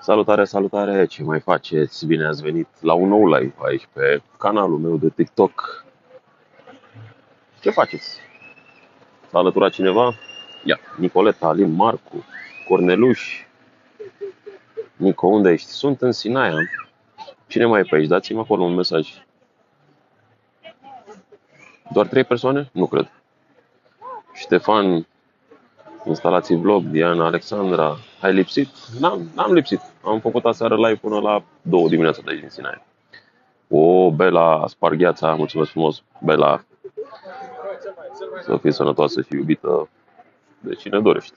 Salutare, salutare! Ce mai faceți? Bine ați venit la un nou live aici pe canalul meu de TikTok. Ce faceți? S-a alăturat cineva? Ia, Nicoleta, Alin, Marcu, Corneluș, Nico, unde ești? Sunt în Sinaia. Cine mai e pe aici? Dați-mi acolo un mesaj. Doar 3 persoane? Nu cred. Ștefan, instalații vlog, Diana, Alexandra. Ai lipsit? N-am lipsit. Am făcut aseară live până la 2 dimineața de aici din Sinaia. O, Bela, Spargheața, mulțumesc frumos. Bela, să fii sănătoasă și iubită de cine dorești.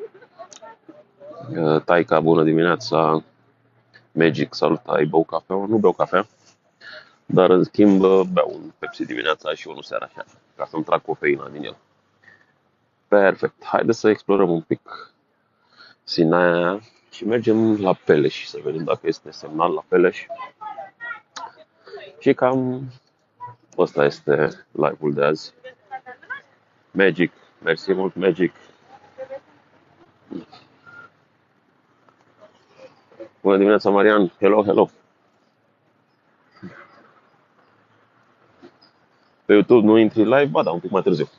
Taica, bună dimineața. Magic, salut, ai băut cafea? Nu beau cafea, dar în schimb beau un Pepsi dimineața și unul seara așa, ca să-mi trag cofeina din el. Perfect, haideți să explorăm un pic Sinaia și mergem la Peleș, să vedem dacă este semnal la Peleș. Și cam ăsta este live-ul de azi. Magic, mersi mult Magic. Bună dimineața Marian, hello, hello. Pe YouTube nu intri live? Ba da, un pic mai târziu.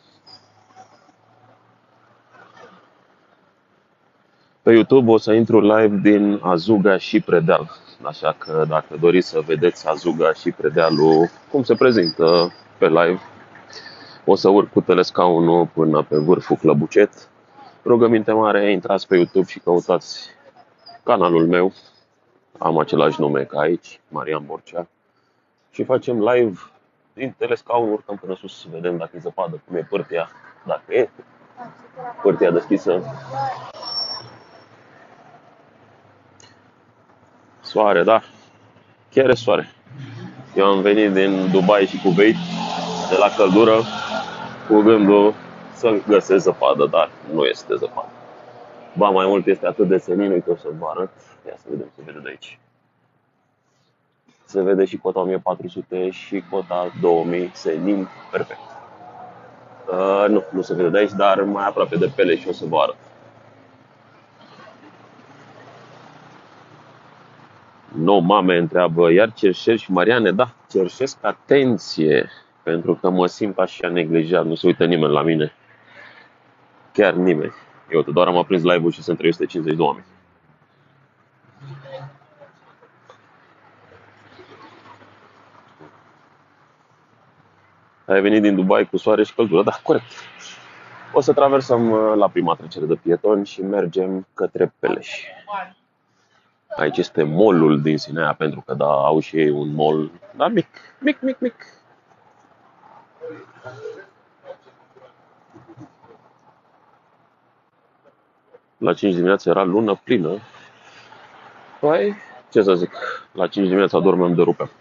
Pe YouTube o să intru live din Azuga și Predeal. Așa că dacă doriți să vedeți Azuga și Predealul cum se prezintă pe live, o să urc cu telescaunul până pe vârful Clăbucet. Rugăminte mare, intrați pe YouTube și căutați canalul meu. Am același nume ca aici, Marian Borcea. Și facem live din telescaun, urcăm până sus să vedem dacă e zăpadă, cum e pârtia, dacă e pârtia deschisă. Soare, da, chiar e soare. Eu am venit din Dubai și Kuwait, de la căldură, cu gândul să găsesc zăpadă, dar nu este zăpadă. Ba mai mult, este atât de senin, uite, o să vă arăt. Ia să vedem, se vede de aici. Se vede și cota 1400 și cota 2000, senin, perfect. Nu se vede de aici, dar mai aproape de Peleș o să vă arăt. No, mame, întreabă, iar cerșesc și Mariane, da, cerșesc, atenție, pentru că mă simt așa neglijat, nu se uită nimeni la mine. Chiar nimeni. Eu doar am aprins live-ul și sunt 350 de oameni. Ai venit din Dubai cu soare și căldură, da, corect. O să traversăm la prima trecere de pietoni și mergem către Peleș. Aici este mall-ul din Sinaia, pentru că da, au și ei un mall, da, mic. La 5 dimineața era lună plină. Păi, ce să zic, la 5 dimineața dormem de rupe.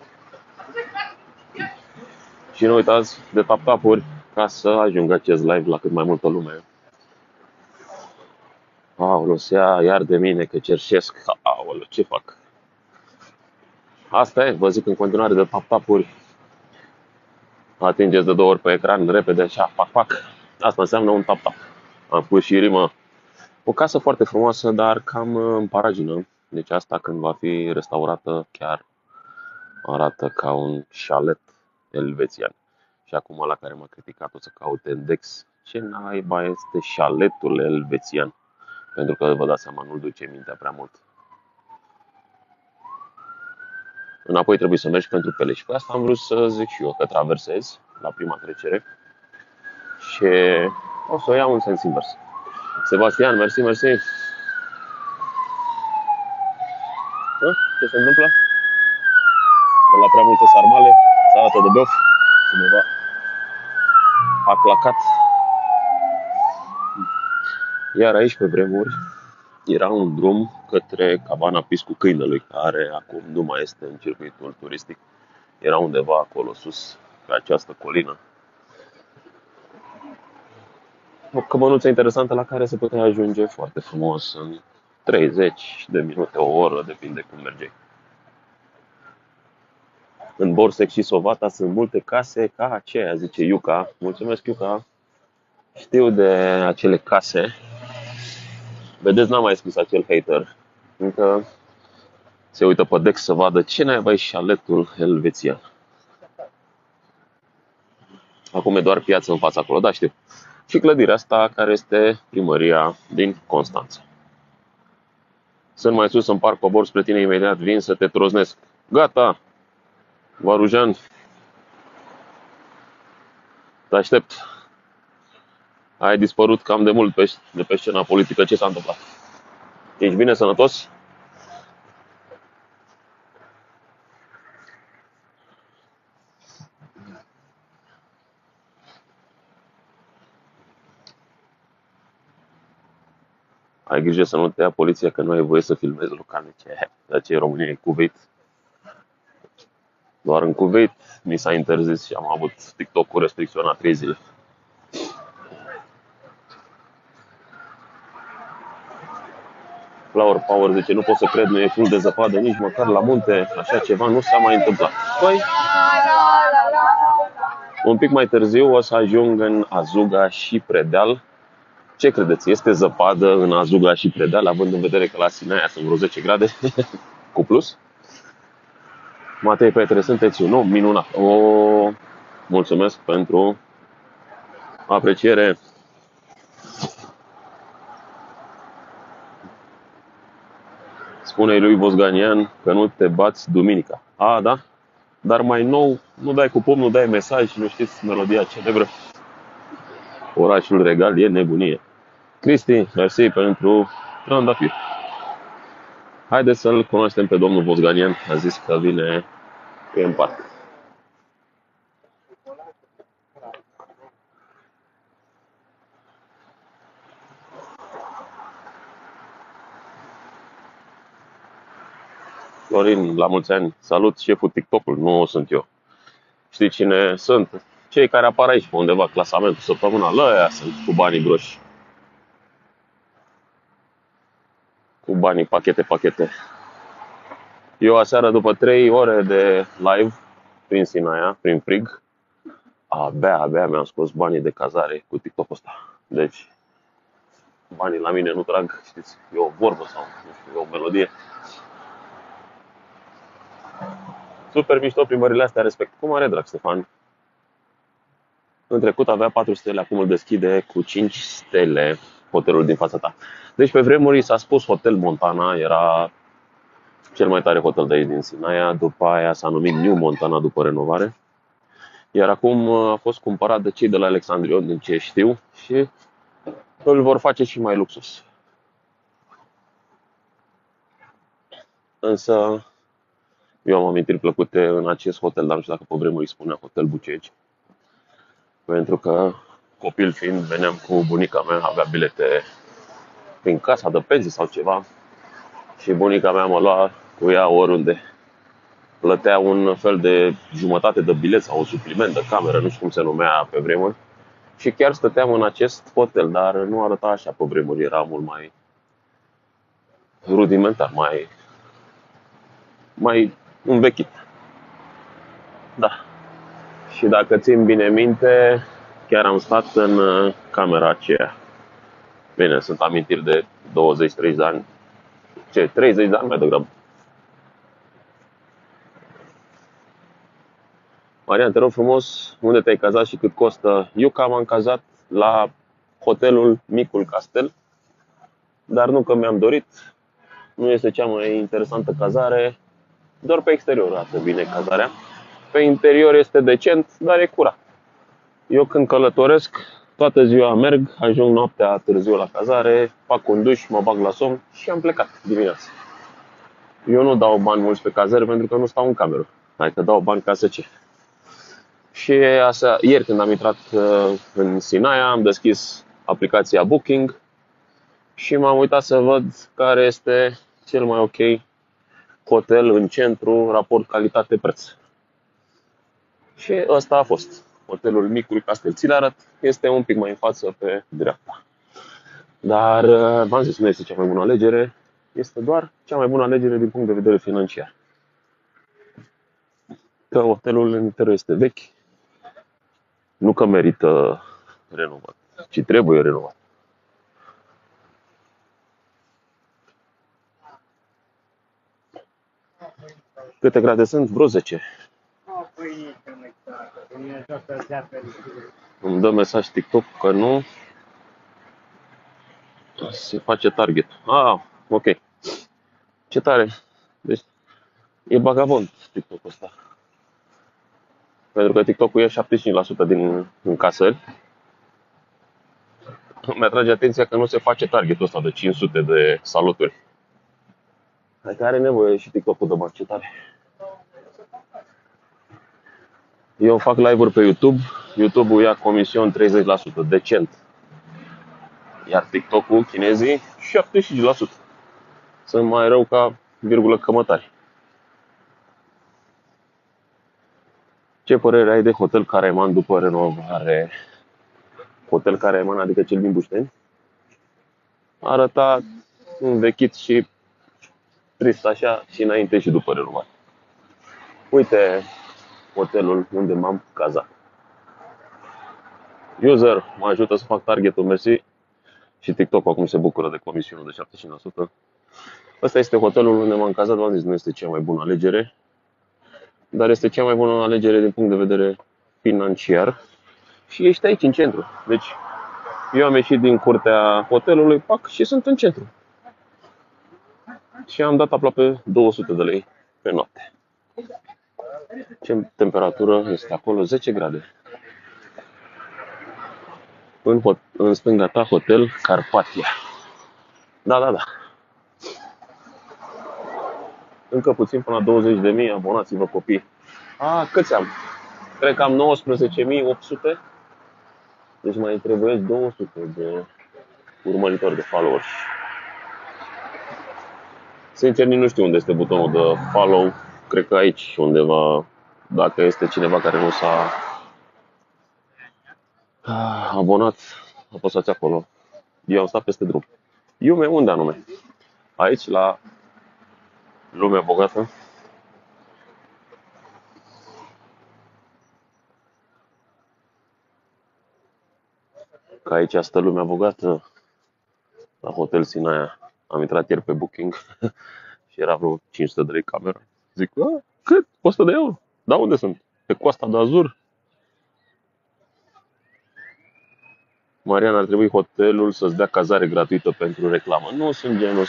Și nu uitați de tap-tap-uri ca să ajungă acest live la cât mai multă lume. Aoleu, se ia iar de mine că cerșesc. Aoleu, ce fac? Asta e, vă zic în continuare de tap-tap-uri. Atingeți de 2 ori pe ecran, repede, așa, pac. Asta înseamnă un tap-tap. Am pus și rimă. O casă foarte frumoasă, dar cam în paragină. Deci asta când va fi restaurată chiar arată ca un șalet elvețian. Și acum la care m-a criticat o să caute index. Ce naiba este șaletul elvețian? Pentru că vă dați seama, nu-l duce mintea prea mult. Înapoi trebuie să mergi pentru Peleș. Cu asta am vrut să zic și eu, că traversez la prima trecere și o să o iau în sens invers. Sebastian, mersi. Ce se întâmplă? De la prea multe sarmale, salată de băf, cineva a clacat. Iar aici, pe vremuri, era un drum către cabana Piscu Câinelui, care acum nu mai este în circuitul turistic. Era undeva acolo sus, pe această colină. O cămănuță interesantă la care se putea ajunge foarte frumos în 30 de minute, o oră, depinde cum mergeai. În Borsec și Sovata sunt multe case ca aceea, zice Iuca. Mulțumesc, Iuca. Știu de acele case. Vedeți, n-am mai scris acel hater. Încă Se uită pe Dex să vadă ce naiba e șaletul elvețian. Acum e doar piață în fața acolo, da, știu. Și clădirea asta care este primăria din Constanța. Sunt mai sus în parc, cobor spre tine imediat, vin să te troznesc. Gata, Varujan, te aștept. Ai dispărut cam de mult de pe scena politică, ce s-a întâmplat? Ești bine, sănătos? Ai grijă să nu te ia poliția, că nu ai voie să filmezi localnice. De ce România e Kuwait? Doar în Kuwait mi s-a interzis și am avut TikTok-ul restricționat 3 zile. Flower Power zice, nu pot să cred, nu e full de zăpadă, nici măcar la munte, așa ceva nu s-a mai întâmplat. Păi, un pic mai târziu o să ajung în Azuga și Predeal. Ce credeți? Este zăpadă în Azuga și Predeal, având în vedere că la Sinaia sunt vreo 10 grade cu plus? Matei Petre, sunteți un om minunat. Mulțumesc pentru apreciere. Spune-i lui Vosganian că nu te bați duminica. A, da? Dar mai nou, nu dai cu pumn, nu dai mesaj, nu știți melodia celebră. Orașul regal e nebunie. Cristi, mersi pentru trandafir. Haideți să-l cunoaștem pe domnul Vosganian. A zis că vine pe în parc. Florin, la mulți ani. Salut, șeful TikTok-ului. Nu sunt eu. Știi cine sunt? Cei care apar aici pe undeva, clasamentul săptămânal. Ăia sunt cu banii groși. Cu banii pachete. Eu aseară, după 3 ore de live prin Sinaia, prin frig, abia mi-am scos banii de cazare cu TikTok-ul ăsta. Deci, banii la mine nu trag, știți, e o vorbă sau, nu știu, e o melodie. Super mișto primările astea, respect. Cu mare drag, Ștefan. În trecut avea 4 stele, acum îl deschide cu 5 stele hotelul din fața ta. Deci pe vremuri s-a spus Hotel Montana, era cel mai tare hotel de aici din Sinaia, după aia s-a numit New Montana după renovare. Iar acum a fost cumpărat de cei de la Alexandrion, din ce știu, și îl vor face și mai luxos. Însă eu am amintiri plăcute în acest hotel, dar nu știu dacă pe vremuri îi spunea Hotel Bucegi. Pentru că, copil fiind, veneam cu bunica mea, avea bilete prin casa de pensii sau ceva, și bunica mea mă lua cu ea oriunde. Plătea un fel de jumătate de bilet sau un supliment de cameră, nu știu cum se numea pe vremuri. Și chiar stăteam în acest hotel, dar nu arăta așa pe vremuri, era mult mai rudimentar, mai învechit. Da. Și dacă țin bine minte, chiar am stat în camera aceea. Bine, sunt amintiri de 20-30 de ani. 30 de ani mai degrabă. Marian, te rog frumos, unde te-ai cazat și cât costă? Eu cam am cazat la hotelul Micul Castel, dar nu că mi-am dorit. Nu este cea mai interesantă cazare, doar pe exterior arată bine cazarea. Pe interior este decent, dar e curat. Eu când călătoresc, toată ziua merg, ajung noaptea târziu la cazare, fac un duș, mă bag la somn și am plecat dimineața. Eu nu dau bani mulți pe cazare pentru că nu stau în cameră. Hai că dau bani ca să ce. Și ieri când am intrat în Sinaia, am deschis aplicația Booking și m-am uitat să văd care este cel mai ok hotel în centru, raport calitate-preț. Și ăsta a fost hotelul Micul Castel. Ți-l arăt, este un pic mai în față pe dreapta. Dar, v-am zis, nu este cea mai bună alegere, este doar cea mai bună alegere din punct de vedere financiar. Că hotelul în interior este vechi, nu că merită renovat, ci trebuie renovat. Câte grade sunt? Vreo 10. Îmi dă mesaj TikTok că nu se face target. Ah, ok. Ce tare. Deci e vagabond TikTok-ul ăsta. Pentru că TikTok-ul e 75% din încasări. Mi-atrage atenția că nu se face targetul ăsta de 500 de saluturi. Adică are nevoie și TikTok-ul de bani, ce tare. Eu fac live-uri pe YouTube. YouTube-ul ia comision 30%, decent. Iar TikTok-ul, chinezii, 75%. Sunt mai rău ca virgulă cămătari. Ce părere ai de Hotel Caraman după renovare? Hotel Caraman, adică cel din Bușteni, arăta învechit și trist așa și înainte și după renovare. Uite hotelul unde m-am cazat. User, mă ajută să fac targetul, mersi. Și TikTok acum se bucură de comisionul de 75%. Ăsta este hotelul unde m-am cazat, v-am zis, nu este cea mai bună alegere, dar este cea mai bună alegere din punct de vedere financiar. Și ești aici, în centru. Deci, eu am ieșit din curtea hotelului, pac, și sunt în centru. Și am dat aproape 200 de lei pe noapte. Ce temperatură este acolo? 10 grade. În stânga ta, Hotel Carpatia. Da. Încă puțin până la 20.000, abonați-vă copii. Câți am? Cred că am 19.800. Deci mai trebuie 200 de urmăritori, de followers. Sincer, nici nu știu unde este butonul de follow. Cred că aici undeva, dacă este cineva care nu s-a abonat, apăsați acolo. Eu am stat peste drum. Iume, unde anume? Aici, la Lumea Bogată. Că aici stă Lumea Bogată, la Hotel Sinaia. Am intrat ieri pe Booking și era vreo 500 de lei camera. Zic, cât? 100 de euro? Da, unde sunt? Pe Coasta de Azur? Marian, ar trebui hotelul să-ți dea cazare gratuită pentru reclamă. Nu sunt genul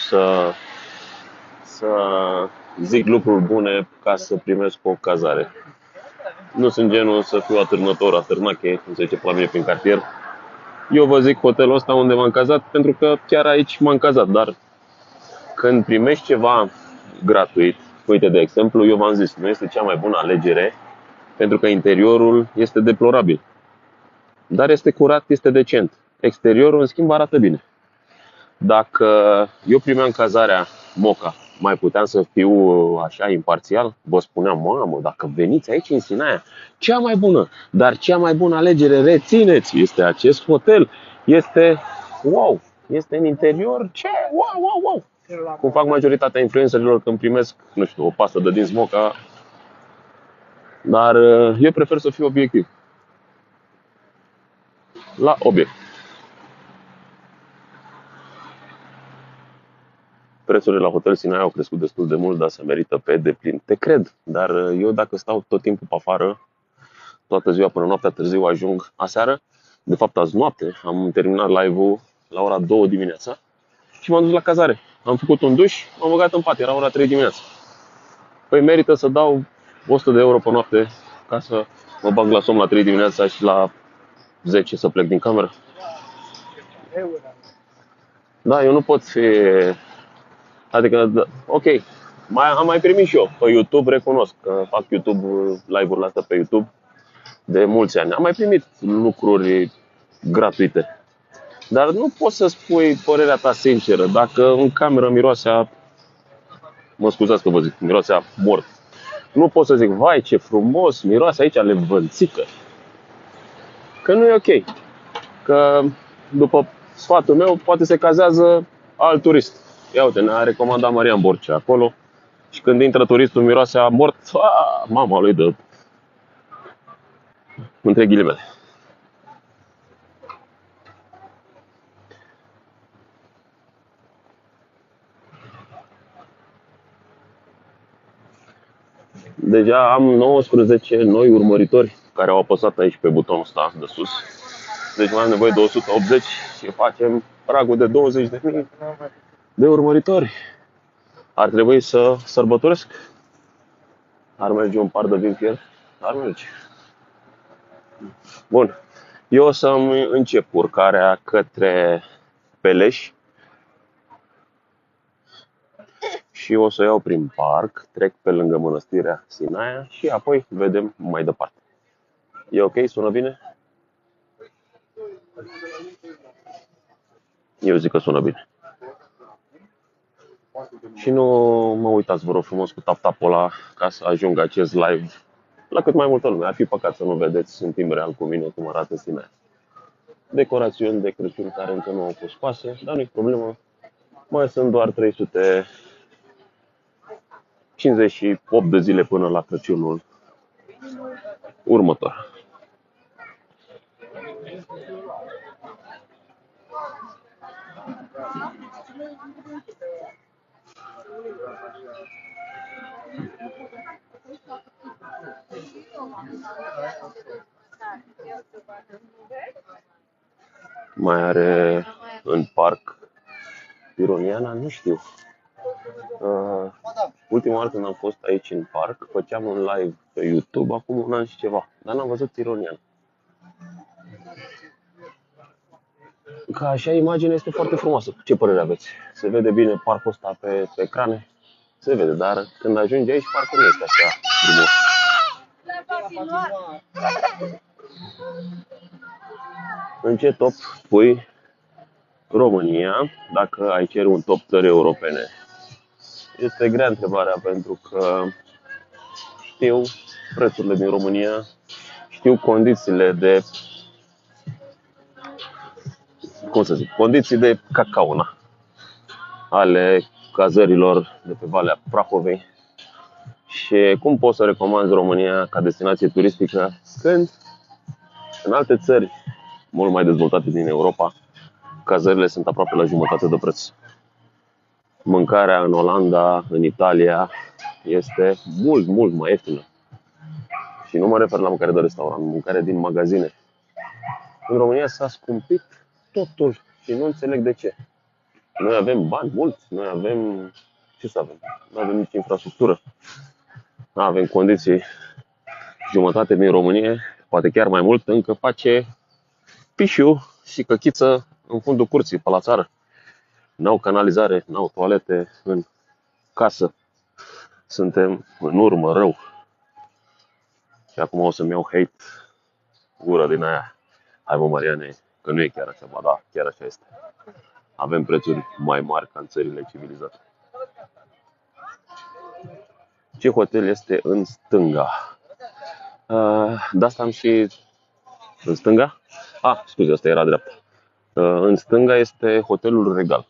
să zic lucruri bune ca să primesc o cazare. Nu sunt genul să fiu atârnător, atârnache, cum se zice la mine prin cartier. Eu vă zic hotelul ăsta unde m-am cazat pentru că chiar aici m-am cazat, dar când primești ceva gratuit, uite, de exemplu, eu v-am zis, nu este cea mai bună alegere pentru că interiorul este deplorabil. Dar este curat, este decent. Exteriorul, în schimb, arată bine. Dacă eu primeam cazarea Moca, mai puteam să fiu așa imparțial? Vă spuneam, mamă, dacă veniți aici în Sinaia, cea mai bună, dar cea mai bună alegere, rețineți, este acest hotel. Este wow, este în interior, ce? Wow. Cum fac majoritatea influencerilor când primesc, nu știu, o pastă de dinți Moca. Dar eu prefer să fiu obiectiv. La obiect. Prețurile la Hotel Sinaia au crescut destul de mult, dar se merită pe deplin. Te cred, dar eu dacă stau tot timpul pe afară, toată ziua până noaptea târziu ajung aseară, de fapt azi noapte, am terminat live-ul la ora 2 dimineața și m-am dus la cazare. Am făcut un duș, m-am băgat în pat, era ora 3 dimineața. Păi merită să dau 100 de euro pe noapte ca să mă bag la somn la 3 dimineața și la 10 să plec din cameră. Da, eu nu pot fi... Adică, ok, am mai primit și eu pe YouTube, recunosc că fac YouTube, live-urile astea pe YouTube de mulți ani. Am mai primit lucruri gratuite. Dar nu poți să spui părerea ta sinceră. Dacă în cameră miroase a... Mă scuzați că vă zic, miroase a mort. Nu pot să zic, vai ce frumos, miroase aici levănțică. Că nu e ok. Că după sfatul meu poate se cazează alt turist. Ia uite, ne-a recomandat Marian Borcea acolo. Și când intră turistul, miroase a mort, mama lui de... între ghilimele. Deja am 19 noi urmăritori care au apăsat aici pe butonul ăsta de sus. Deci mai am nevoie de 180 și facem pragul de 20.000 de urmăritori. Ar trebui să sărbătoresc. Ar merge un par de vin fiert? Ar merge. Bun. Eu o să-mi încep urcarea către Peleș și o să iau prin parc, trec pe lângă mănăstirea Sinaia și apoi vedem mai departe. E ok? Sună bine? Eu zic că sună bine. Și nu mă uitați, vă rog frumos, cu tap-tap-ul ăla ca să ajung acest live la cât mai multă lume. Ar fi păcat să nu vedeți în timp real cu mine cum arată Sinaia. Decorațiuni de Crăciun care încă nu au fost scoase, dar nu-i problemă. Mai sunt doar 358 de zile până la Crăciunul următor. Mai are în parc Pironiana? Nu știu. Ultima oară când am fost aici în parc, făceam un live pe YouTube acum un an și ceva, dar n-am văzut Pironiana. Ca așa, imaginea este foarte frumoasă. Ce părere aveți? Se vede bine parcul ăsta pe ecrane? Se vede, dar când ajungi aici, parcul nu este așa frumos. În ce top pui România dacă ai cere un top țări europene? Este grea întrebarea pentru că știu prețurile din România, știu condițiile de, condiții de cacauna ale cazărilor de pe Valea Prahovei. Și cum poți să recomanzi România ca destinație turistică când în alte țări mult mai dezvoltate din Europa cazările sunt aproape la jumătate de preț. Mâncarea în Olanda, în Italia este mult mai ieftină. Și nu mă refer la mâncare de restaurant, mâncare din magazine. În România s-a scumpit totul și nu înțeleg de ce. Noi avem bani mulți, noi avem, ce să avem? Nu avem nici infrastructură. Nu avem condiții. Jumătate din România, poate chiar mai mult, încă face pișiu și căchiță în fundul curții, pe la țară. N-au canalizare, n-au toalete în casă. Suntem în urmă rău. Și acum o să-mi iau hate, gură din aia. Hai mă, Mariane, că nu e chiar așa, ba da, chiar așa este. Avem prețuri mai mari ca în țările civilizate. Ce hotel este în stânga? De asta am și... În stânga? Scuze, asta era dreapta. În stânga este hotelul Regal.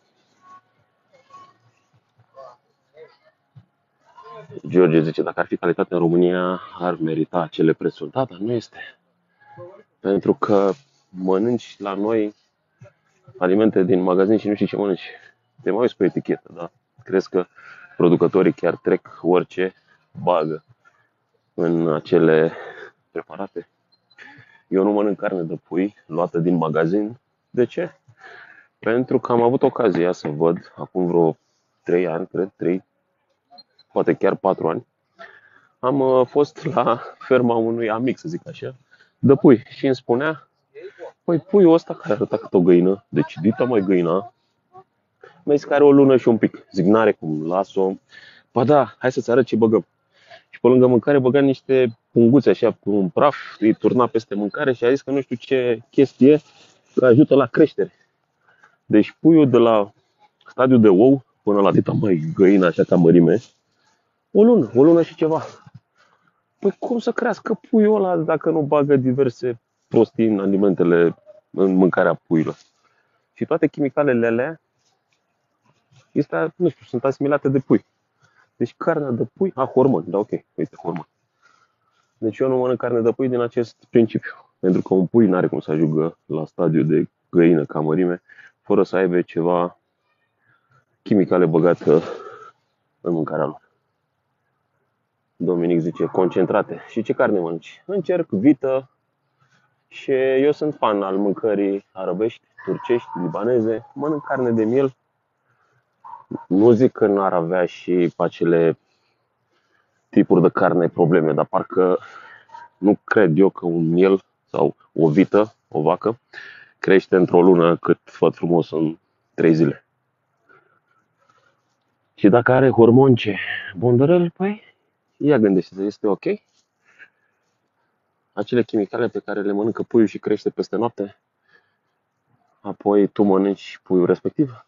George zice, dacă ar fi calitate în România, ar merita acele prețuri. Da, dar nu este. Pentru că mănânci la noi alimente din magazin și nu știi ce mănânci. Te mai uiți pe etichetă, da? Crezi că producătorii chiar trec orice bagă în acele preparate? Eu nu mănânc carne de pui luată din magazin. De ce? Pentru că am avut ocazia să văd acum vreo 3 ani, cred, 3, poate chiar 4 ani. Am fost la ferma unui amic, să zic așa, de pui și îmi spunea: păi puiul ăsta care arăta cât o găină, deci dita mai găina, mi-a zis că are o lună și un pic. Zic, n-are cum, las-o. Ba da, hai să-ți arăt ce băgăm. Și pe lângă mâncare băga niște punguțe așa cu un praf, îi turna peste mâncare și a zis că nu știu ce chestie, că ajută la creștere. Deci puiul de la stadiul de ou până la dita mai găină așa ca mărime, o lună și ceva. Păi cum să crească puiul ăla dacă nu bagă diverse prostii în alimentele, în mâncarea puiilor? Și toate chimicalele alea nu știu, sunt asimilate de pui. Deci carnea de pui, hormoni, da, ok, uite, hormoni. Deci eu nu mănânc carne de pui din acest principiu. Pentru că un pui n-are cum să ajungă la stadiul de găină ca mărime fără să aibă ceva chimicale băgate în mâncarea lor. Dominic zice, concentrate. Și ce carne mănânci? Încerc vită și eu sunt fan al mâncării arabești, turcești, libaneze. Mănânc carne de miel. Nu zic că n-ar avea și pe acele tipuri de carne probleme, dar parcă nu cred eu că un miel sau o vită, o vacă, crește într-o lună cât făt frumos în 3 zile. Și dacă are hormonce bondărel, păi ia gândește-te, este ok? Acele chimicale pe care le mănâncă puiul și crește peste noapte, apoi tu mănânci puiul respectiv?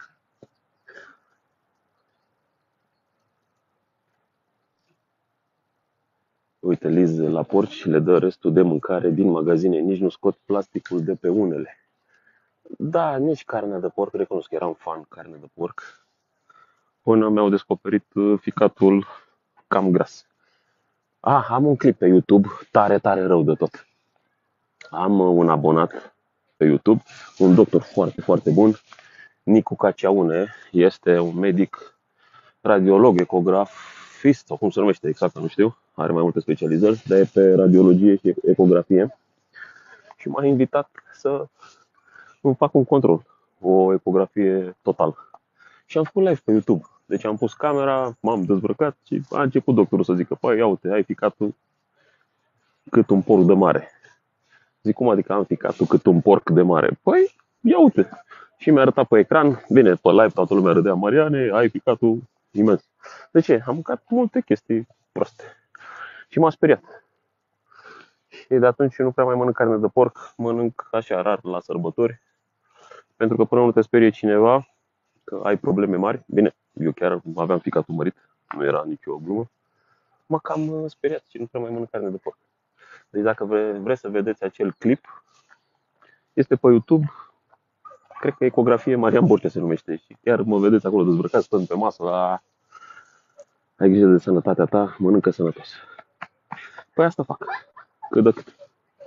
Uite, Liz la porci și le dă restul de mâncare din magazine, nici nu scot plasticul de pe unele. Da, nici carnea de porc, recunosc că eram fan carne de porc, până mi-au descoperit ficatul cam gras. Am un clip pe YouTube, tare, tare rău de tot. Am un abonat pe YouTube, un doctor foarte, foarte bun, Nicu Caceaune, este un medic, radiolog, ecografist, sau cum se numește exact, nu știu, are mai multe specializări, dar e pe radiologie și ecografie. Și m-a invitat să îmi fac un control, o ecografie totală. Și am făcut live pe YouTube. Deci am pus camera, m-am dezbrăcat și a început doctorul să zică, păi, ia uite, ai ficatul cât un porc de mare. Zic, cum adică am ficatul cât un porc de mare? Păi, ia uite. Și mi-a arătat pe ecran, bine, pe live toată lumea râdea, Mariane, ai ficatul imens. De ce? Am mâncat multe chestii proste. Și m-a speriat. Și de atunci nu prea mai mănânc carne de porc, mănânc așa rar la sărbători. Pentru că până nu te sperie cineva că ai probleme mari, bine, eu chiar aveam ficatul mărit, nu era nicio glumă, m-a cam speriat și nu prea mai mănânc carne de porc. Deci dacă vreți să vedeți acel clip, este pe YouTube, cred că ecografie Marian Borcea se numește și chiar mă vedeți acolo dezbrăcat, stând pe masă, ai grijă de sănătatea ta, mănâncă sănătos. Păi asta fac, cât de cât.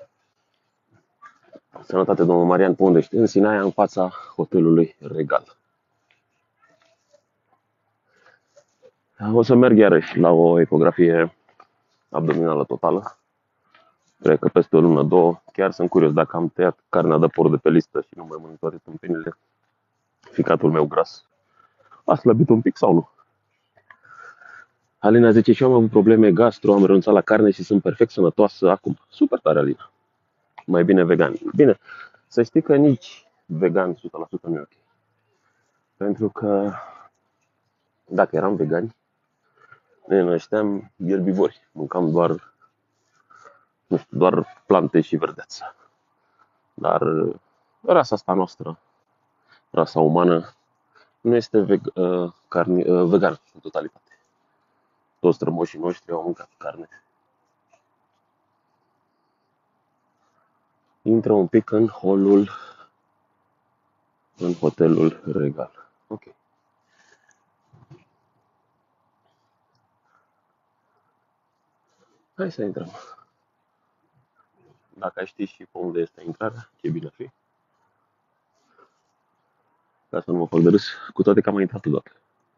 Sănătate, domnul Marian, pe unde ești? În Sinaia, în fața hotelului Regal. O să merg iarăși la o ecografie abdominală totală. Cred că peste o lună, două. Chiar sunt curios dacă am tăiat carnea de porc de pe listă și nu mai mănânc toate tâmpenile. Ficatul meu gras a slăbit un pic sau nu? Alina zice, și eu am avut probleme gastro, am renunțat la carne și sunt perfect sănătoasă acum. Super tare, Alina. Mai bine vegan. Bine, să știi că nici vegan 100% nu e ok. Pentru că dacă eram vegani, ne nășteam ierbivori. Mâncam doar, nu știu, doar plante și verdeață. Dar rasa asta noastră, rasa umană, nu este vegan în totalitate. Toți strămoșii noștri au mâncat carne. Intră un pic în în hotelul Regal. Ok. Hai să intrăm. Dacă ai ști și pe unde este intrarea, ce bine ar fi. Ca să nu mă fac de râs, cu toate că am mai intrat odată.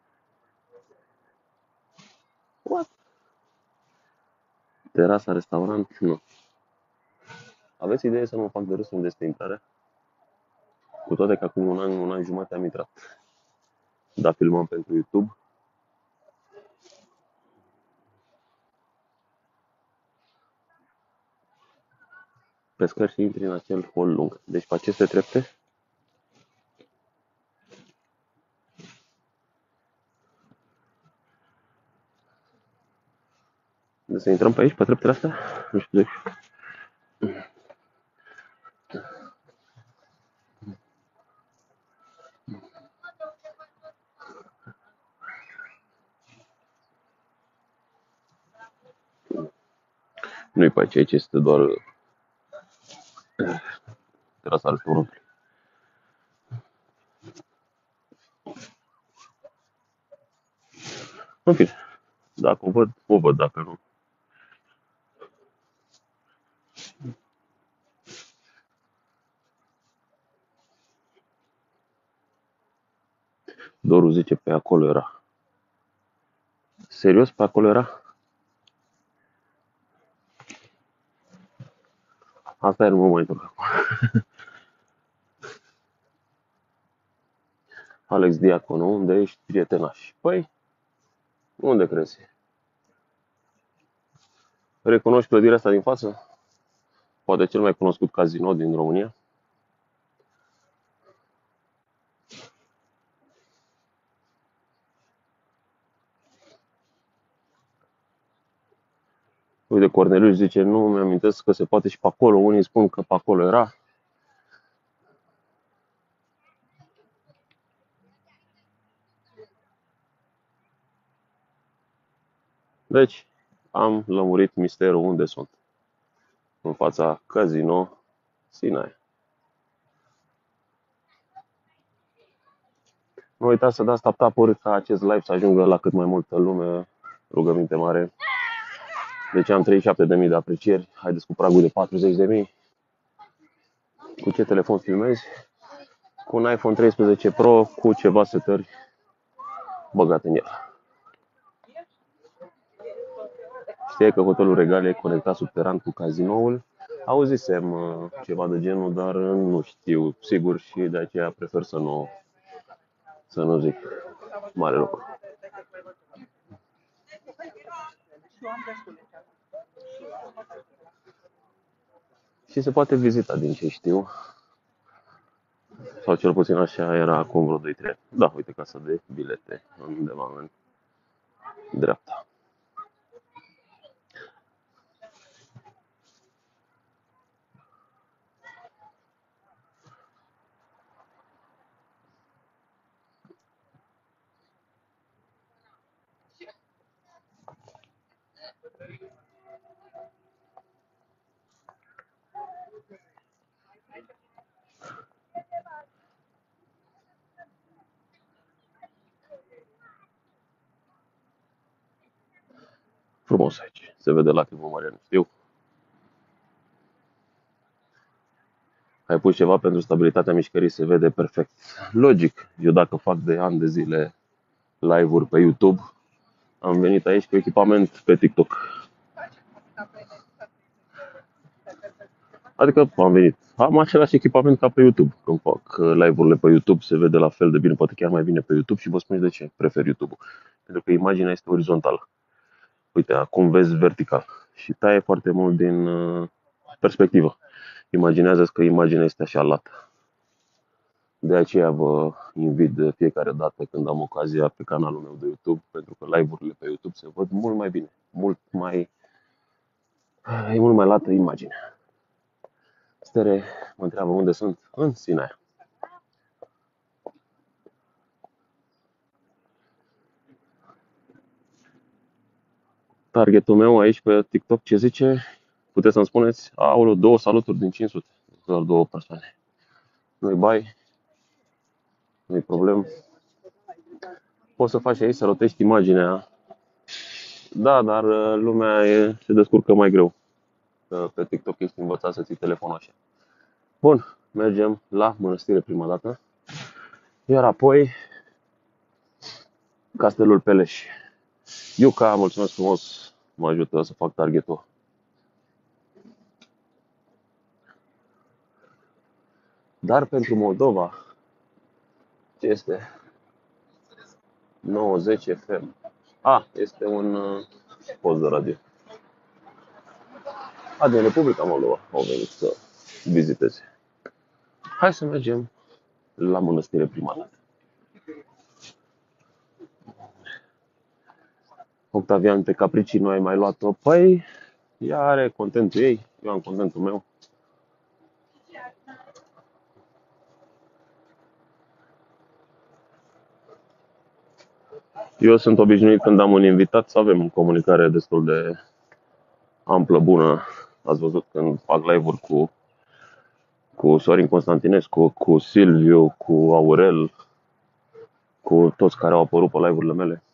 What? Terasa, restaurant? Nu. Aveți idee să nu mă fac de râs unde este intrarea? Cu toate că acum un an jumate am intrat. Da, filmam pentru YouTube. Pe scări și intri în acel hol lung. Deci pe aceste trepte de să intrăm pe aici, pe treptele astea? Nu știu, deci. Nu-i pe aici, aici este doar terasa restaurantului. În fine, dacă o văd, dacă nu. Doru zice, pe acolo era. Serios, pe acolo era? Asta e, nu mă mai întorc acum. Alex Diaconu, unde ești, prietenaș? Păi, unde crezi? Recunoști clădirea asta din față? Poate cel mai cunoscut casino din România? Uite, Corneliu zice, nu mi-amintesc că se poate și pe acolo. Unii spun că pe acolo era. Deci, am lămurit misterul unde sunt. În fața Casino Sinaia. Nu uitați să dați tap-tap-uri ca acest live să ajungă la cât mai multă lume. Rugăminte mare. Deci am 37.000 de aprecieri. Haideți cu pragul de 40.000. Cu ce telefon filmezi? Cu un iPhone 13 Pro cu ceva setări băgate în el. Știai că hotelul Regal e conectat subteran cu cazinoul? Auzisem ceva de genul, dar nu știu sigur și de aceea prefer să nu zic mare lucru. Și se poate vizita din ce știu. Sau cel puțin așa era acum vreo 2-3 ani. Da, uite, casa de bilete undeva în dreapta. Frumos aici. Se vede lacrimă Marian. Știu. Ai pus ceva pentru stabilitatea mișcării, se vede perfect. Logic. Eu dacă fac de ani de zile live-uri pe YouTube, am venit aici cu echipament pe TikTok. Adică am venit. Am același echipament ca pe YouTube. Când fac live-urile pe YouTube, se vede la fel de bine, poate chiar mai bine pe YouTube și vă spun de ce prefer YouTube-ul. Pentru că imaginea este orizontală. Uite, acum vezi vertical și taie foarte mult din perspectivă. Imaginează-ți că imaginea este așa lată. De aceea vă invit de fiecare dată când am ocazia pe canalul meu de YouTube, pentru că live-urile pe YouTube se văd mult mai bine, e mult mai lată imaginea. Stere mă întreabă unde sunt, în Sinaia. Targetul meu aici pe TikTok, ce zice? Puteți să-mi spuneți? Aoleu, 2 saluturi din 500. Doar 2 persoane. Nu-i bai, nu-i problem. Poți să faci aici, să rotești imaginea. Da, dar lumea se descurcă mai greu. Că pe TikTok ești învățat să ții telefonul așa. Bun, mergem la mănăstire prima dată. Iar apoi Castelul Peleș. Iuca, mulțumesc frumos, mă ajută să fac targetul. Dar pentru Moldova, ce este? 90 FM. Este un post de radio. Din Republica Moldova au venit să viziteze. Hai să mergem la mănăstire prima dată. Octavian, pe Capricii nu ai mai luat-o? Păi, ea are contentul ei, eu am contentul meu. Eu sunt obișnuit când am un invitat să avem o comunicare destul de amplă, bună. Ați văzut când fac live-uri cu Sorin Constantinescu, cu Silviu, cu Aurel, cu toți care au apărut pe live-urile mele.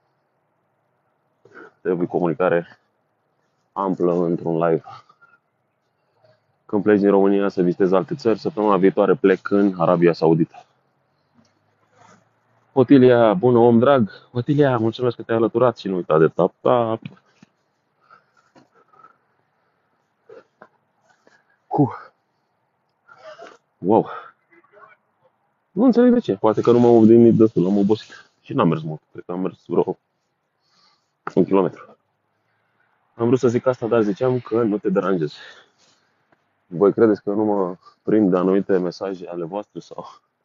Trebuie comunicare amplă într-un live. Când pleci din România să vizitezi alte țări, săptămâna viitoare plec în Arabia Saudită. Otilia, bună om drag. Otilia, mulțumesc că te-ai alăturat și nu uita de tap-tap. Wow. Nu înțeleg de ce. Poate că nu m-am odinit destul, am obosit. Și n-am mers mult. Cred că am mers vreo 1 kilometru. Am vrut să zic asta, dar ziceam că nu te deranjez. Voi credeți că nu mă prind de anumite mesaje ale voastre sau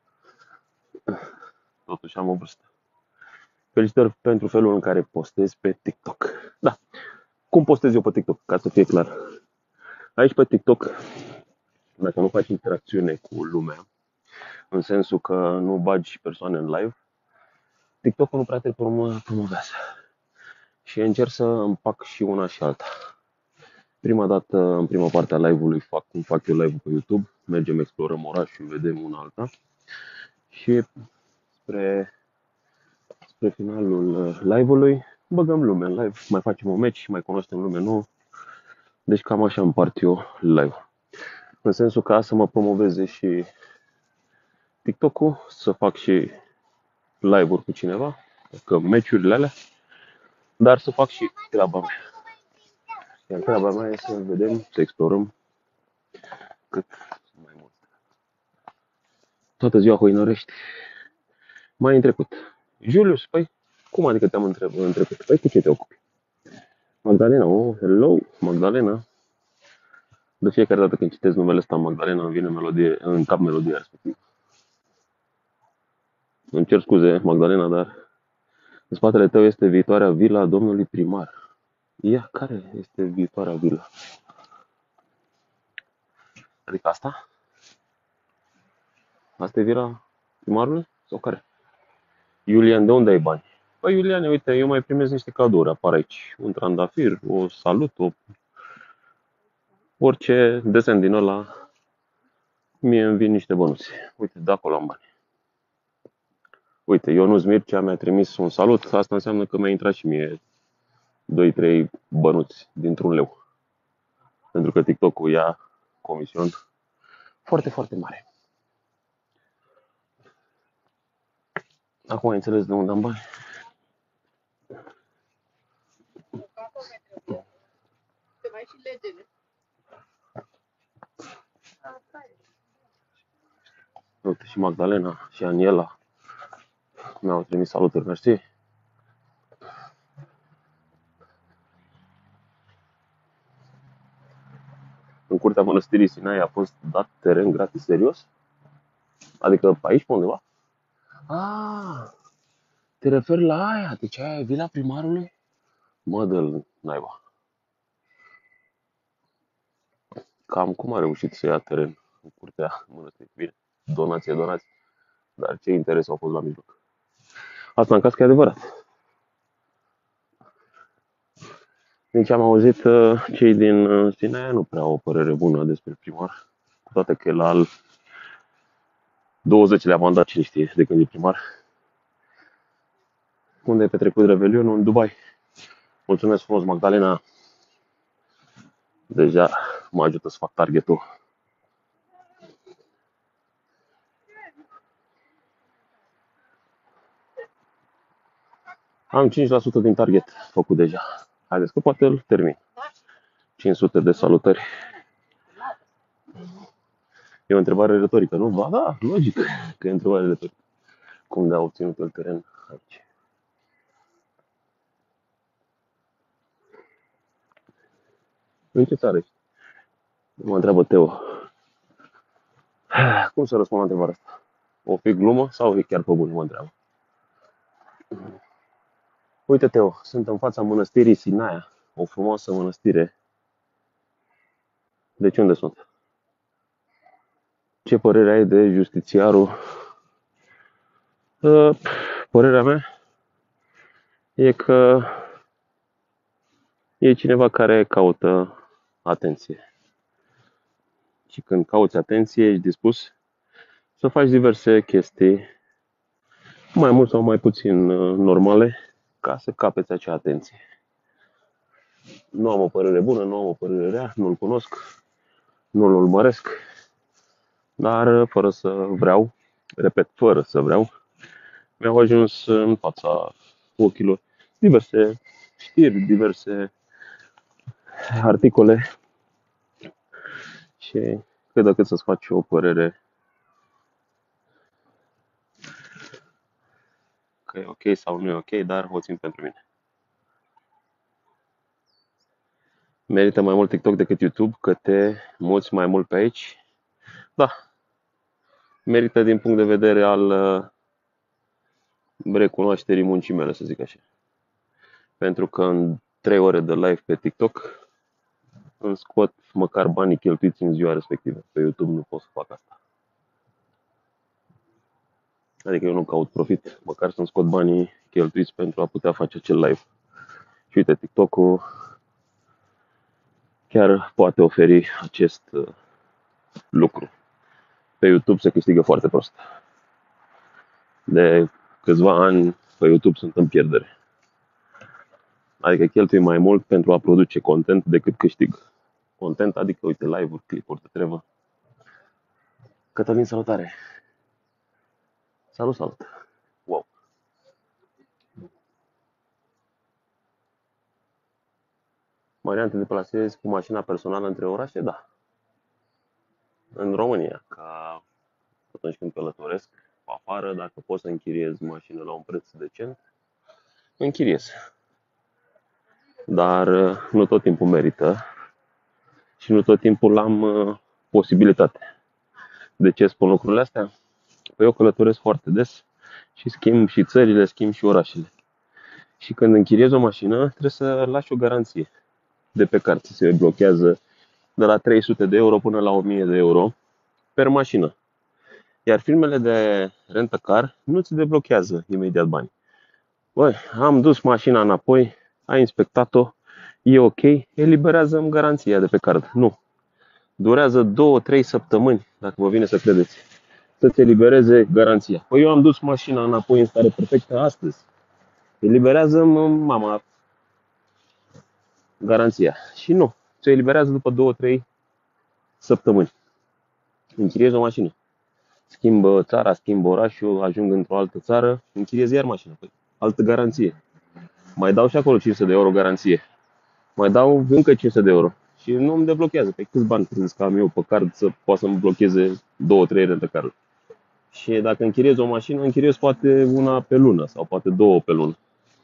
totuși am o vârstă? Felicitări pentru felul în care postez pe TikTok. Da. Cum postez eu pe TikTok? Ca să fie clar. Aici pe TikTok, dacă nu faci interacțiune cu lumea, în sensul că nu bagi persoane în live, TikTok-ul nu prea te promovează. Și încerc să împac și una și alta. Prima dată, în prima parte a live-ului, cum fac eu live-ul pe YouTube, mergem, explorăm orașul, vedem una alta. Și spre finalul live-ului, băgăm lume în live, mai facem un match, mai cunoaștem lume nouă. Deci cam așa împart eu live. În sensul ca să mă promoveze și TikTok-ul, să fac și live-uri cu cineva, că match-urile alea, dar să fac și treaba mea. Iar treaba mea e să vedem, să explorăm cât mai mult. Toată ziua hoinărești. Mai în trecut. Julius, păi, cum adică te-am întrebat? Păi cu ce te ocupi? Magdalena, oh, hello, Magdalena. De fiecare dată când citesc numele ăsta, Magdalena, îmi vine în cap melodia respectivă. Îmi cer scuze, Magdalena, dar în spatele tău este viitoarea vila domnului primar. Ia, care este viitoarea vila? Adică asta? Asta e vila primarului? Sau care? Iulian, de unde ai bani? Păi, Iuliane, uite, eu mai primesc niște cadouri, apar aici. Un trandafir, o salut, orice desen din ăla, mie îmi vin niște bănuți. Uite, de acolo am bani. Uite, Ionuț Mircea mi-a trimis un salut, asta înseamnă că mi-a intrat și mie 2-3 bănuți dintr-un leu. Pentru că TikTok-ul ia comision foarte, foarte mare. Acum ai înțeles de unde am bani? Uite, și Magdalena și Aniela mi-au trimis saluturi, mersi. În curtea mănăstirii Sinai a fost dat teren gratis, serios? Adică pe aici, pe undeva? Ah, te referi la aia, deci aia e vila primarului? Mă dă-l naiba. Cam cum a reușit să ia teren în curtea mănăstirii? Bine, donație, dar ce interese au fost la mijloc? Asta în caz că e adevărat. Deci am auzit cei din Sinaia nu prea au o părere bună despre primar, cu toate că e la al 20-lea mandat, cine știe, de când e primar. Unde e petrecut Revelionul? În Dubai. Mulțumesc frumos, Magdalena. Deja mă ajută să fac targetul. Am 5% din target făcut deja. Haideți că poate îl termin. 500 de salutări. E o întrebare retorică, nu? Ba da, logic că e o întrebare retorică. Cum de-a obținut el teren aici? În ce țară ești? Mă întreabă Teo. Cum să răspund la întrebarea asta? O fi glumă sau e chiar pe bune, mă întreabă. Uite, Teo, sunt în fața mănăstirii Sinaia, o frumoasă mănăstire. Deci unde sunt? Ce părere ai de justițiarul? Părerea mea e că e cineva care caută atenție. Și când cauți atenție, ești dispus să faci diverse chestii, mai mult sau mai puțin normale, ca să capeți acea atenție. Nu am o părere bună, nu am o părere rea, nu-l cunosc, nu-l urmăresc, dar fără să vreau, repet, fără să vreau, mi-au ajuns în fața ochilor diverse știri, diverse articole și cât de cât să-ți faci o părere că e ok sau nu e ok, dar o țin pentru mine. Merită mai mult TikTok decât YouTube, că te muți mai mult pe aici? Da, merită din punct de vedere al recunoașterii muncii mele, să zic așa. Pentru că în 3 ore de live pe TikTok îmi scot măcar banii cheltuiți în ziua respectivă. Pe YouTube nu pot să fac asta. Adică eu nu caut profit, măcar să-mi scot banii cheltuiți pentru a putea face acel live. Și uite, TikTok-ul chiar poate oferi acest lucru. Pe YouTube se câștigă foarte prost. De câțiva ani pe YouTube sunt în pierdere. Adică cheltui mai mult pentru a produce content decât câștig. Content, adică, uite, live-uri, clipuri de trevă. Cătălin, salutare! Salut, salut! Wow! Marian, te deplasezi cu mașina personală între orașe? Da. În România, ca atunci când călătoresc afară, dacă pot să închiriez mașină la un preț decent, închiriez. Dar nu tot timpul merită și nu tot timpul am posibilitate. De ce spun lucrurile astea? Păi eu călătoresc foarte des și schimb și țările, schimb și orașele. Și când închiriez o mașină, trebuie să lași o garanție de pe care ți se blochează de la 300 de euro până la 1000 de euro per mașină. Iar firmele de rent-a-car nu ți deblochează imediat bani. Băi, am dus mașina înapoi, ai inspectat-o, e ok, eliberează-mi garanția de pe card. Nu. Durează 2-3 săptămâni, dacă vă vine să credeți, să-ți elibereze garanția. Păi eu am dus mașina înapoi în stare perfectă astăzi. Eliberează-mi, mama, garanția. Și nu. Ți-o eliberează după 2-3 săptămâni. Închiriezi o mașină. Schimbă țara, schimbă orașul, ajung într-o altă țară, închiriez iar mașina. Păi, altă garanție. Mai dau și acolo 500 de euro garanție. Mai dau încă 500 de euro. Și nu îmi deblochează. Pe câți bani credeți că am eu pe card să poată să-mi blocheze 2-3 rente card? Și dacă închiriez o mașină, închiriez poate una pe lună sau poate două pe lună.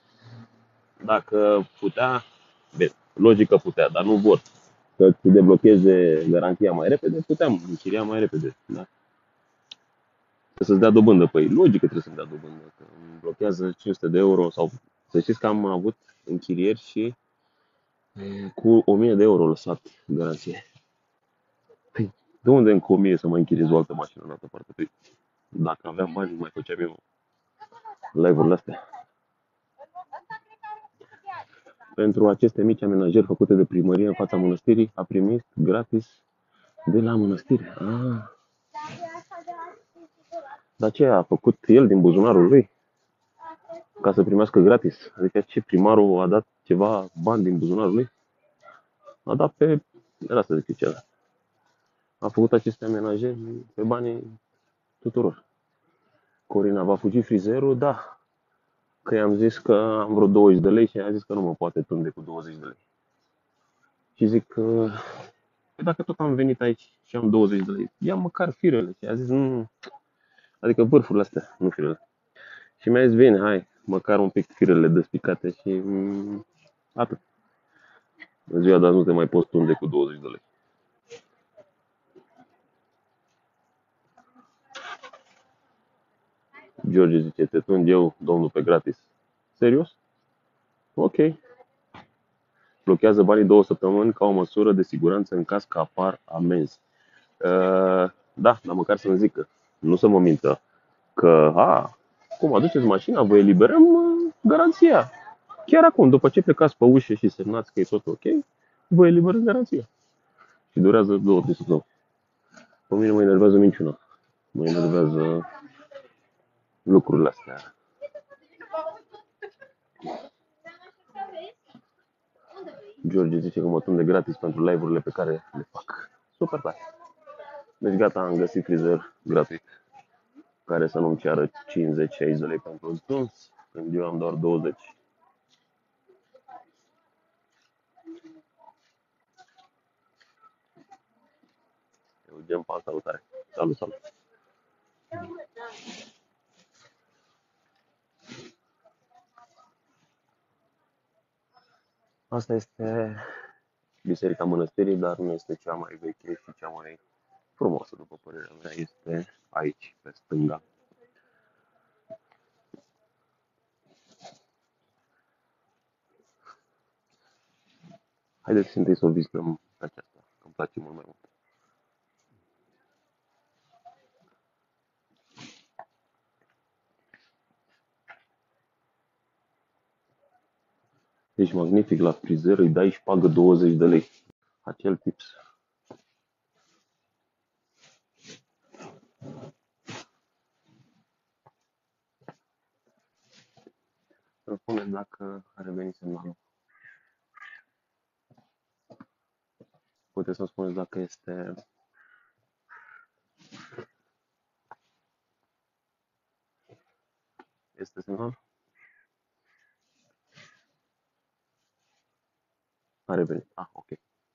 Dacă putea, bine, logică putea, dar nu vor să ți deblocheze garanția mai repede, puteam închiria mai repede. Da? Trebuie să-ți dea dobândă. Păi logică trebuie să-mi dea dobândă. Că îmi blochează 500 de euro sau să știți că am avut închirieri și cu 1000 de euro lăsat garanție. Păi, de unde încă 1000 să mai închiriez o altă mașină în altă parte? Păi, dacă aveam bani, mai făceam eu live-urile astea. Pentru aceste mici amenajări făcute de primărie în fața mănăstirii, a primit gratis de la mănăstire. Dar ce a făcut el din buzunarul lui ca să primească gratis? Adică ce, primarul a dat ceva bani din buzunarul lui? A dat pe, era să zic ce, a făcut aceste amenajări pe banii tuturor. Corina, va fugi frizerul? Da. Că i-am zis că am vreo 20 de lei și a zis că nu mă poate tunde cu 20 de lei. Și zic că dacă tot am venit aici și am 20 de lei, ia măcar firele. Și a zis, nu, adică vârfurile astea, nu firele. Și mi-a zis, bine, hai, măcar un pic firele despicate și atât. În ziua de azi nu te mai poți tunde cu 20 de lei. George zice, te tund eu, domnul, pe gratis. Serios? Ok. Blochează banii 2 săptămâni ca o măsură de siguranță în caz că apar amenzi. Da, dar măcar să-mi zică, nu să mă mintă, că, cum aduceți mașina, vă eliberăm garanția. Chiar acum, după ce plecați pe ușă și semnați că e tot ok, vă eliberăm garanția. Și durează 2-3 săptămâni. Pe mine mă enervează minciuna. Mă enervează lucrurile astea. George zice că mă tund de gratis pentru live-urile pe care le fac. Super tare. Deci gata, am găsit frizer gratuit care să nu-mi ceară 50-60 de lei pentru un tuns, când eu am doar 20. Gempan, salutare. Salut, salut. Asta este Biserica Mănăstirii, dar nu este cea mai veche și cea mai frumoasă, după părerea mea, este aici, pe stânga. Haideți întâi să o vizităm pe aceasta, că îmi place mult mai mult. Deci magnific, la frizer îi dai și pagă 20 de lei. Acel tips. Să spunem dacă a revenit semnalul. Puteți să spuneți dacă este semnal? A revenit. Ah, ok.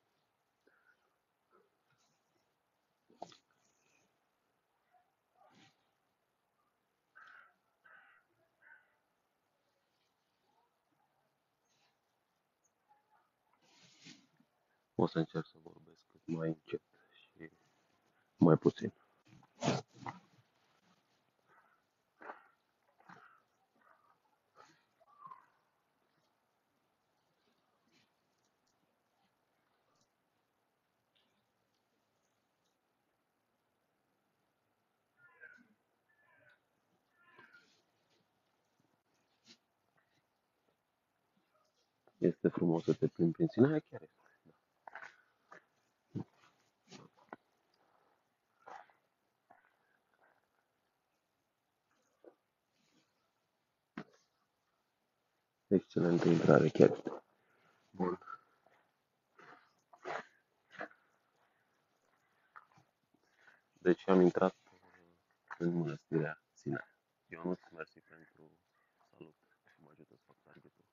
O să încerc să vorbesc cât mai încet și mai puțin. Este frumos să te plimbi prin Sinaia, chiar este. Excelentă intrare, chiar este. Bun. Deci am intrat în Mănăstirea Sinaia. Ionuț, mersi pentru salut și mă ajută să fac targetul.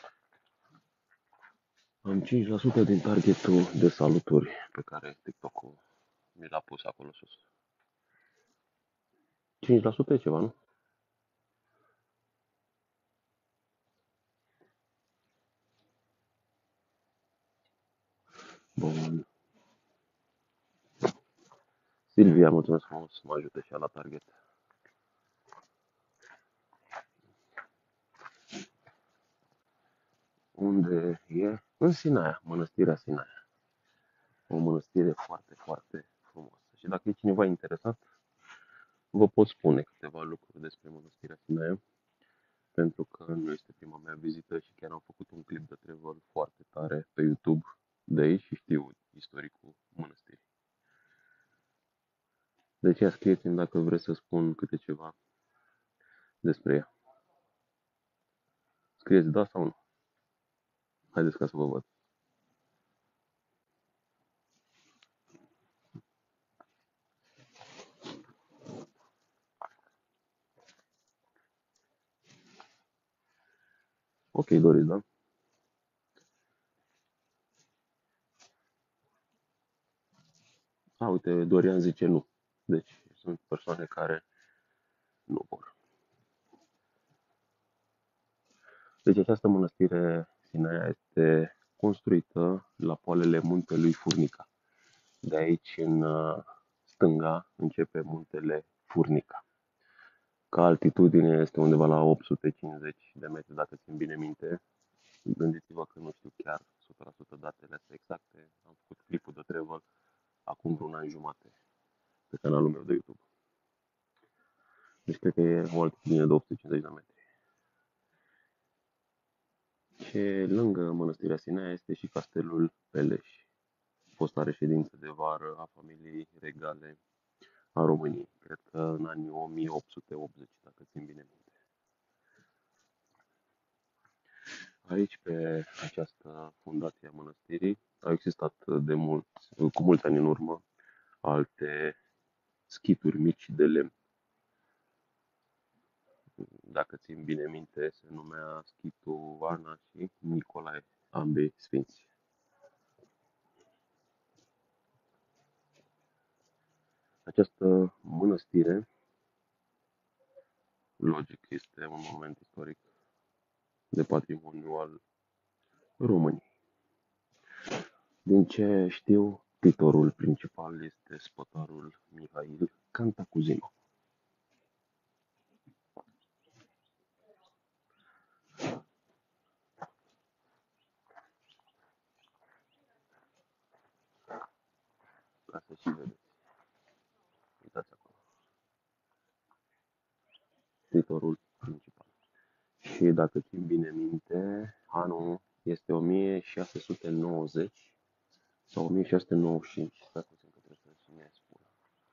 Am 5% din targetul de saluturi pe care TikTok-ul mi l-a pus acolo sus. 5% e ceva, nu? Bun. Silvia, mulțumesc frumos, mă ajută și ea la target. Unde e? În Sinaia, Mănăstirea Sinaia. O mănăstire foarte, foarte frumoasă. Și dacă e cineva interesat, vă pot spune câteva lucruri despre Mănăstirea Sinaia, pentru că nu este prima mea vizită și chiar am făcut un clip de travel foarte tare pe YouTube de aici și știu istoricul mănăstirii. De aceea scrieți-mi dacă vreți să spun câte ceva despre ea. Scrieți da sau nu. Haideți ca să vă văd. Ok, Doris, da? Uite, Dorian zice nu. Deci sunt persoane care nu vor. Deci această mănăstire Sinaia este construită la poalele muntelui Furnica. De aici în stânga începe muntele Furnica. Ca altitudine este undeva la 850 de metri, dacă țin bine minte. Gândiți-vă că nu știu chiar 100% datele astea exacte. Am făcut clipul de travel acum vreun an jumate pe canalul meu de YouTube. Deci cred că e o altitudine de 850 de metri. Și lângă Mănăstirea Sinaia este și Castelul Peleș, fosta reședință de vară a familiei regale a României. Cred că în anii 1880, dacă țin bine minte. Aici, pe această fundație a mănăstirii, au existat cu mulți ani în urmă, alte schituri mici de lemn. Dacă țin bine minte, se numea schitul Ana și Nicolae, ambei sfinți. Această mănăstire, logic, este un monument istoric de patrimoniu al României. Din ce știu, titorul principal este spătarul Mihail Cantacuzino. Ca să și vedeți. Uitați acolo. Titorul principal. Și dacă țin bine minte, anul este 1690 sau 1695. Stai puțin că trebuie să ne spun.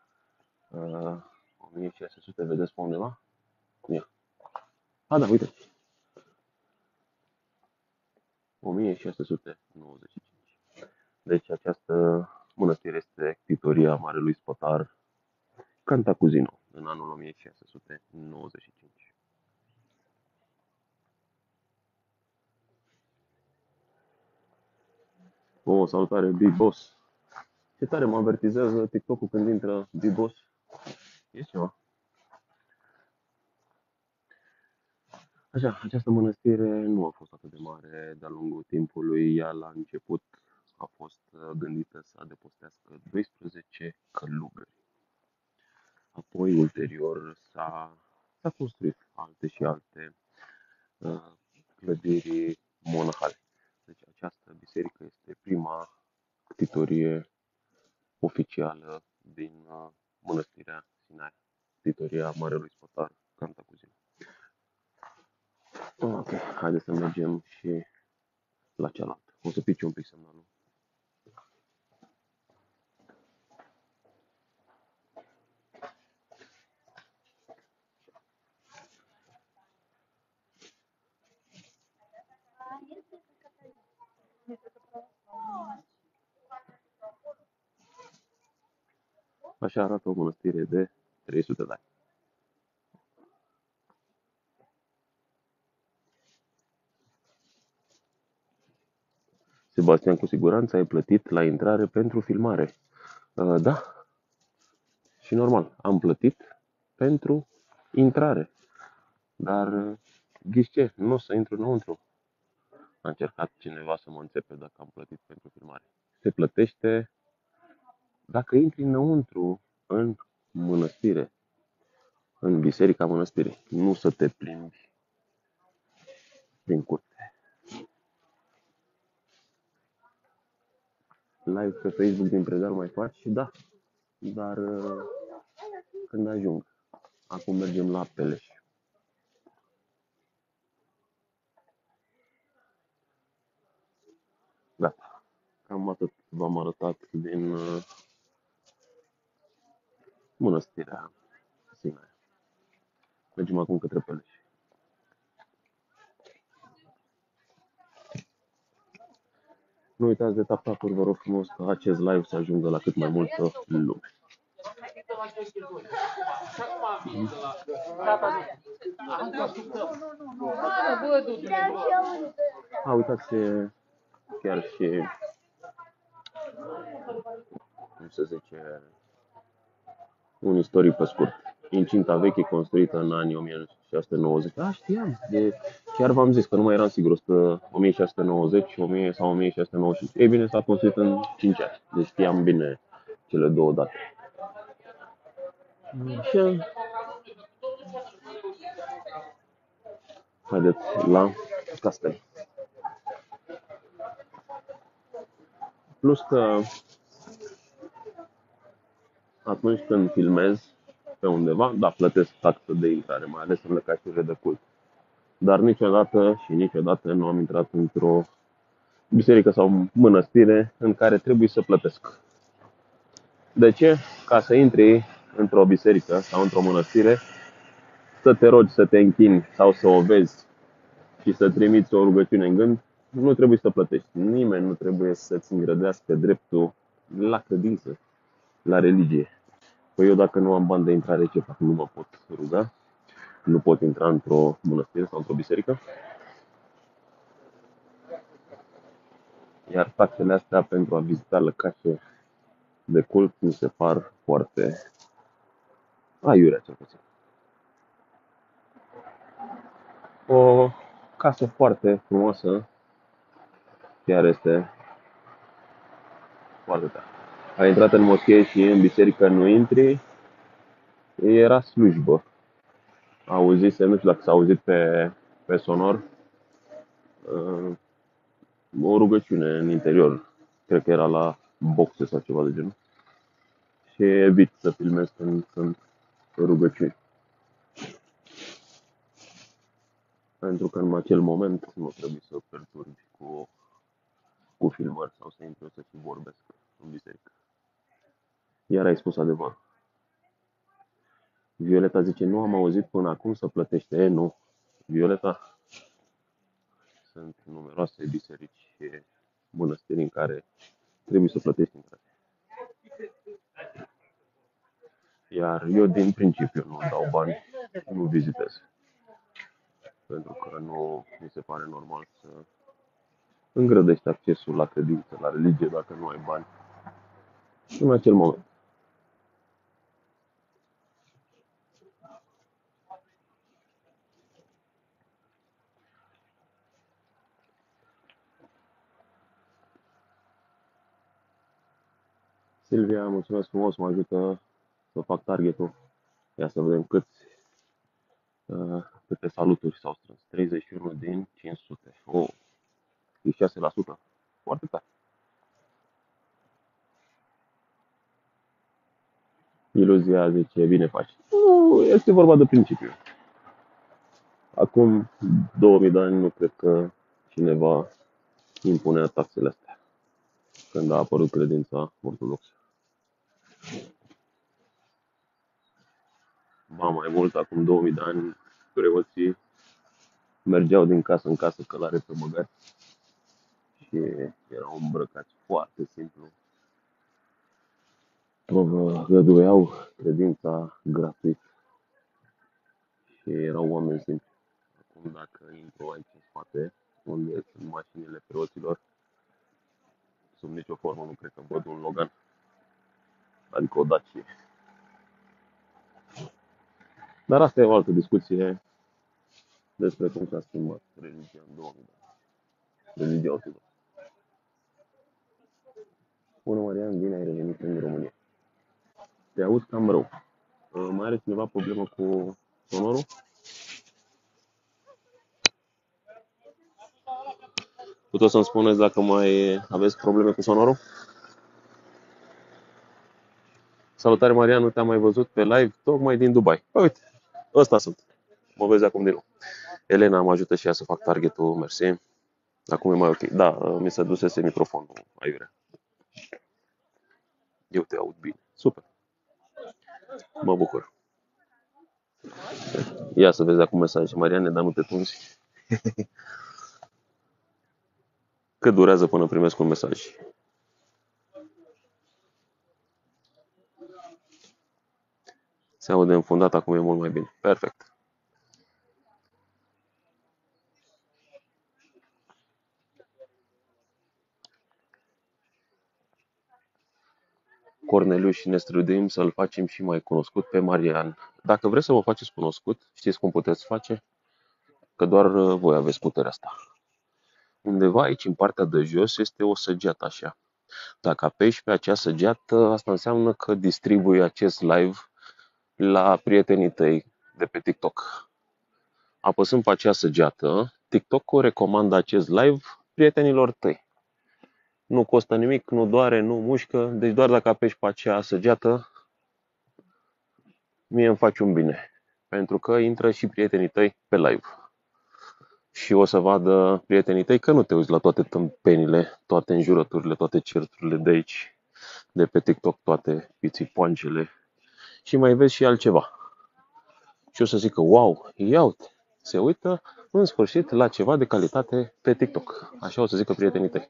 1600, vedeți pe undeva? Ia. A, da, uite. 1695. Deci această mănăstire este ctitoria Marelui Spătar Cantacuzino în anul 1695. O, salutare, Big Boss. Ce tare mă avertizează TikTok-ul când intră Big Boss. E ceva. Așa, această mănăstire nu a fost atât de mare de-a lungul timpului. Ea la început a fost gândită să adăpostească 12 călugări. Apoi, ulterior, s-a construit alte și alte clădiri monahale. Deci această biserică este prima ctitorie oficială din mănăstirea Sinaia, ctitoria Marelui Spătar Cantacuzino. Ok, haideți să mergem și la cealaltă. O să pice un pic semnalul. Așa arată o mănăstire de 300 de ani. Sebastian, cu siguranță ai plătit la intrare pentru filmare. Da, și normal, am plătit pentru intrare. Dar ghiși ce? Nu o să intru înăuntru. A încercat cineva să mă înțepe dacă am plătit pentru filmare. Se plătește dacă intri înăuntru în mănăstire, în biserica mănăstirii, nu să te plimbi prin curte. Live pe Facebook din Predeal mai faci? Da, dar când ajung. Acum mergem la Peleș. Gata. Cam atât v-am arătat din mănăstirea Sinaia. Mergem acum către Peleș. Nu uitați de tap-tap-uri, vă rog frumos, ca acest live să ajungă la cât mai multă lume. A, uitați, chiar și, cum se zice, un istoric pe scurt. Incinta veche construită în anii 1690. Da, știam. Chiar v-am zis că nu mai eram sigur, 1690 sau 1695. Ei bine, s-a construit în 5 ani. Deci știam bine cele două date. Și haideți la castel. Plus că atunci când filmez pe undeva, da, plătesc taxă de intrare, mai ales în lăcașurile de cult. Dar niciodată nu am intrat într-o biserică sau mănăstire în care trebuie să plătesc. De ce? Ca să intri într-o biserică sau într-o mănăstire, să te rogi, să te închini sau să o vezi și să trimiți o rugăciune în gând, nu trebuie să plătești. Nimeni nu trebuie să-ți îngrădească dreptul la credință, la religie. Păi eu dacă nu am bani de intrare, ce fac? Nu mă pot ruga? Nu pot intra într-o mănăstire sau într-o biserică? Iar taxele astea pentru a vizita lăcașe de cult mi se par foarte aiurea cel puțin. O casă foarte frumoasă, chiar este foarte tare. A intrat în moschee și în biserică nu intri, era slujbă. Auzise, nu știu dacă s-a auzit pe sonor, uh, o rugăciune în interior. Cred că era la boxe sau ceva de genul. Și evit să filmez când sunt rugăciuni. Pentru că în acel moment nu trebuie să perturbi cu filmări sau să intru să și vorbesc în biserică. Iar ai spus adevăr. Violeta zice, nu am auzit până acum să plătește. Nu. Violeta, sunt numeroase biserici și mănăstiri în care trebuie să plătești intrare. Iar eu din principiu nu dau bani, nu vizitez. Pentru că nu mi se pare normal să îngrădești accesul la credință, la religie, dacă nu ai bani în acel moment. Silvia, mulțumesc frumos, mă ajută să fac targetul. Ia să vedem câte saluturi s-au strâns. 31 din 500. Oh, e 6%. Foarte tare. Iluzia zice, bine faci. Nu, este vorba de principiu. Acum 2000 de ani nu cred că cineva impunea taxele astea când a apărut credința ortodoxă. Ba mai mult, acum 2000 de ani, preoții mergeau din casă în casă călare pe băgați și erau îmbrăcați foarte simplu. Găduiau credința gratuit și erau oameni simpli. Acum dacă intru aici în spate, unde sunt mașinile preoților, sub nicio formă nu cred că văd un Logan, adică o Dacia. Dar asta e o altă discuție despre cum s-a schimbat religia în 2000 de ani. Religia ortodoxă. Bună, Marian, bine ai revenit în România. Te aud cam rău. Mai are cineva problemă cu sonorul? Puteți să-mi spuneți dacă mai aveți probleme cu sonorul? Salutare, Marian, nu te-am mai văzut pe live, tocmai din Dubai. Uite, ăsta sunt. Mă vezi acum din nou. Elena mă ajută și ea să fac targetul, mersi. Acum e mai ok. Da, mi se dusese microfonul, aiurea. Eu te aud bine. Super. Mă bucur. Ia să vezi acum mesaj. Mariane, dar nu te tunzi. Cât durează până primesc un mesaj? Se aude înfundat, acum e mult mai bine. Perfect. Corneliu și ne străduim să-l facem și mai cunoscut pe Marian. Dacă vreți să vă faceți cunoscut, știți cum puteți face? Că doar voi aveți puterea asta. Undeva aici, în partea de jos, este o săgeată așa. Dacă apeși pe acea săgeată, asta înseamnă că distribui acest live la prietenii tăi de pe TikTok. Apăsând pe acea săgeată, TikTok-ul recomandă acest live prietenilor tăi. Nu costă nimic, nu doare, nu mușcă, deci doar dacă apeși pe acea săgeată, mie îmi faci un bine. Pentru că intră și prietenii tăi pe live. Și o să vadă prietenii tăi că nu te uiți la toate tâmpenile, toate înjurăturile, toate certurile de aici, de pe TikTok, toate pițipoancele. Și mai vezi și altceva. Și o să zică, wow, ia uite, se uită în sfârșit la ceva de calitate pe TikTok. Așa o să zică prietenii tăi.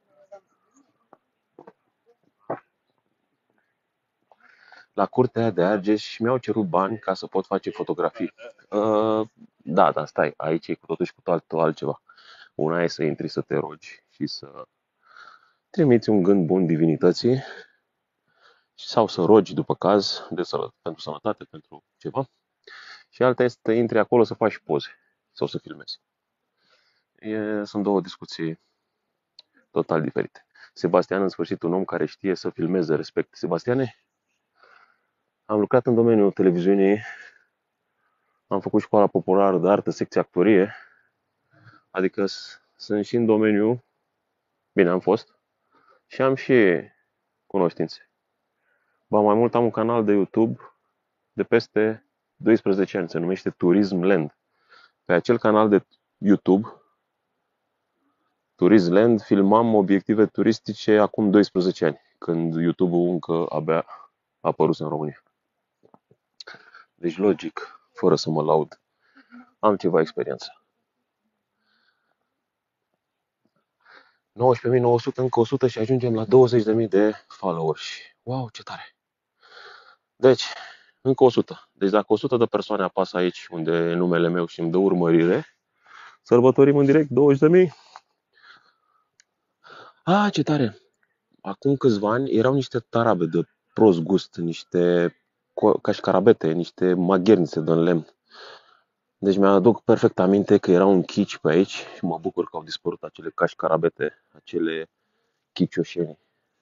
La curtea de Argeș mi-au cerut bani ca să pot face fotografii. Da, stai, aici e cu totul și cu totul altceva. Una e să intri să te rogi și să trimiți un gând bun divinității sau să rogi după caz pentru sănătate, pentru ceva. Și alta este să intri acolo să faci poze sau să filmezi. Sunt două discuții total diferite. Sebastian, în sfârșit, un om care știe să filmeze respect. Sebastiane, am lucrat în domeniul televiziunii, am făcut școala populară de artă, secția actorie, adică sunt și în domeniu, bine, am fost, și am și cunoștințe. Ba mai mult, am un canal de YouTube de peste 12 ani, se numește Turism Land. Pe acel canal de YouTube, Turism Land, filmam obiective turistice acum 12 ani, când YouTube-ul încă abia a apărut în România. Deci, logic, fără să mă laud, am ceva experiență. 19.900, încă 100 și ajungem la 20.000 de followers. Wow, ce tare! Deci, încă 100. Deci dacă 100 de persoane apasă aici unde e numele meu și îmi dă urmărire, sărbătorim în direct 20.000. Ce tare! Acum câțiva ani erau niște tarabe de prost gust, niște cașcarabete, niște maghernițe de lemn. Deci mi-aduc perfect aminte că era un chici pe aici și mă bucur că au dispărut acele cașcarabete, acele chicioșeni.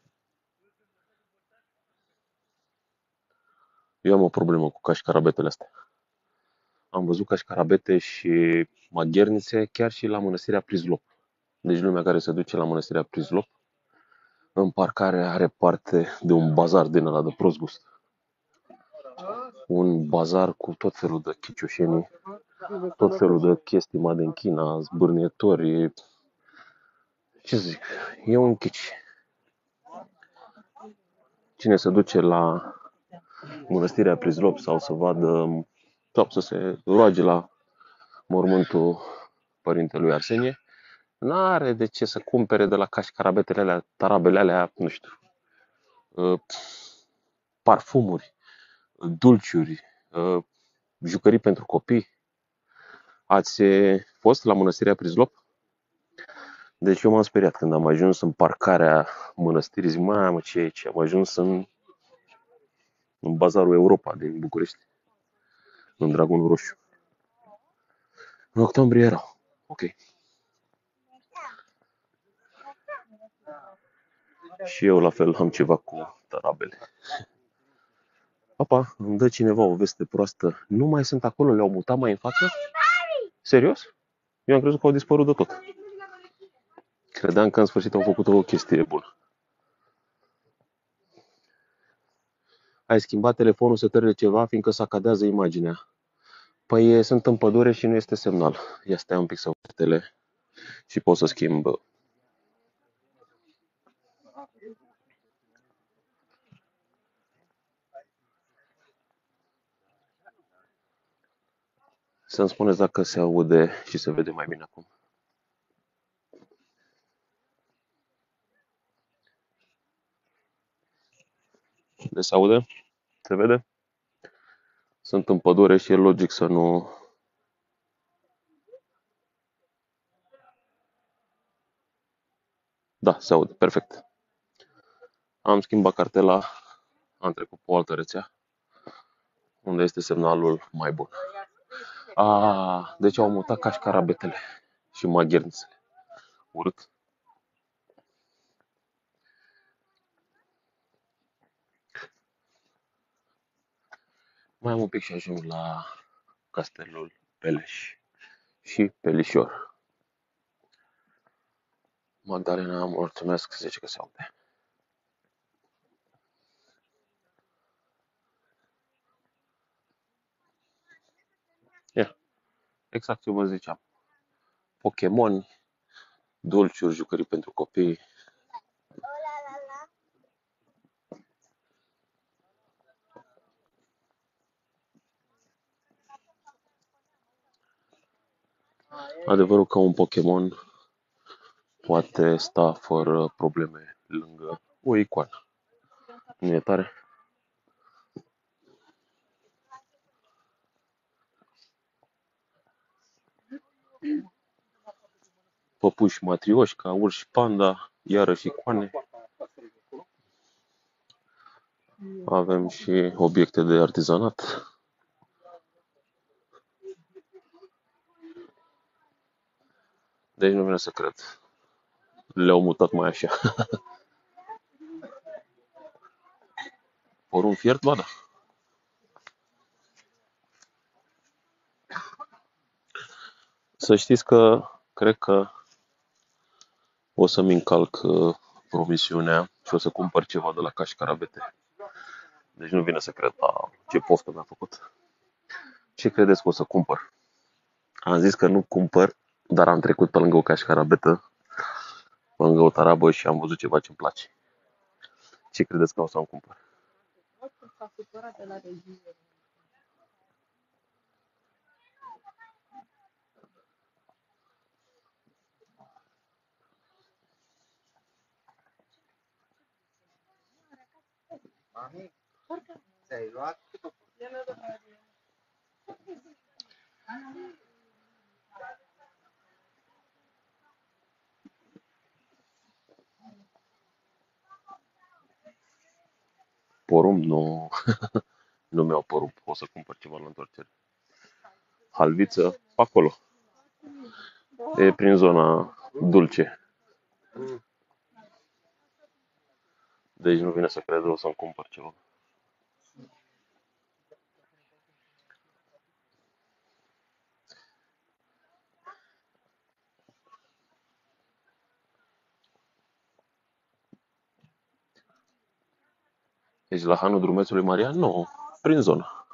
Eu am o problemă cu cașcarabetele astea. Am văzut cașcarabete și maghernițe chiar și la Mănăstirea Prizlop. Deci lumea care se duce la Mănăstirea Prizlop, în parcare are parte de un bazar din ăla de prost gust. Un bazar cu tot felul de chicioșenii, tot felul de chestii made în China, zbârnietori. Ce zic, e un chici. Cine se duce la Mănăstirea Prizlop sau să vadă sau să se roage la mormântul părintelui Arsenie, n-are de ce să cumpere de la cașcarabetele alea, tarabele alea, nu știu, parfumuri, dulciuri, jucării pentru copii. Ați fost la Mănăstirea Prizlop? Deci eu m-am speriat când am ajuns în parcarea mănăstirii. Zic, mamă, ce e aici? Am ajuns în bazarul Europa din București, în Dragonul Roșu. În octombrie erau. Ok. Și eu la fel am ceva cu tarabele. Papa, îmi dă cineva o veste proastă. Nu mai sunt acolo, le-au mutat mai în față? Serios? Eu am crezut că au dispărut de tot. Credeam că în sfârșit au făcut o chestie bună. Ai schimbat telefonul să tărle ceva, fiindcă sacadează imaginea. Păi sunt în pădure și nu este semnal. Ia stai un pic să uit tele și pot să schimb. Să-mi spuneți dacă se aude și se vede mai bine acum. Deci se aude? Se vede? Sunt în pădure și e logic să nu... Da, se aude, perfect. Am schimbat cartela, am trecut pe o altă rețea, unde este semnalul mai bun. Deci au mutat cașcarabetele și maghernițele. Urât. Mai am un pic și ajung la Castelul Peleș și Pelișor. Magdalena, mulțumesc, zice că se aude. Exact ce vă ziceam. Pokémon, dulciuri, jucării pentru copii. Adevărul că un Pokémon poate sta fără probleme lângă o icoană. Nu e tare? Păpuși matrioșca, urși panda, iarăși icoane. Avem și obiecte de artizanat. Deci nu vine să cred. Le-au mutat mai așa. Porumb fiert, ba da. Să știți că cred că o să-mi încalc promisiunea și o să cumpăr ceva de la Cașcarabete. Deci nu vine să cred ce poftă mi-a făcut. Ce credeți că o să cumpăr? Am zis că nu cumpăr, dar am trecut pe lângă o Cașcarabetă, pe lângă o tarabă și am văzut ceva ce-mi place. Ce credeți că o să-mi cumpăr? Mami, ți-ai luat? Porumb? Nu, nu mi-au porumb. O să cumpăr ceva la întoarcere. Halviță? Acolo. E prin zona Dulce. Deci nu vine să cred, o să-mi cumpăr ceva. Deci la Hanul Drumețului Marian? Nu, prin zonă.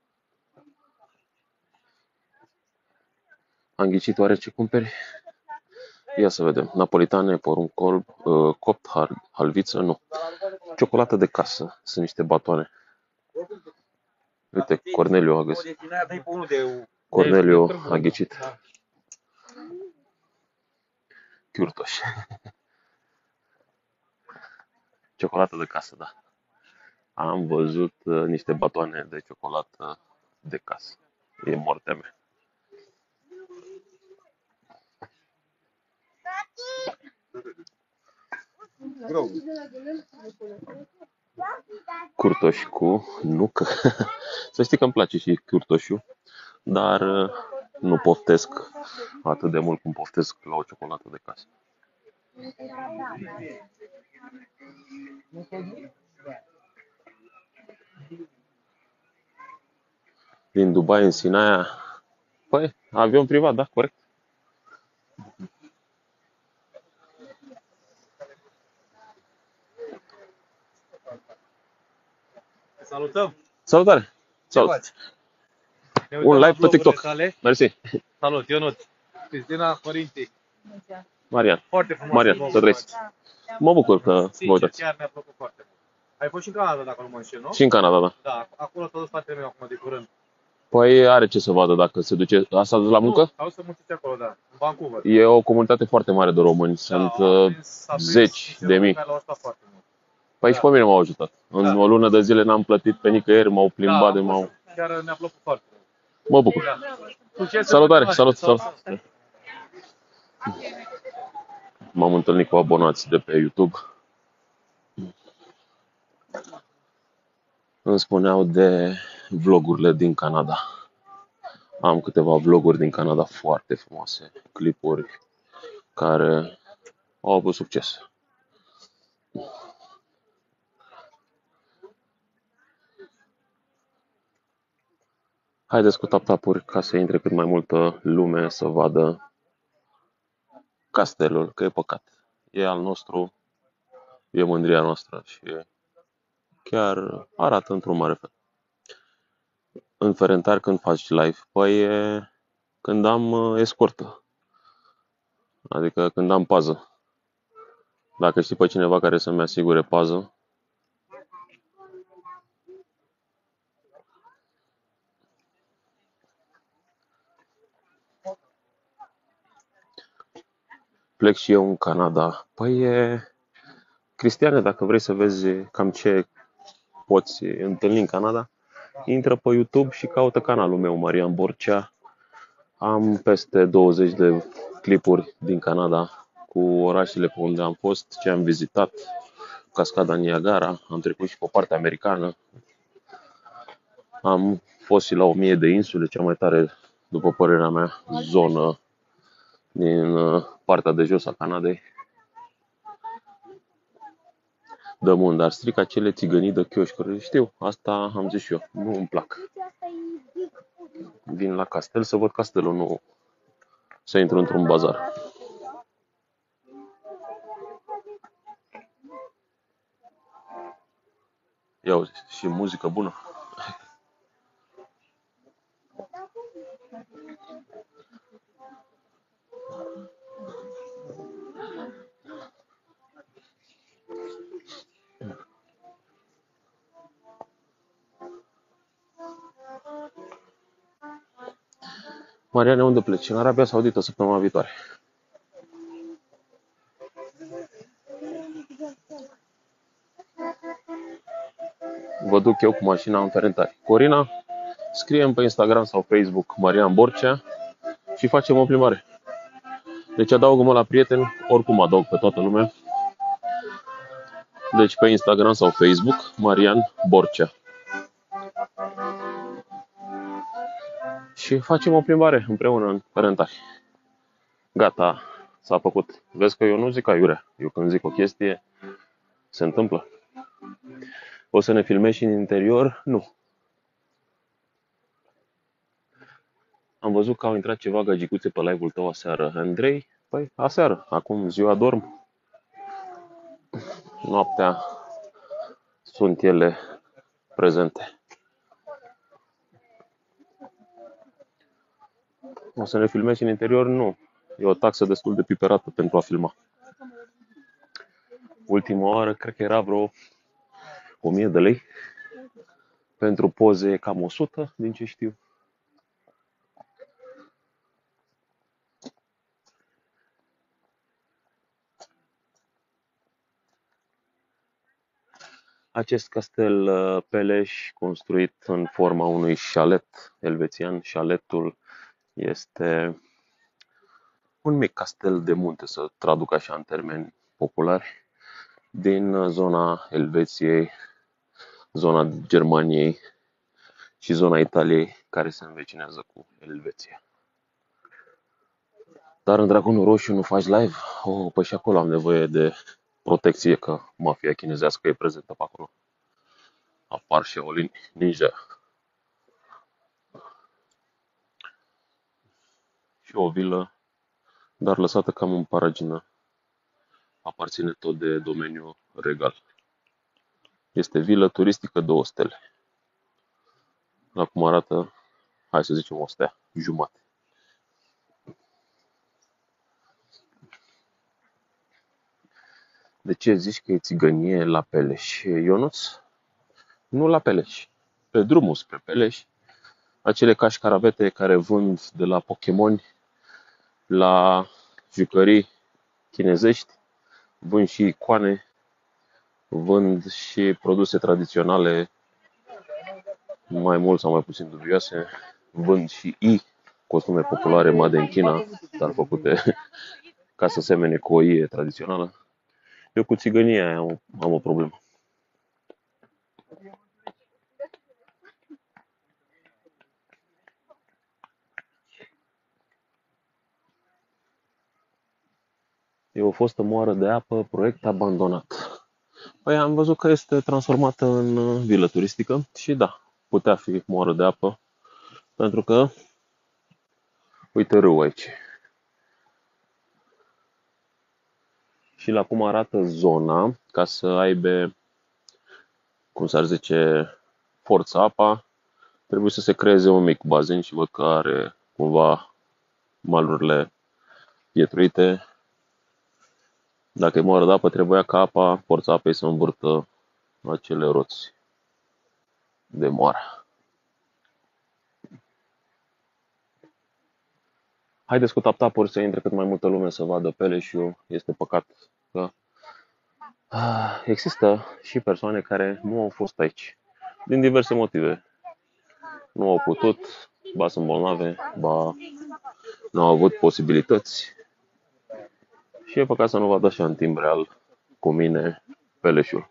Am ghicit oare ce cumperi? Ia să vedem. Napolitane, porumb colb, copt, halviță, nu. Ciocolată de casă. Sunt niște batoane. Uite, Corneliu a găsit. Corneliu a ghicit. Chiurtoș. Ciocolată de casă, da. Am văzut niște batoane de ciocolată de casă. E moartea mea. Curtoș cu nucă. Să știi că îmi place și curtoșul, dar nu poftesc atât de mult cum poftesc la o ciocolată de casă. Din Dubai în Sinaia? Păi, avion privat, da, corect. Salutăm! Salutare! Salut! Un live pe TikTok. Tale. Mersi. Salut, Ionut. Cristina Părinții. Marian. Foarte frumos. Marian, să trăiți. Mă bucur că vă Sincer, uitați. chiar mi-a plăcut foarte mult. Ai fost și în Canada, dacă nu mă înșel, nu? Și în Canada, da. Da, acolo s-a dus fratele meu acum de curând. Păi are ce să vadă dacă se duce. Asta de la muncă? Nu, au să munceți acolo, da. În Vancouver. E o comunitate foarte mare de români. Sunt zeci de mii. Păi și pe mine m-au ajutat. În o lună de zile n-am plătit pe nicăieri, m-au plimbat de m-au... Chiar ne-a plăcut foarte mult. Mă bucur. Salutare, salut. M-am întâlnit cu abonați de pe YouTube. Îmi spuneau de vlogurile din Canada. Am câteva vloguri din Canada foarte frumoase, clipuri care au avut succes. Haideți cu tap-tapuri ca să intre cât mai multă lume să vadă castelul, că e păcat. E al nostru, e mândria noastră și chiar arată într-un mare fel. În Ferentar când faci live? Păi e când am escortă. Adică când am pază. Dacă știi pe cineva care să-mi asigure pază, plec și eu în Canada. Păi e... Cristiane, dacă vrei să vezi cam ce poți întâlni în Canada, intră pe YouTube și caută canalul meu, Marian Borcea. Am peste 20 de clipuri din Canada cu orașele pe unde am fost, ce am vizitat, cascada Niagara, am trecut și pe partea americană. Am fost și la 1000 de insule, cea mai tare, după părerea mea, zonă din partea de jos a Canadei. De mult, dar stric acele țigănii de chioșcuri. Știu, asta am zis și eu, nu îmi plac. Vin la castel să văd castelul, nu să intru într-un bazar. Ia uzi, și muzică bună. Mariane, unde pleci? În Arabia Saudită săptămâna viitoare. Vă duc eu cu mașina în Ferentari. Corina, scrie-mi pe Instagram sau Facebook Marian Borcea și facem o plimbare. Deci adaugă-mă la prieteni, oricum adaug pe toată lumea. Deci pe Instagram sau Facebook Marian Borcea. Și facem o plimbare împreună în Ferentari. Gata, s-a făcut. Vezi că eu nu zic aiurea. Eu când zic o chestie, se întâmplă. O să ne filmezi și în interior? Nu. Am văzut că au intrat ceva gagicuțe pe live-ul tău aseară. Andrei? Păi, aseară. Acum ziua dorm. Noaptea sunt ele prezente. O să ne filmezi și în interior? Nu. E o taxă destul de piperată pentru a filma. Ultima oară, cred că era vreo 1000 de lei. Pentru poze cam 100, din ce știu. Acest castel Peleș, construit în forma unui șalet elvețian, șaletul este un mic castel de munte, să traduc așa în termeni populari, din zona Elveției, zona Germaniei și zona Italiei, care se învecinează cu Elveția. Dar în Dragonul Roșu nu faci live? Oh, păi și acolo am nevoie de protecție, că mafia chinezească e prezentă pe acolo. Apar Shaolin Ninja. Și o vilă, dar lăsată cam în paragină. Aparține tot de domeniul regal. Este vilă turistică 2 stele. La cum arată, hai să zicem o stea, jumate. De ce zici că e țigănie la Peleș, Ionuț? Nu la Peleș. Pe drumul spre Peleș, acele cașcaravete care vând de la Pokémon la jucării chinezești, vând și icoane, vând și produse tradiționale mai mult sau mai puțin dubioase, vând și costume populare made în China, dar făcute ca să semene cu o ie tradițională. Eu cu țigănia am o problemă. E o fostă moară de apă, proiect abandonat. Păi am văzut că este transformată în vilă turistică și da, putea fi moară de apă, pentru că, uite râul aici. Și la cum arată zona, ca să aibă, cum s-ar zice, forță apa, trebuie să se creeze un mic bazen și văd că are cumva malurile pietruite. Dacă e moară de apă, trebuia ca forța apei să învârtă acele roți de moară. Haideți cu tap-tap-uri să intre cât mai multă lume să vadă Peleșul. Este păcat că există și persoane care nu au fost aici, din diverse motive. Nu au putut, ba sunt bolnave, ba nu au avut posibilități. Și e păcat să nu vadă așa în timp real cu mine Peleșul.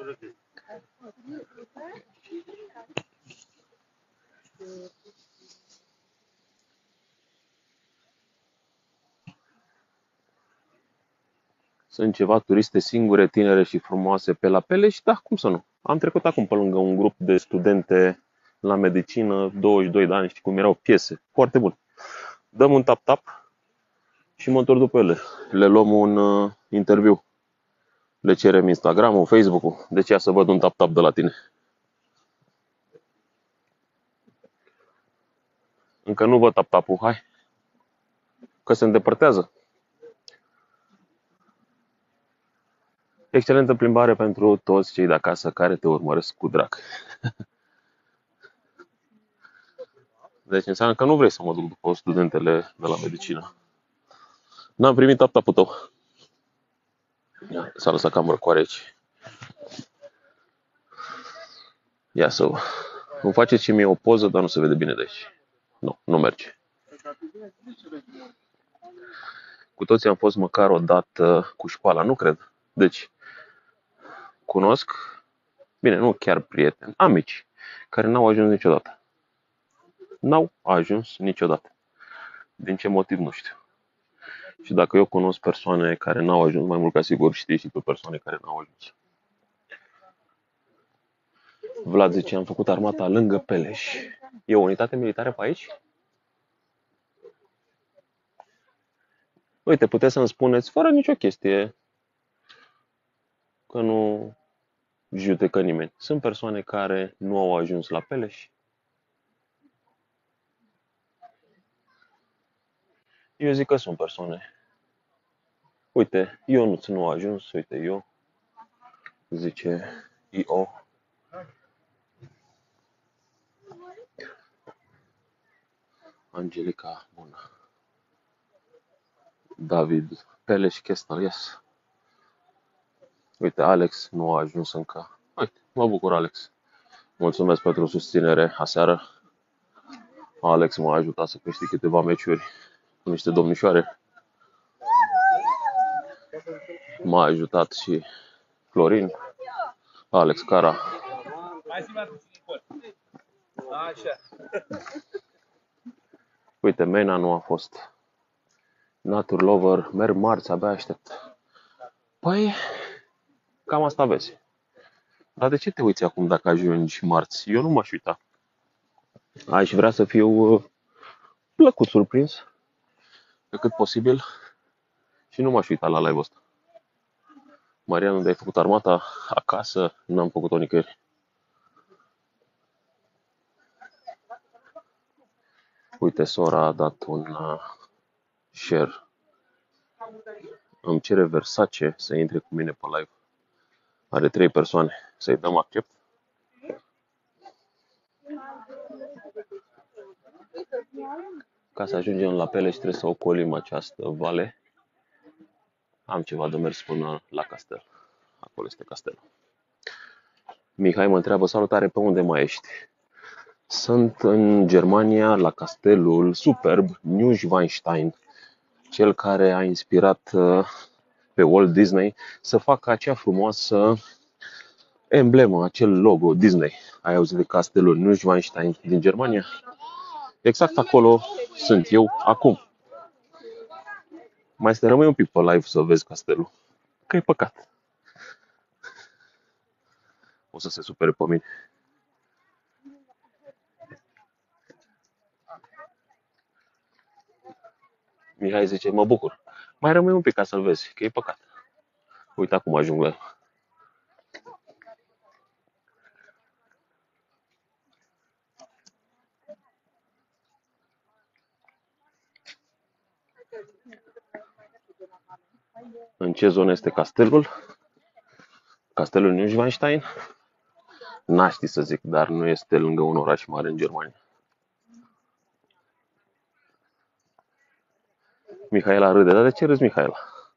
Sunt ceva turiste singure, tinere și frumoase pe la Peleș, da, cum să nu. Am trecut acum pe lângă un grup de studente la medicină, 22 de ani, știi cum erau, piese, foarte bun. Dăm un tap-tap și mă întorc după ele. Le luăm un interviu. Le cerem Instagram-ul, Facebook-ul. De ce să văd un tap-tap de la tine? Încă nu văd tap-tap-ul, hai. Că se îndepărtează. Excelentă plimbare pentru toți cei de acasă care te urmăresc cu drag. Deci înseamnă că nu vrei să mă duc după studentele de la medicină. N-am primit tap-tap-ul tău. S-a lăsat cam răcoare aici. Ia să îmi faceți și mie o poză, dar nu se vede bine de aici. Nu merge. Cu toții am fost măcar o dată cu școala, nu cred. Deci, cunosc, bine, nu chiar prieteni, amici, care n-au ajuns niciodată. N-au ajuns niciodată. Din ce motiv, nu știu. Și dacă eu cunosc persoane care n-au ajuns, mai mult ca sigur știi și tu persoane care n-au ajuns. Vlad zice, am făcut armata lângă Peleș. E o unitate militară pe aici? Uite, puteți să-mi spuneți, fără nicio chestie, că nu judecă nimeni. Sunt persoane care nu au ajuns la Peleș. Eu zic că sunt persoane. Uite, Ionuț nu a ajuns, uite, eu, zice I.O. Angelica, bună. David, Peleș, Chestal, yes. Uite, Alex nu a ajuns încă. Uite, mă bucur, Alex. Mulțumesc pentru susținere aseară. Alex m-a ajutat să câștig câteva meciuri cu niște domnișoare. M-a ajutat și Florin, Alex Cara. Uite, Mena nu a fost. Nature Lover, merg marți, abia aștept. Păi, cam asta vezi. Dar de ce te uiți acum dacă ajungi marți? Eu nu m-aș uita. Aș vrea să fiu plăcut surprins, pe cât posibil, și nu m-aș uita la live-ul ăsta. Marian, unde ai făcut armata? Acasă, nu am făcut-o nicăieri. Uite, sora a dat un share. Îmi cere Versace să intre cu mine pe live. Are 3 persoane. Să-i dăm accept? Ca să ajungem la Peleș trebuie să ocolim această vale. Am ceva de mers până la castel. Acolo este castelul. Mihai mă întreabă, salutare, pe unde mai ești? Sunt în Germania, la castelul superb Neuschwanstein, cel care a inspirat pe Walt Disney să facă acea frumoasă emblemă, acel logo Disney. Ai auzit de castelul Neuschwanstein din Germania? Exact acolo sunt eu acum. Mai să rămâi un pic pe live să vezi castelul, că e păcat. O să se supere pe mine. Mihai zice, mă bucur. Mai rămâi un pic ca să-l vezi, că e păcat. Uite acum ajung la el. În ce zonă este castelul? Castelul Neuschwanstein? N-aș ști să zic, dar nu este lângă un oraș mare în Germania. Mihaela râde. Dar de ce râzi, Mihaela?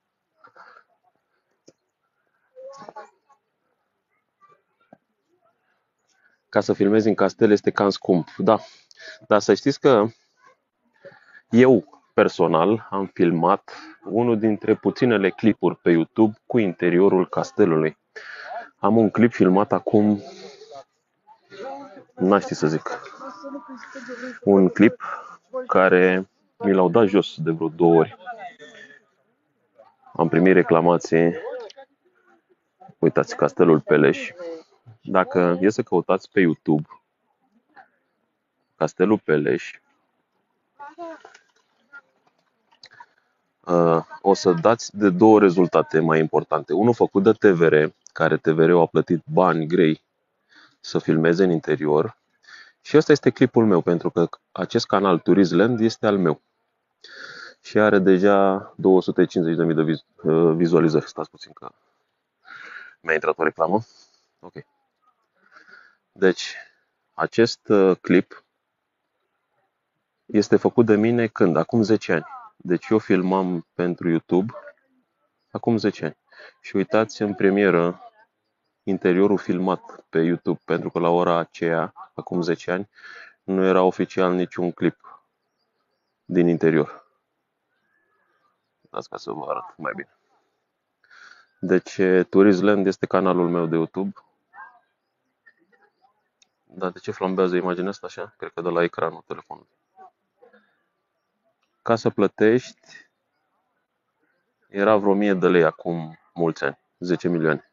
Ca să filmezi în castel este cam scump. Da, dar să știți că eu personal am filmat unul dintre puținele clipuri pe YouTube cu interiorul castelului. Am un clip filmat acum, n-aș ști să zic, un clip care mi l-au dat jos de vreo 2 ori. Am primit reclamații. Uitați, Castelul Peleș. Dacă e să căutați pe YouTube Castelul Peleș, o să dați de 2 rezultate mai importante. Unul făcut de TVR, care TVR-ul a plătit bani grei să filmeze în interior. Și ăsta este clipul meu, pentru că acest canal Turisland este al meu. Și are deja 250.000 de vizualizări. Stați puțin că mi-a intrat o reclamă. Ok. Deci, acest clip este făcut de mine când? Acum 10 ani. Deci eu filmam pentru YouTube acum 10 ani. Și uitați în premieră interiorul filmat pe YouTube, pentru că la ora aceea, acum 10 ani, nu era oficial niciun clip din interior. Dați ca să vă arăt mai bine. Deci Turisland este canalul meu de YouTube. Dar de ce flambează imaginea asta așa? Cred că de la ecranul telefonului. Ca să plătești, era vreo 1000 de lei acum mulți ani, 10 milioane.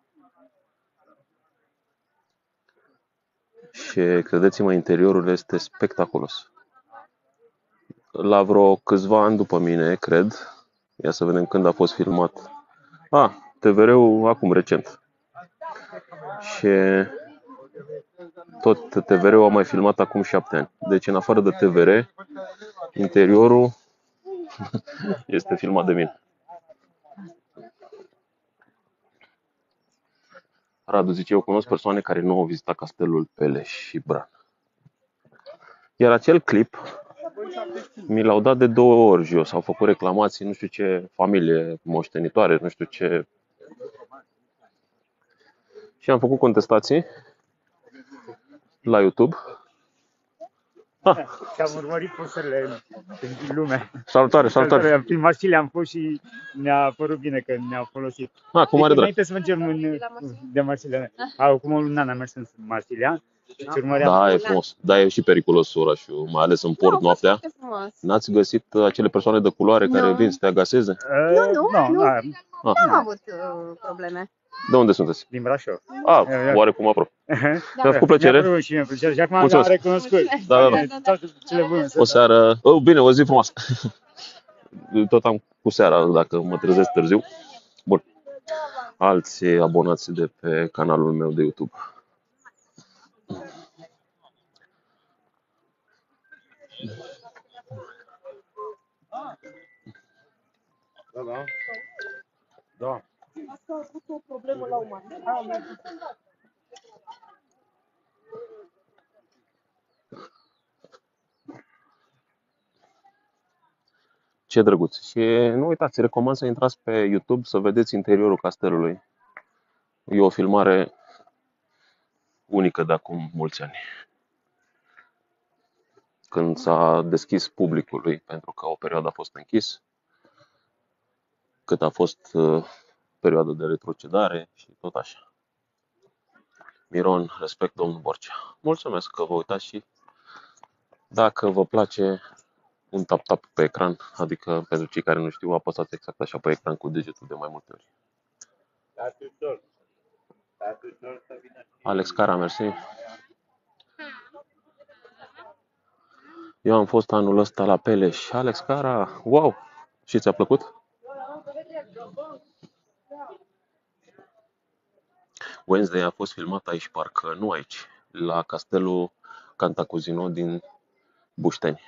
Și credeți-mă, interiorul este spectaculos. La vreo câțiva ani după mine, cred, ia să vedem când a fost filmat. TVR-ul acum recent. Și tot TVR-ul a mai filmat acum 7 ani. Deci în afară de TVR, interiorul este filmat de mine. Radu zice, eu cunosc persoane care nu au vizitat Castelul Peleș și Bran. Iar acel clip mi l-au dat de 2 ori jos. Au făcut reclamații, nu știu ce familie moștenitoare, nu știu ce. Și am făcut contestații la YouTube. Și-am urmărit postările în lume. Salutare, salutare. Am filmat și le-am pus și ne-a părut bine că ne-au folosit. Cu mare drag. Înainte să mergem de Marsilia. Acum o lună am mers în Marsilia. Da, e frumos. Da, e și periculos orașul, mai ales în port noaptea. N-ați găsit acele persoane de culoare care vin să te agaseze? Nu am avut probleme. De unde sunteți? Din Brașov. Oarecum aproape. Mi-a făcut plăcere. Și acum am recunoscut. Da. Cele bune. O seară, bine, o zi frumoasă. Tot am cu seara, dacă mă trezesc târziu. Bun. Alți abonați de pe canalul meu de YouTube. Da. Asta a avut o problemă la umăr. Ce drăguț. Și nu uitați, recomand să intrați pe YouTube să vedeți interiorul castelului. E o filmare unică de acum mulți ani. Când s-a deschis publicului, pentru că o perioadă a fost închis, cât a fost perioada de retrocedare și tot așa. Miron, respect, domnul Borcea. Mulțumesc că vă uitați și dacă vă place un tap-tap pe ecran, adică pentru cei care nu știu, apăsați exact așa pe ecran cu degetul de mai multe ori. Alex Cara, mersi. Eu am fost anul ăsta la Peleș. Alex Cara, wow! Și ți-a plăcut? Wednesday a fost filmat aici, parcă nu aici, la Castelul Cantacuzino din Bușteni.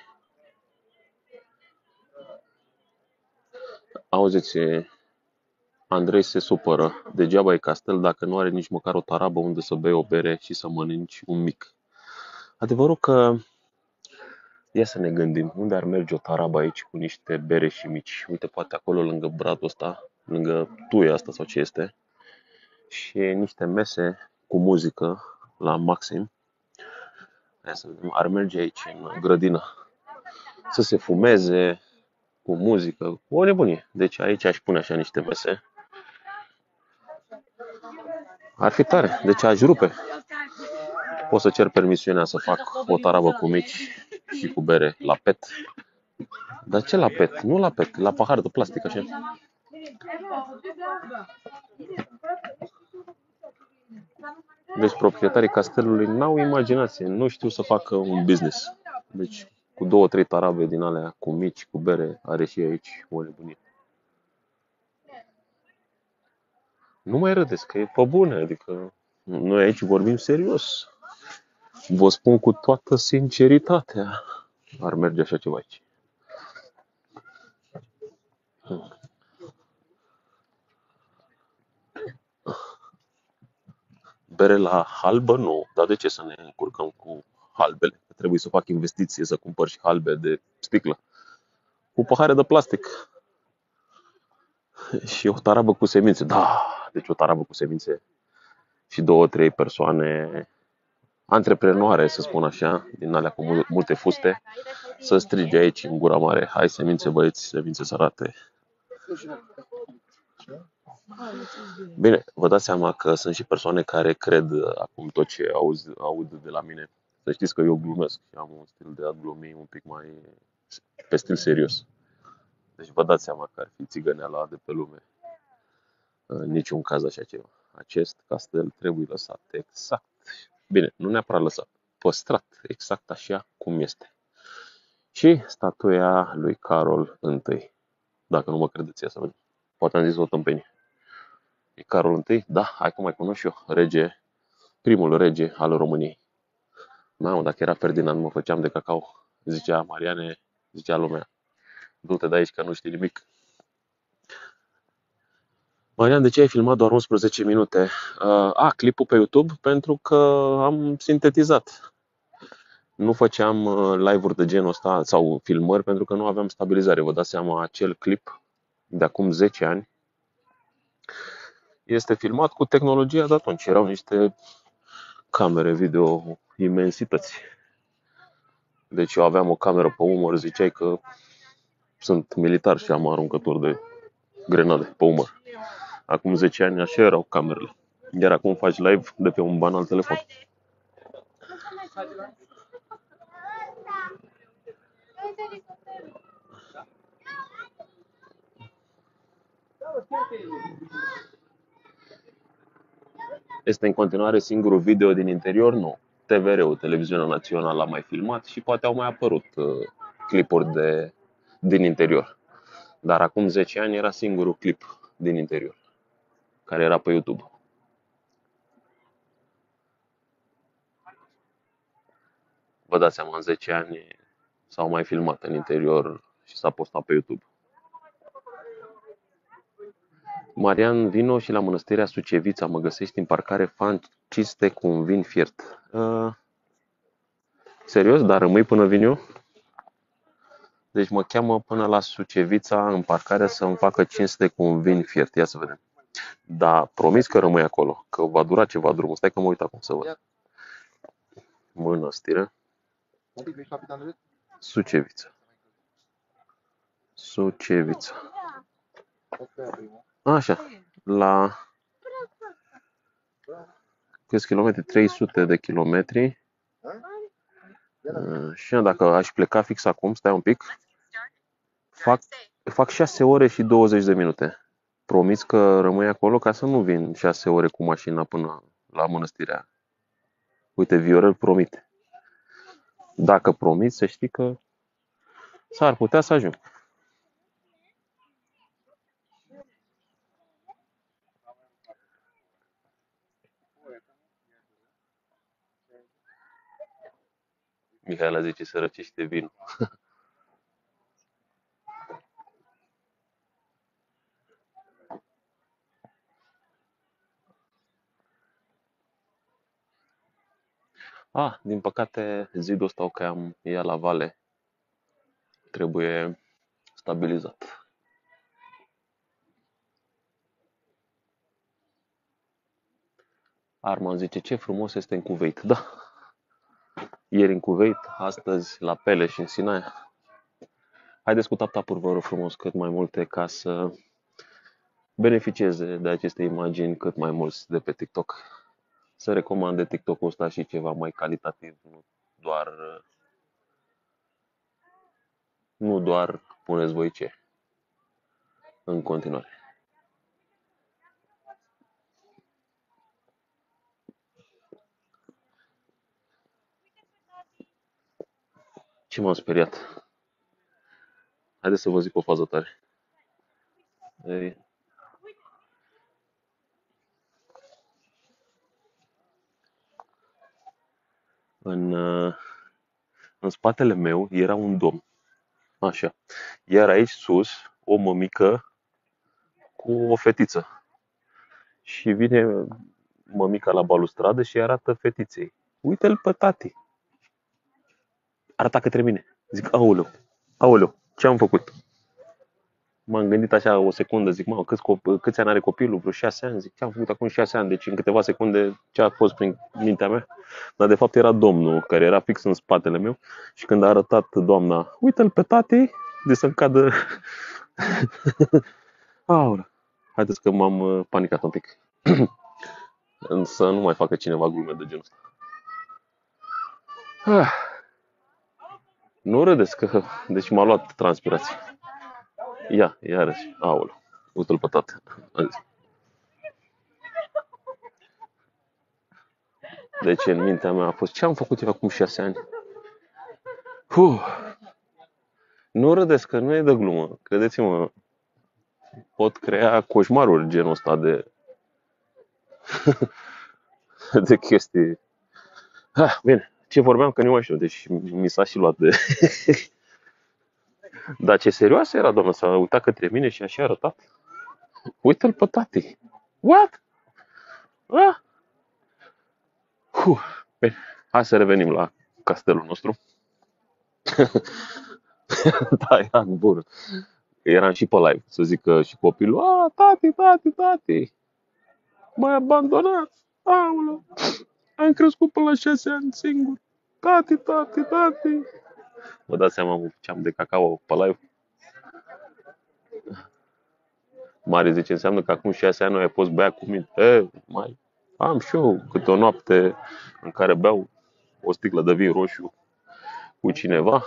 Auziți, Andrei se supără. Degeaba e castel dacă nu are nici măcar o tarabă unde să bei o bere și să mănânci un mic. Adevărul că ia să ne gândim, unde ar merge o tarabă aici cu niște bere și mici? Uite, poate acolo lângă bradul ăsta, lângă tuia asta sau ce este, și niște mese cu muzică la maxim. Hai să vedem, ar merge aici în grădină să se fumeze cu muzică, o nebunie. Deci aici aș pune așa niște mese. Ar fi tare, deci aș rupe. Pot să cer permisiunea să fac o tarabă cu mici și cu bere la PET. Dar ce la PET? Nu la PET, la pahar de plastic așa. Deci proprietarii castelului n-au imaginație, nu știu să facă un business. Deci cu 2-3 tarabe din alea, cu mici, cu bere, are și aici o nebunie. Nu mai râdeți, că e pe bune, adică noi aici vorbim serios. Vă spun cu toată sinceritatea, ar merge așa ceva aici. Bere la halbă? Nu. Dar de ce să ne încurcăm cu halbele? Trebuie să fac investiție să cumpăr și halbe de sticlă. Cu pahare de plastic. Și o tarabă cu semințe. Da, deci o tarabă cu semințe. Și 2-3 persoane antreprenoare, să spun așa, din alea cu multe fuste, să strige aici în gura mare: hai semințe băieți, semințe sărate. Bine, vă dați seama că sunt și persoane care cred acum tot ce aud de la mine. Să știți că eu glumesc și am un stil de a glumi un pic mai pe stil serios. Deci vă dați seama că ar fi țigăneala de pe lume. În niciun caz așa ceva. Acest castel trebuie lăsat exact. Bine, nu neapărat lăsat, păstrat exact așa cum este. Și statuia lui Carol I. Dacă nu mă credeți, ia să vedem. Poate am zis o tâmpenie. E Carol I? Da, hai că mai cunosc și eu. Rege, primul rege al României. Mamă, dacă era Ferdinand, mă făceam de cacao. Zicea Mariane, zicea lumea: du-te de aici că nu știi nimic. Marian, de ce ai filmat doar 11 minute? Clipul pe YouTube, pentru că am sintetizat. Nu făceam live-uri de genul ăsta sau filmări pentru că nu aveam stabilizare. Vă dați seama, acel clip de acum 10 ani este filmat cu tehnologia de atunci. Erau niște camere video imensități. Deci eu aveam o cameră pe umăr, ziceai că sunt militar și am aruncător de grenade pe umăr. Acum 10 ani așa erau camerele. Iar acum faci live de pe un banal telefon. Este în continuare singurul video din interior? Nu. TVR-ul, Televiziunea Națională, a mai filmat și poate au mai apărut clipuri din interior. Dar acum 10 ani era singurul clip din interior, care era pe YouTube. Vă dați seama, în 10 ani s-au mai filmat în interior și s-a postat pe YouTube. Marian, vino și la Mănăstirea Sucevița, mă găsești în parcare fanciste cu un vin fiert. Serios? Dar rămâi până vin eu? Deci mă cheamă până la Sucevița în parcare să-mi facă cinste cu un vin fiert. Ia să vedem. Da, promis că rămâi acolo, că va dura ceva drumul. Stai că mă uit acum să văd. Mănăstirea Sucevița. Sucevița. Așa, la câți kilometri? 300 de kilometri. Și dacă aș pleca fix acum, stai un pic, fac 6 ore și 20 de minute. Promis că rămâi acolo ca să nu vin 6 ore cu mașina până la Mănăstirea. Uite, Viorel promite. Dacă promit, să știi că s-ar putea să ajung. Mihaela zice să răcește vinul. Din păcate, zidul ăsta o cam ia la vale. Trebuie stabilizat. Arman zice, ce frumos este în Cuveit. Da. Ieri în Cuveit, astăzi la Pele și în Sinaia. Haideți cu tap-tap-uri, vă rog frumos, cât mai multe ca să beneficieze de aceste imagini cât mai mulți de pe TikTok. Să recomande TikTok-ul ăsta și ceva mai calitativ, nu doar puneți voi ce în continuare. Ce m-am speriat? Haideți să vă zic o fază tare. În spatele meu era un domn. Așa. Iar aici sus o mămică cu o fetiță. Și vine mămica la balustradă și arată fetiței. Uite-l pe tati. Arată către mine. Zic, aoleu, ce am făcut? M-am gândit așa o secundă, zic, câți ani are copilul? Vreo 6 ani? Zic, ce am făcut acum 6 ani? Deci în câteva secunde ce a fost prin mintea mea? Dar de fapt era domnul care era fix în spatele meu și când a arătat doamna, uite-l pe tati, de să-mi cadă... Aoleu, haideți că m-am panicat un pic. Să nu mai facă cineva glume de genul ăsta. Nu râdeți că... Deci m-a luat transpirație. Ia, iarăși. Aoleu. Uite-l pe tată. Deci în mintea mea a fost ce am făcut eu acum 6 ani? Nu râdeți că nu e de glumă. Credeți-mă, pot crea coșmaruri genul ăsta de de chestii. Bine, ce vorbeam că nu mai știu, deci mi s-a și luat de... Dar ce serioasă era, doamna, s-a uitat către mine și așa a arătat. Uite-l pe tati. What? Bine, hai să revenim la castelul nostru. Da, era bun. Eram și pe live, să zic că și copilul, tati, m-ai abandonat, aoleu, am crescut până la 6 ani singur, tati. Vă dați seama ce am de cacao pe live? Mare zice, înseamnă că acum 6 ani nu ai fost bea cu mine. Mai am și eu câte o noapte în care beau o sticlă de vin roșu cu cineva.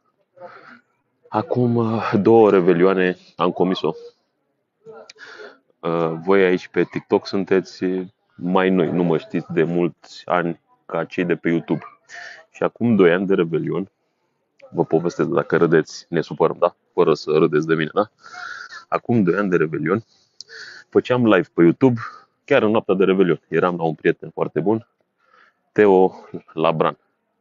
Acum 2 revelioane am comis-o. Voi aici pe TikTok sunteți mai noi, nu mă știți de mulți ani ca cei de pe YouTube. Și acum 2 ani de revelion, vă povestesc, dacă râdeți, ne supărăm, da? Fără să râdeți de mine, da? Acum 2 ani de revelion, făceam live pe YouTube, chiar în noaptea de revelion. Eram la un prieten foarte bun, Teo Labran.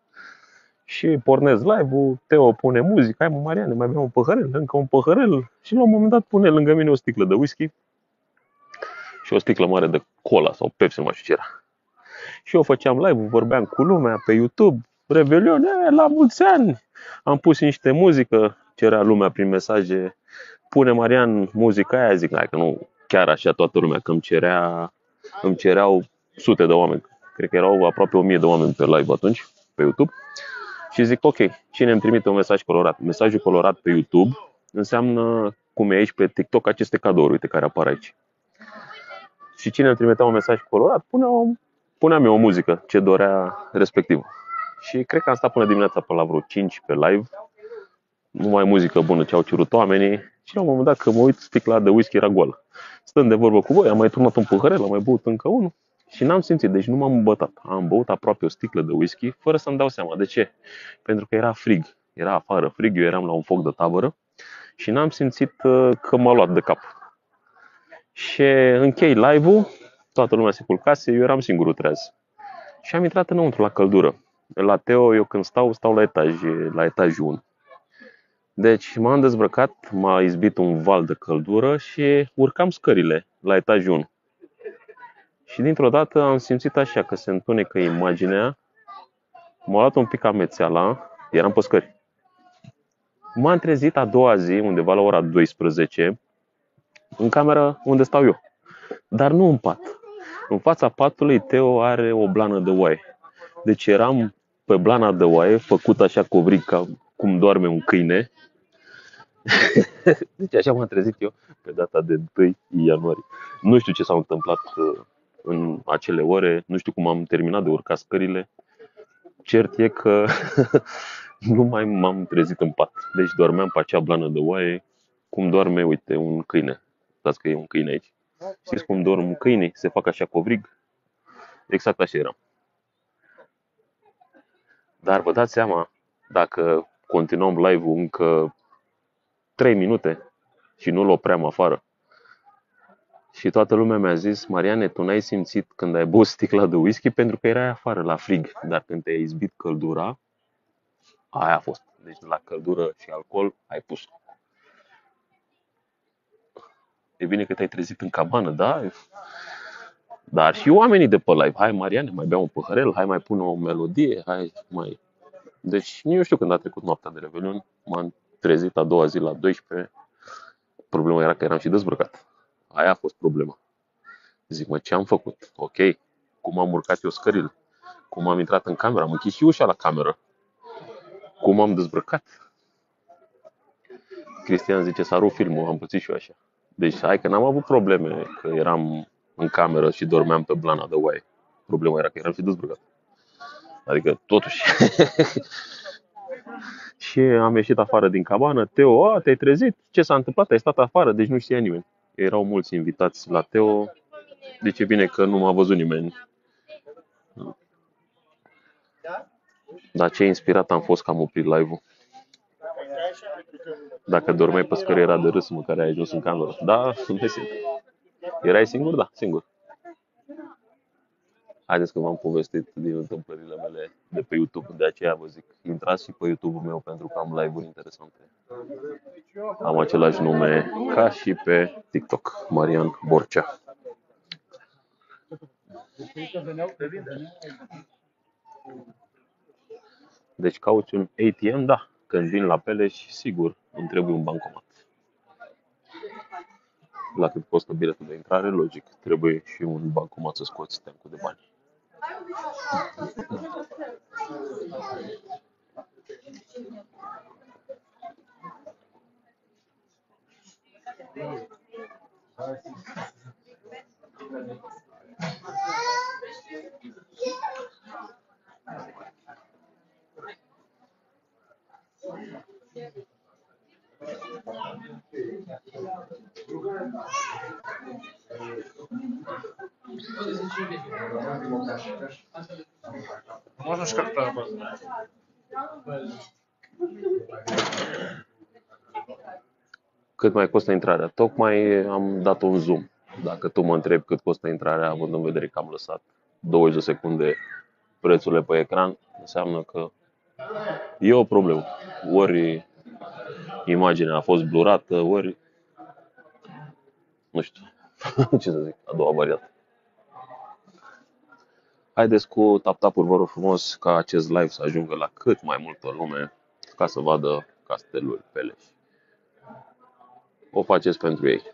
Și pornesc live-ul, Teo pune muzică, hai mă Mariane, mai bem un păhărel, încă un păhărel. Și la un moment dat pune lângă mine o sticlă de whisky și o sticlă mare de cola sau Pepsi, nu mai știu ce era. Și eu făceam live-ul, vorbeam cu lumea pe YouTube, revelion, la mulți ani. Am pus niște muzică, cerea lumea prin mesaje, pune Marian muzica aia, zic, hai că nu chiar așa toată lumea, că îmi cereau sute de oameni. Cred că erau aproape 1000 de oameni pe live atunci, pe YouTube. Și zic, ok, cine îmi trimite un mesaj colorat? Mesajul colorat pe YouTube înseamnă, cum e aici pe TikTok, aceste cadouri, uite, care apar aici. Și cine îmi trimitea un mesaj colorat, puneam eu o muzică ce dorea respectiv. Și cred că am stat până dimineața pe la vreo 5 pe live, numai muzică bună ce au cerut oamenii. Și la un moment dat, că mă uit, sticla de whisky era goală. Stând de vorbă cu voi, am mai turnat un păhărel, am mai băut încă unul. Și n-am simțit, deci nu m-am îmbătat. Am băut aproape o sticlă de whisky, fără să-mi dau seama. De ce? Pentru că era frig. Era afară frig, eu eram la un foc de tabără și n-am simțit că m-a luat de cap. Și închei live-ul, toată lumea se culcase, eu eram singurul treaz. Și am intrat înăuntru la căldură. La Teo, eu când stau la etajul 1. Deci m-am dezbrăcat, m-a izbit un val de căldură și urcam scările la etajul 1. Și dintr-o dată am simțit așa că se întunecă imaginea, m-a luat un pic amețeala, eram pe scări. M-am trezit a doua zi, undeva la ora 12, în camera unde stau eu, dar nu în pat. În fața patului Teo are o blană de oaie. Deci eram pe blana de oaie, făcut așa covrig ca cum doarme un câine, Deci așa m-am trezit eu pe data de 1 ianuarie. Nu știu ce s-a întâmplat în acele ore, nu știu cum am terminat de urcat scările. Cert e că nu mai m-am trezit în pat. Deci dormeam pe acea blană de oaie, cum doarme, uite, un câine. Dați că e un câine aici. Știți cum dorm câinii? Se fac așa covrig? Exact așa eram. Dar vă dați seama, dacă continuăm live-ul încă 3 minute și nu-l opream afară, și toată lumea mi-a zis: Mariane, tu n-ai simțit când ai băut sticla de whisky pentru că erai afară la frig, dar când te-ai izbit căldura, aia a fost. Deci la căldură și alcool ai pus. E bine că te-ai trezit în cabană, da? Dar și oamenii de pe live: hai Mariane, mai bea un păhărel, hai mai pune o melodie, hai mai... Deci nu știu când a trecut noaptea de Revelion, m-am trezit a doua zi la 12. Problema era că eram și dezbrăcat. Aia a fost problema. Zic, mă, ce am făcut? Ok, cum am urcat eu scările? Cum am intrat în cameră? Am închis și ușa la cameră. Cum am dezbrăcat? Cristian zice: s-a rupt filmul, am pățit și eu așa. Deci hai că n-am avut probleme că eram în cameră și dormeam pe blana de oaie. Problema era că eram și dezbrăcat. Adică totuși. Și am ieșit afară din cabană. Teo, te-ai trezit? Ce s-a întâmplat? Ai stat afară? Deci nu știa nimeni. Erau mulți invitați la Teo. Deci e bine că nu m-a văzut nimeni. Dar ce inspirat am fost că am oprit live-ul. Dacă dormeai pe scări era de râs, măcar ai ajuns în cameră. Da, sunt sigur. Erai singur? Da, singur. Haideți că v-am povestit din întâmplările mele de pe YouTube. De aceea vă zic, intrați și pe YouTube-ul meu pentru că am live-uri interesante. Am același nume ca și pe TikTok, Marian Borcea. Deci cauți un ATM, da. Când vin la Peleș, sigur, îmi trebuie un bancomat. La cât costă biletul de intrare, logic, trebuie și un bancomat să scoți teancul de bani. Можно же как-то... Cât mai costă intrarea? Tocmai am dat un zoom. Dacă tu mă întrebi cât costă intrarea, având în vedere că am lăsat 20 de secunde prețurile pe ecran, înseamnă că e o problemă. Ori imaginea a fost blurată, ori nu știu ce să zic, a doua variantă. Haideți cu tap-tap-uri, vă rog frumos, ca acest live să ajungă la cât mai multă lume, ca să vadă Castelul Peleș. O faceți pentru ei.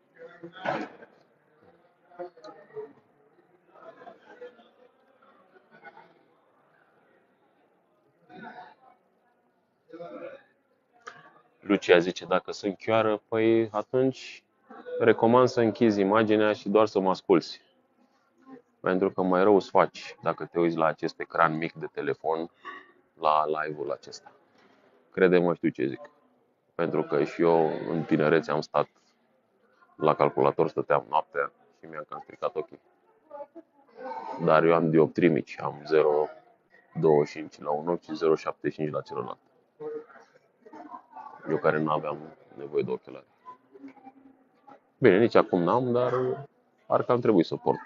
Lucia zice: dacă sunt chioară, păi atunci recomand să închizi imaginea și doar să mă asculți. Pentru că mai rău îți faci dacă te uiți la acest ecran mic de telefon, la live-ul acesta. Crede-mă, știu ce zic. Pentru că și eu în tinerețe am stat la calculator, stăteam noaptea și mi-am cam stricat ochii. Dar eu am dioptrii mici, am 0,25 la un ochi și 0,75 la celălalt. Eu care nu aveam nevoie de ochelari. Bine, nici acum n-am, dar parcă am trebuit să port.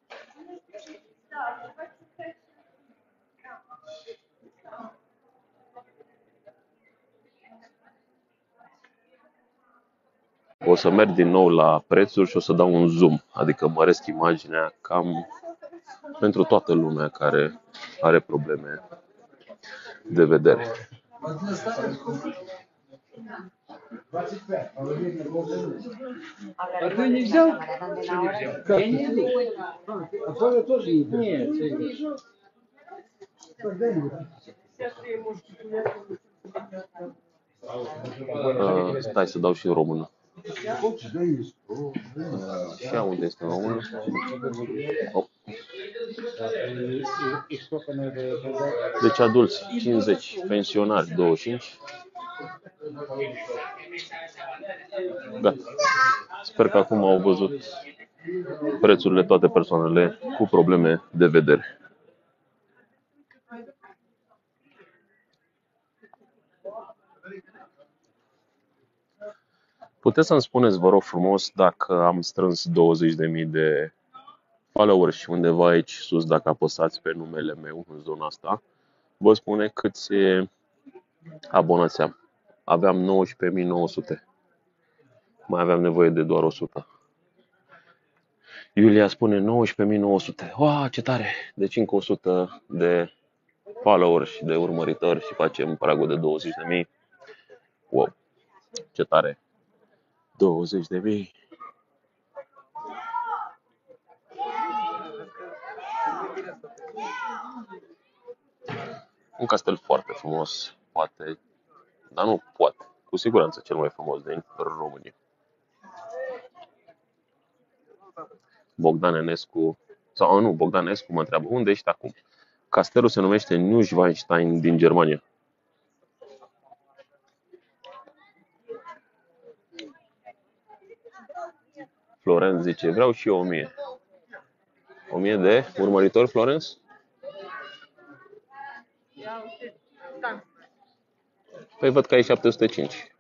O să merg din nou la prețuri și o să dau un zoom, adică măresc imaginea cam pentru toată lumea care are probleme de vedere. А ты не взял? Как? Я не взял. А Коля тоже не взял? Нет. Stai să dau și în română. Și unde este în română? Oh. Deci adulți 50, pensionari 25. Gata. Sper că acum au văzut prețurile toate persoanele cu probleme de vedere. Puteți să-mi spuneți, vă rog frumos, dacă am strâns 20.000 de followers și undeva aici sus, dacă apăsați pe numele meu în zona asta, vă spune câți abonați am. Aveam 19.900. Mai aveam nevoie de doar 100. Iulia spune 19.900. Wow, ce tare! Deci încă 100 de followers și de urmăritori și facem pragul de 20.000. Wow, ce tare! 20.000. Un castel foarte frumos, poate, dar nu poate, cu siguranță cel mai frumos din România. Bogdan Enescu, sau nu, Bogdan Enescu mă întreabă, unde ești acum? Castelul se numește Neuschwanstein din Germania. Florenț zice, vreau și eu 1000. 1000 de urmăritori, Florenț? Păi văd că ai 705.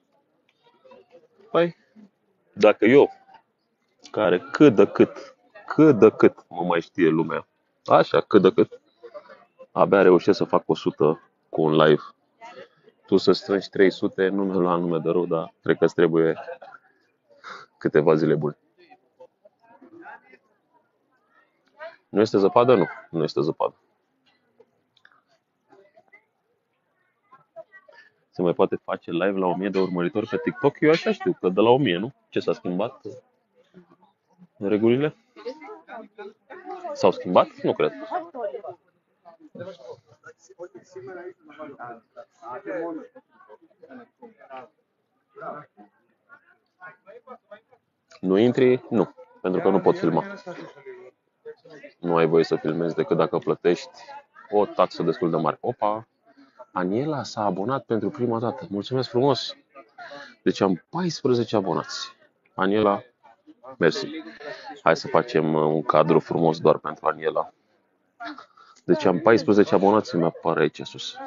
Păi, dacă eu, care cât de cât mă mai știe lumea, așa, cât de cât, abia reușesc să fac 100 cu un live. Tu să strângi 300, nu mi-o lua nume de rău, dar cred că îți trebuie câteva zile bune. Nu este zăpadă? Nu, nu este zăpadă. Se mai poate face live la 1000 de urmăritori pe TikTok? Eu așa știu, că de la 1000, nu? Ce s-a schimbat? Regulile? S-au schimbat? Nu cred. Nu intri? Nu, pentru că nu pot filma. Nu ai voie să filmezi decât dacă plătești o taxă destul de mare. Opa! Aniela s-a abonat pentru prima dată. Mulțumesc frumos! Deci am 14 abonați. Aniela, mersi. Hai să facem un cadru frumos doar pentru Aniela. Deci am 14 abonați, mi apare aici sus.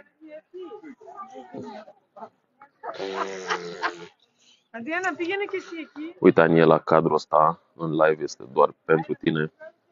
Uite, Aniela, cadrul ăsta în live este doar pentru tine.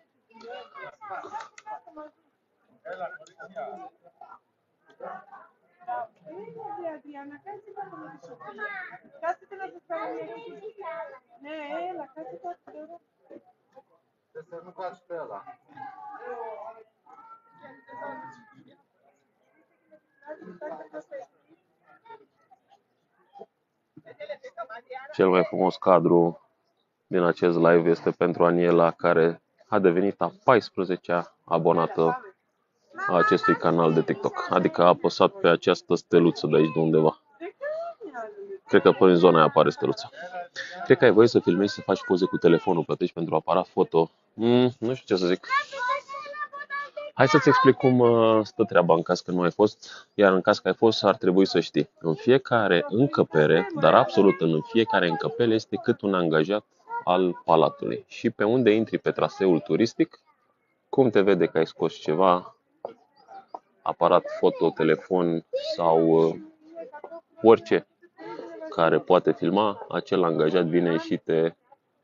Cel mai frumos cadru din acest live este pentru Aniela, care a devenit a 14-a abonată a acestui canal de TikTok. Adică a apăsat pe această steluță de aici de undeva. Cred că până în zona aia apare steluța. Cred că ai voie să filmezi, să faci poze cu telefonul, plătești pentru aparat foto. Nu știu ce să zic. Hai să-ți explic cum stă treaba în caz că nu ai fost. Iar în caz că ai fost, ar trebui să știi. În fiecare încăpere, dar absolut în fiecare încăpere, este cât un angajat al palatului. Și pe unde intri pe traseul turistic, cum te vede că ai scos ceva, aparat foto, telefon sau orice care poate filma, acel angajat vine și te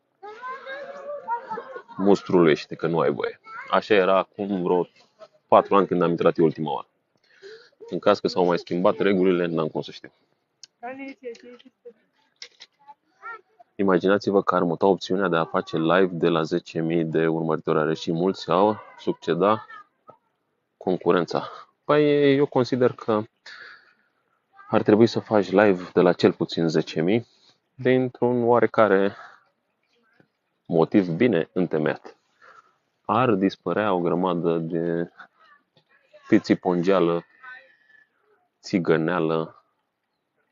mustrulește că nu ai voie. Așa era acum vreo 4 ani când am intrat eu ultima oară. În caz că s-au mai schimbat regulile, n-am cum să știu. Imaginați-vă că ar muta opțiunea de a face live de la 10.000 de urmăritori, are și mulți au succeda concurența. Păi eu consider că ar trebui să faci live de la cel puțin 10.000 dintr-un oarecare motiv bine întemeiat. Ar dispărea o grămadă de pițipongeală, țigăneală,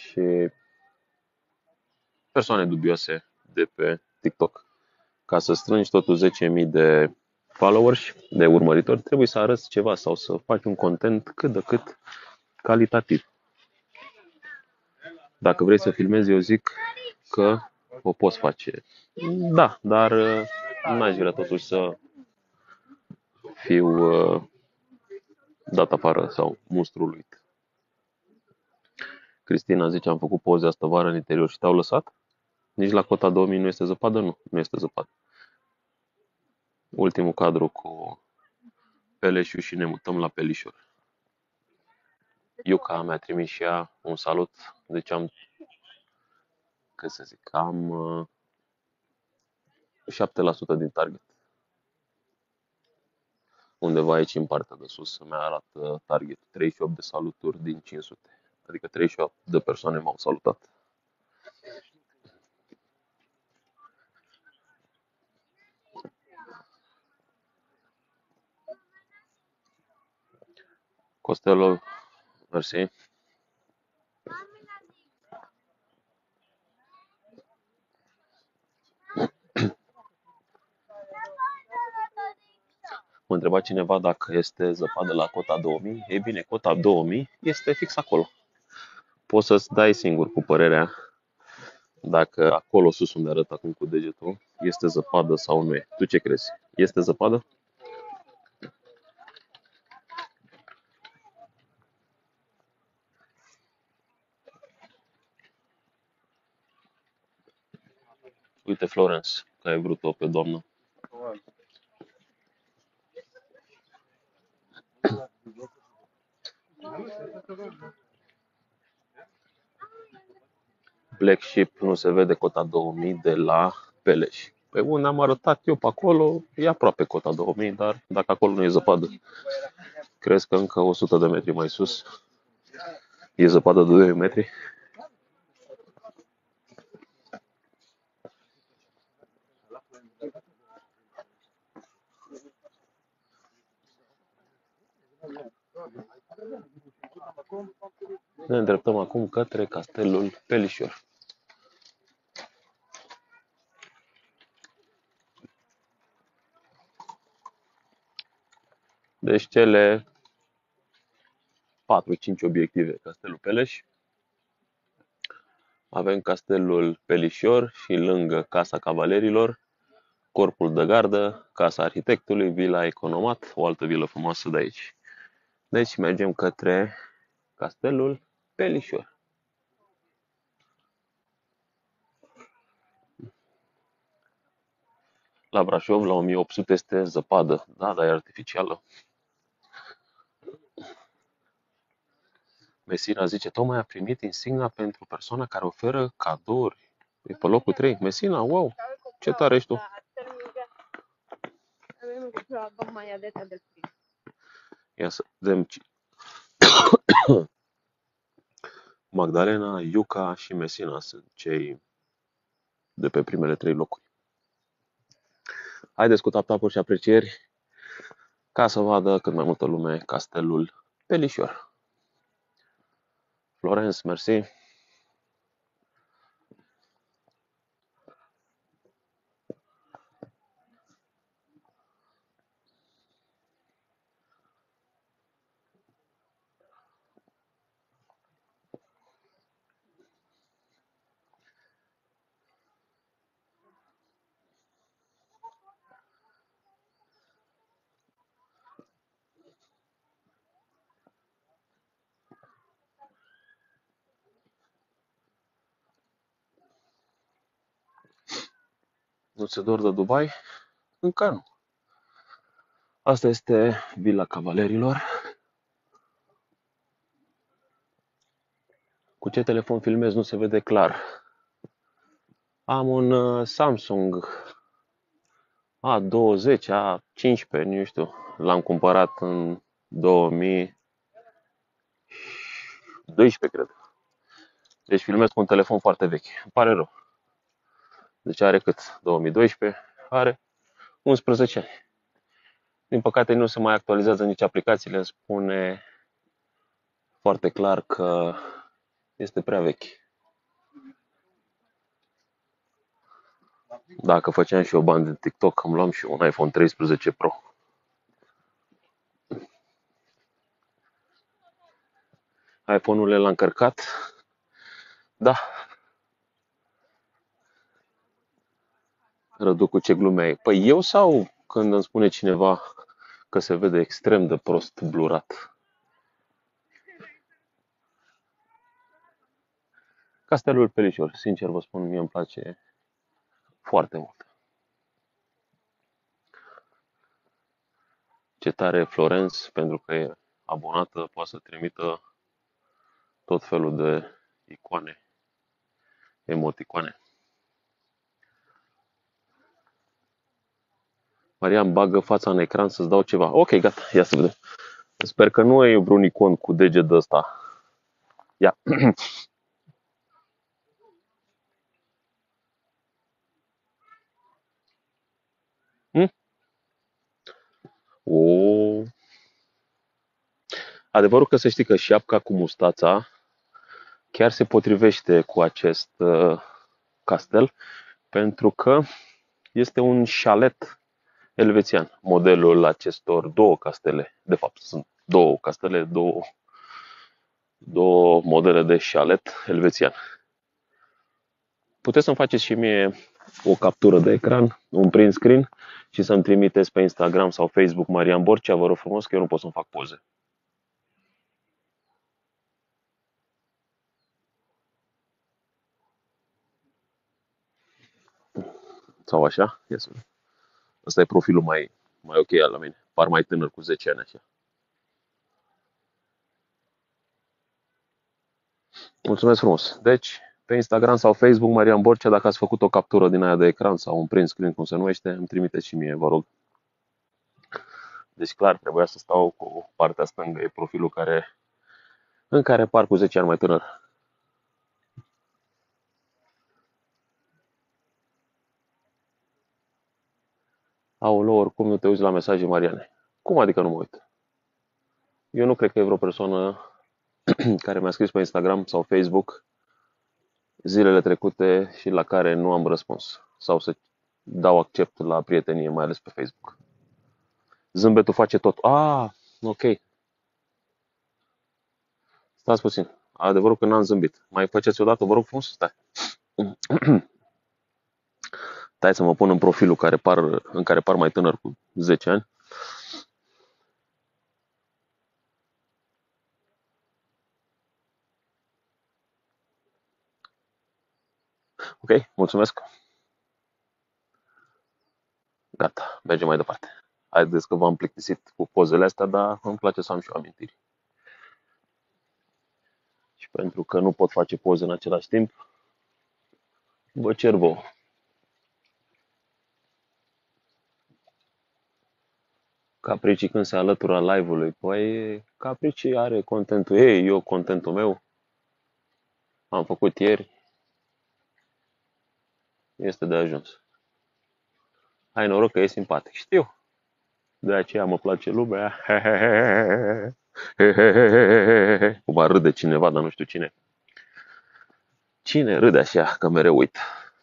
și persoane dubioase de pe TikTok. Ca să strângi totuși 10.000 de followers, de urmăritori, trebuie să arăți ceva sau să faci un content cât de cât calitativ. Dacă vrei să filmezi, eu zic că o poți face. Da, dar n-aș vrea totuși să fiu dat afară sau mustruluit. Cristina zice, am făcut poze astă vară în interior și te-au lăsat? Nici la cota 2000 nu este zăpadă? Nu este zăpadă. Ultimul cadru cu Peleșiu și ne mutăm la Pelișor. Iuca mi-a trimis și ea un salut. Deci am, cât să zic, am 7% din target. Undeva aici în partea de sus mi arată target 38 de saluturi din 500. Adică 38 de persoane m-au salutat. Costello, mersi. Mă întreba cineva dacă este zăpadă la cota 2000. Ei bine, cota 2000 este fix acolo. Poți să-ți dai singur cu părerea dacă acolo sus unde arăt acum cu degetul este zăpadă sau nu e. Tu ce crezi? Este zăpadă? Uite, Florence, că ai vrut-o pe doamnă. Black Sheep nu se vede cota 2000 de la Peleș. Pe unde am arătat eu pe acolo, e aproape cota 2000, dar dacă acolo nu e zăpadă, crezi că încă 100 de metri mai sus e zăpadă de 2 metri? Ne îndreptăm acum către castelul Pelișor. Deci cele 4-5 obiective castelul Peleș. Avem castelul Pelișor și lângă Casa Cavalerilor, Corpul de Gardă, Casa Arhitectului, Vila Economat, o altă vilă frumoasă de aici. Deci mergem către castelul Pelișor. La Brașov, la 1800 este zăpadă, da, dar e artificială. Messina zice, tocmai a primit insigna pentru persoana care oferă cadouri. E pe locul 3. Messina, wow, ce tare ești tu. Ia să vedem. Magdalena, Iuca și Messina sunt cei de pe primele 3 locuri. Haideți cu tap-tap-uri și aprecieri ca să vadă cât mai multă lume castelul Pelișor. Florence, mersi. Nu ți-e dor de Dubai? Încă nu. Asta este Vila Cavalerilor. Cu ce telefon filmez nu se vede clar. Am un Samsung A20, A15, nu știu. L-am cumpărat în 2012, cred. Deci filmez cu un telefon foarte vechi. Îmi pare rău. Deci are cât? 2012? Are 11 ani. Din păcate nu se mai actualizează nici aplicațiile. Îmi spune foarte clar că Este prea vechi. Dacă făceam și eu bani de TikTok, îmi luam și un iPhone 13 Pro. iPhone-ul l-a încărcat. Da. Rădu, cu ce glumeai? Păi eu sau când îmi spune cineva că se vede extrem de prost blurat? Castelul Pelișor, sincer vă spun, mie îmi place foarte mult. Ce tare Florence, pentru că e abonată, poate să trimită tot felul de icoane, emoticoane. Marian, bagă fața în ecran să-ți dau ceva. Ok, gata, ia să vedem. Sper că nu e vreun icon cu deget de ăsta. Ia. O. Adevărul că să știi că șapca cu mustața chiar se potrivește cu acest castel, pentru că este un șalet elvețian. Modelul acestor două castele, de fapt sunt două castele, două modele de șalet elvețian. Puteți să-mi faceți și mie o captură de ecran, un print screen și să-mi trimiteți pe Instagram sau Facebook Marian Borcea, vă rog frumos, că eu nu pot să-mi fac poze. Sau așa, ia să vedem. Ăsta e profilul mai ok al la mine. Par mai tânăr cu 10 ani așa. Mulțumesc frumos. Deci, pe Instagram sau Facebook Marian Borcea, dacă ați făcut o captură din aia de ecran sau un print screen, cum se numește, îmi trimiteți și mie, vă rog. Deci clar, trebuia să stau cu partea stângă, e profilul în care par cu 10 ani mai tânăr. Aoleu, oricum nu te uiți la mesaje, Mariane. Cum adică nu mă uit? Eu nu cred că e vreo persoană care mi-a scris pe Instagram sau Facebook zilele trecute și la care nu am răspuns. Sau să dau accept la prietenie, mai ales pe Facebook. Zâmbetul face tot. Ok. Stați puțin. Adevărul că n-am zâmbit. Mai faceți odată, vă rog frumos? Stai. Stai să mă pun în profilul în care par mai tânăr cu 10 ani. Ok, mulțumesc. Gata, mergem mai departe. Haideți că v-am plictisit cu pozele astea, dar îmi place să am și eu amintiri. Și pentru că nu pot face poze în același timp, vă cer vouă. Caprici când se alătură live-ului, păi Caprici are contentul ei, eu contentul meu. Am făcut ieri. Este de ajuns. Ai noroc că e simpatic, știu. De aceea mă place lumea. Cum ar râde cineva, dar nu știu cine. Cine râde așa, că mereu uit.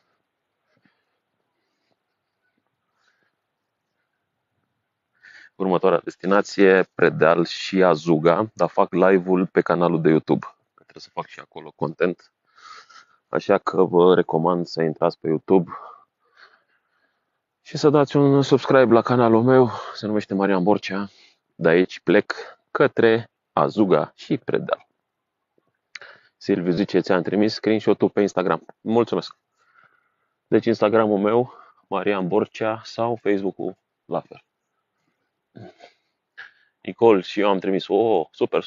Următoarea destinație, Predeal și Azuga, dar fac live-ul pe canalul de YouTube. Trebuie să fac și acolo content. Așa că vă recomand să intrați pe YouTube și să dați un subscribe la canalul meu. Se numește Marian Borcea. De aici plec către Azuga și Predeal. Silviu zice, ți-am trimis screenshot-ul pe Instagram. Mulțumesc. Deci Instagramul meu, Marian Borcea, sau Facebook-ul la fel. Nicol, și eu am trimis. Super.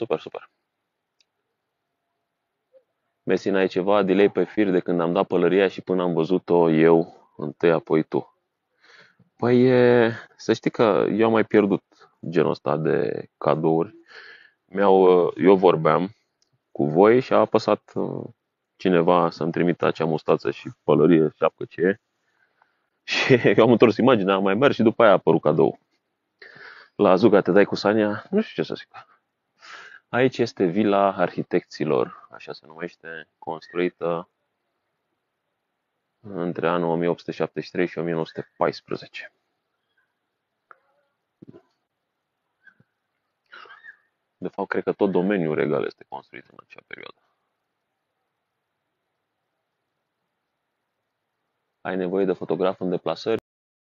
Mesina, e ceva delay pe fir de când am dat pălăria și până am văzut-o eu întâi, apoi tu. Păi, să știi că eu am mai pierdut genul ăsta de cadouri. Eu vorbeam cu voi și a apăsat cineva să-mi trimită acea mustață și pălărie, șapcă ce e. Și eu am întors imaginea, am mai mers și după aia a apărut cadou. La Azuga te dai cu Sania, nu știu ce să zic. Aici este Vila Arhitecților, așa se numește, construită între anul 1873 și 1914. De fapt, cred că tot domeniul regal este construit în acea perioadă. Ai nevoie de fotograf în deplasări?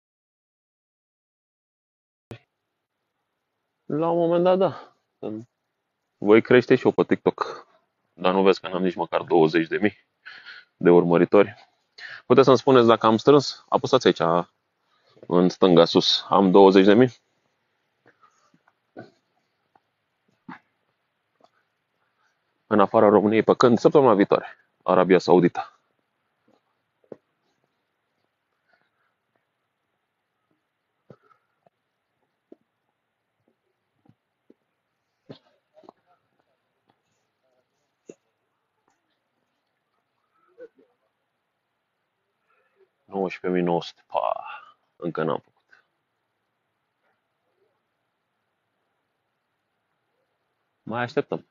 La un moment dat, da. Voi crește și eu pe TikTok, dar nu vezi că n-am nici măcar 20.000 de urmăritori. Puteți să-mi spuneți dacă am strâns? Apăsați aici în stânga sus. Am 20.000? În afara României, pe când? Săptămâna viitoare. Arabia Saudită. $19.900. Încă n-am făcut. Mai așteptăm.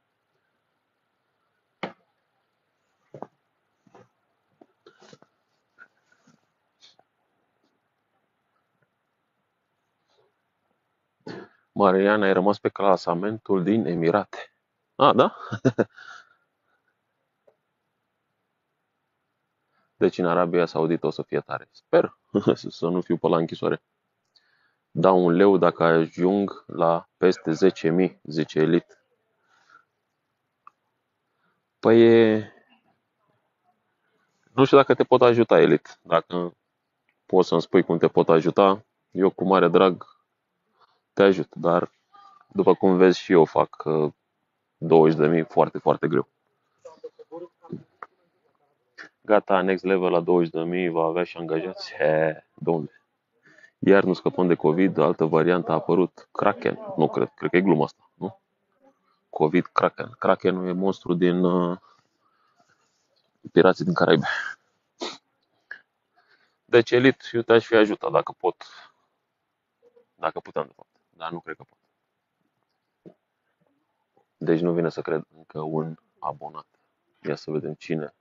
Mariana, ai rămas pe clasamentul din Emirate. Da? Deci în Arabia Saudită o să fie tare. Sper să nu fiu pe la închisoare. Dau $1 dacă ajung la peste 10.000, zice Elit. Păi nu știu dacă te pot ajuta, Elit. Dacă poți să-mi spui cum te pot ajuta, eu cu mare drag te ajut. Dar după cum vezi și eu fac 20.000 foarte, foarte greu. Gata, next level la 20.000 va avea și angajați? Dom'le. Iar nu scăpăm de COVID, altă variantă a apărut, Kraken. Nu cred că e gluma asta, nu? COVID, Kraken. Kraken e monstru din Pirații din Caraibe. Deci, Elit, eu te-aș fi ajutat dacă pot. Dacă puteam, de fapt. Dar nu cred că pot. Deci nu vine să cred încă un abonat. Ia să vedem cine.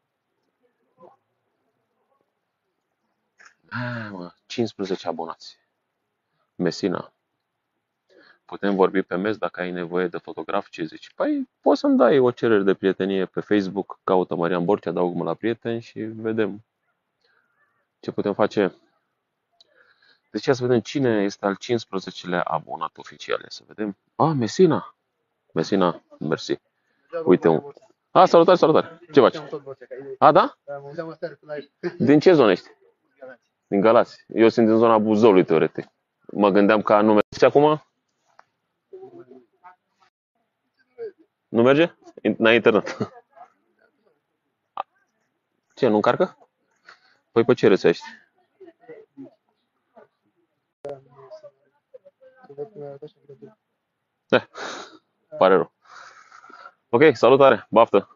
15 abonați. Messina. Putem vorbi pe mes dacă ai nevoie de fotograf, ce zici? Păi poți să-mi dai o cerere de prietenie pe Facebook, caută Marian Borcea, adaugă-mă la prieteni și vedem ce putem face. Deci ia să vedem cine este al 15-lea abonat oficial. Ia să vedem. Messina. Messina, mersi. Uite un. Salutare, salutare. Ce faci? Da? Din ce zonă ești? Din Galați. Eu sunt din zona Buzăului, teoretic. Mă gândeam ca nu merge acum. Nu merge? N-ai internet. Ce, nu încarcă? Păi pe ce rețea ești? Pare rău. Ok, salutare, baftă.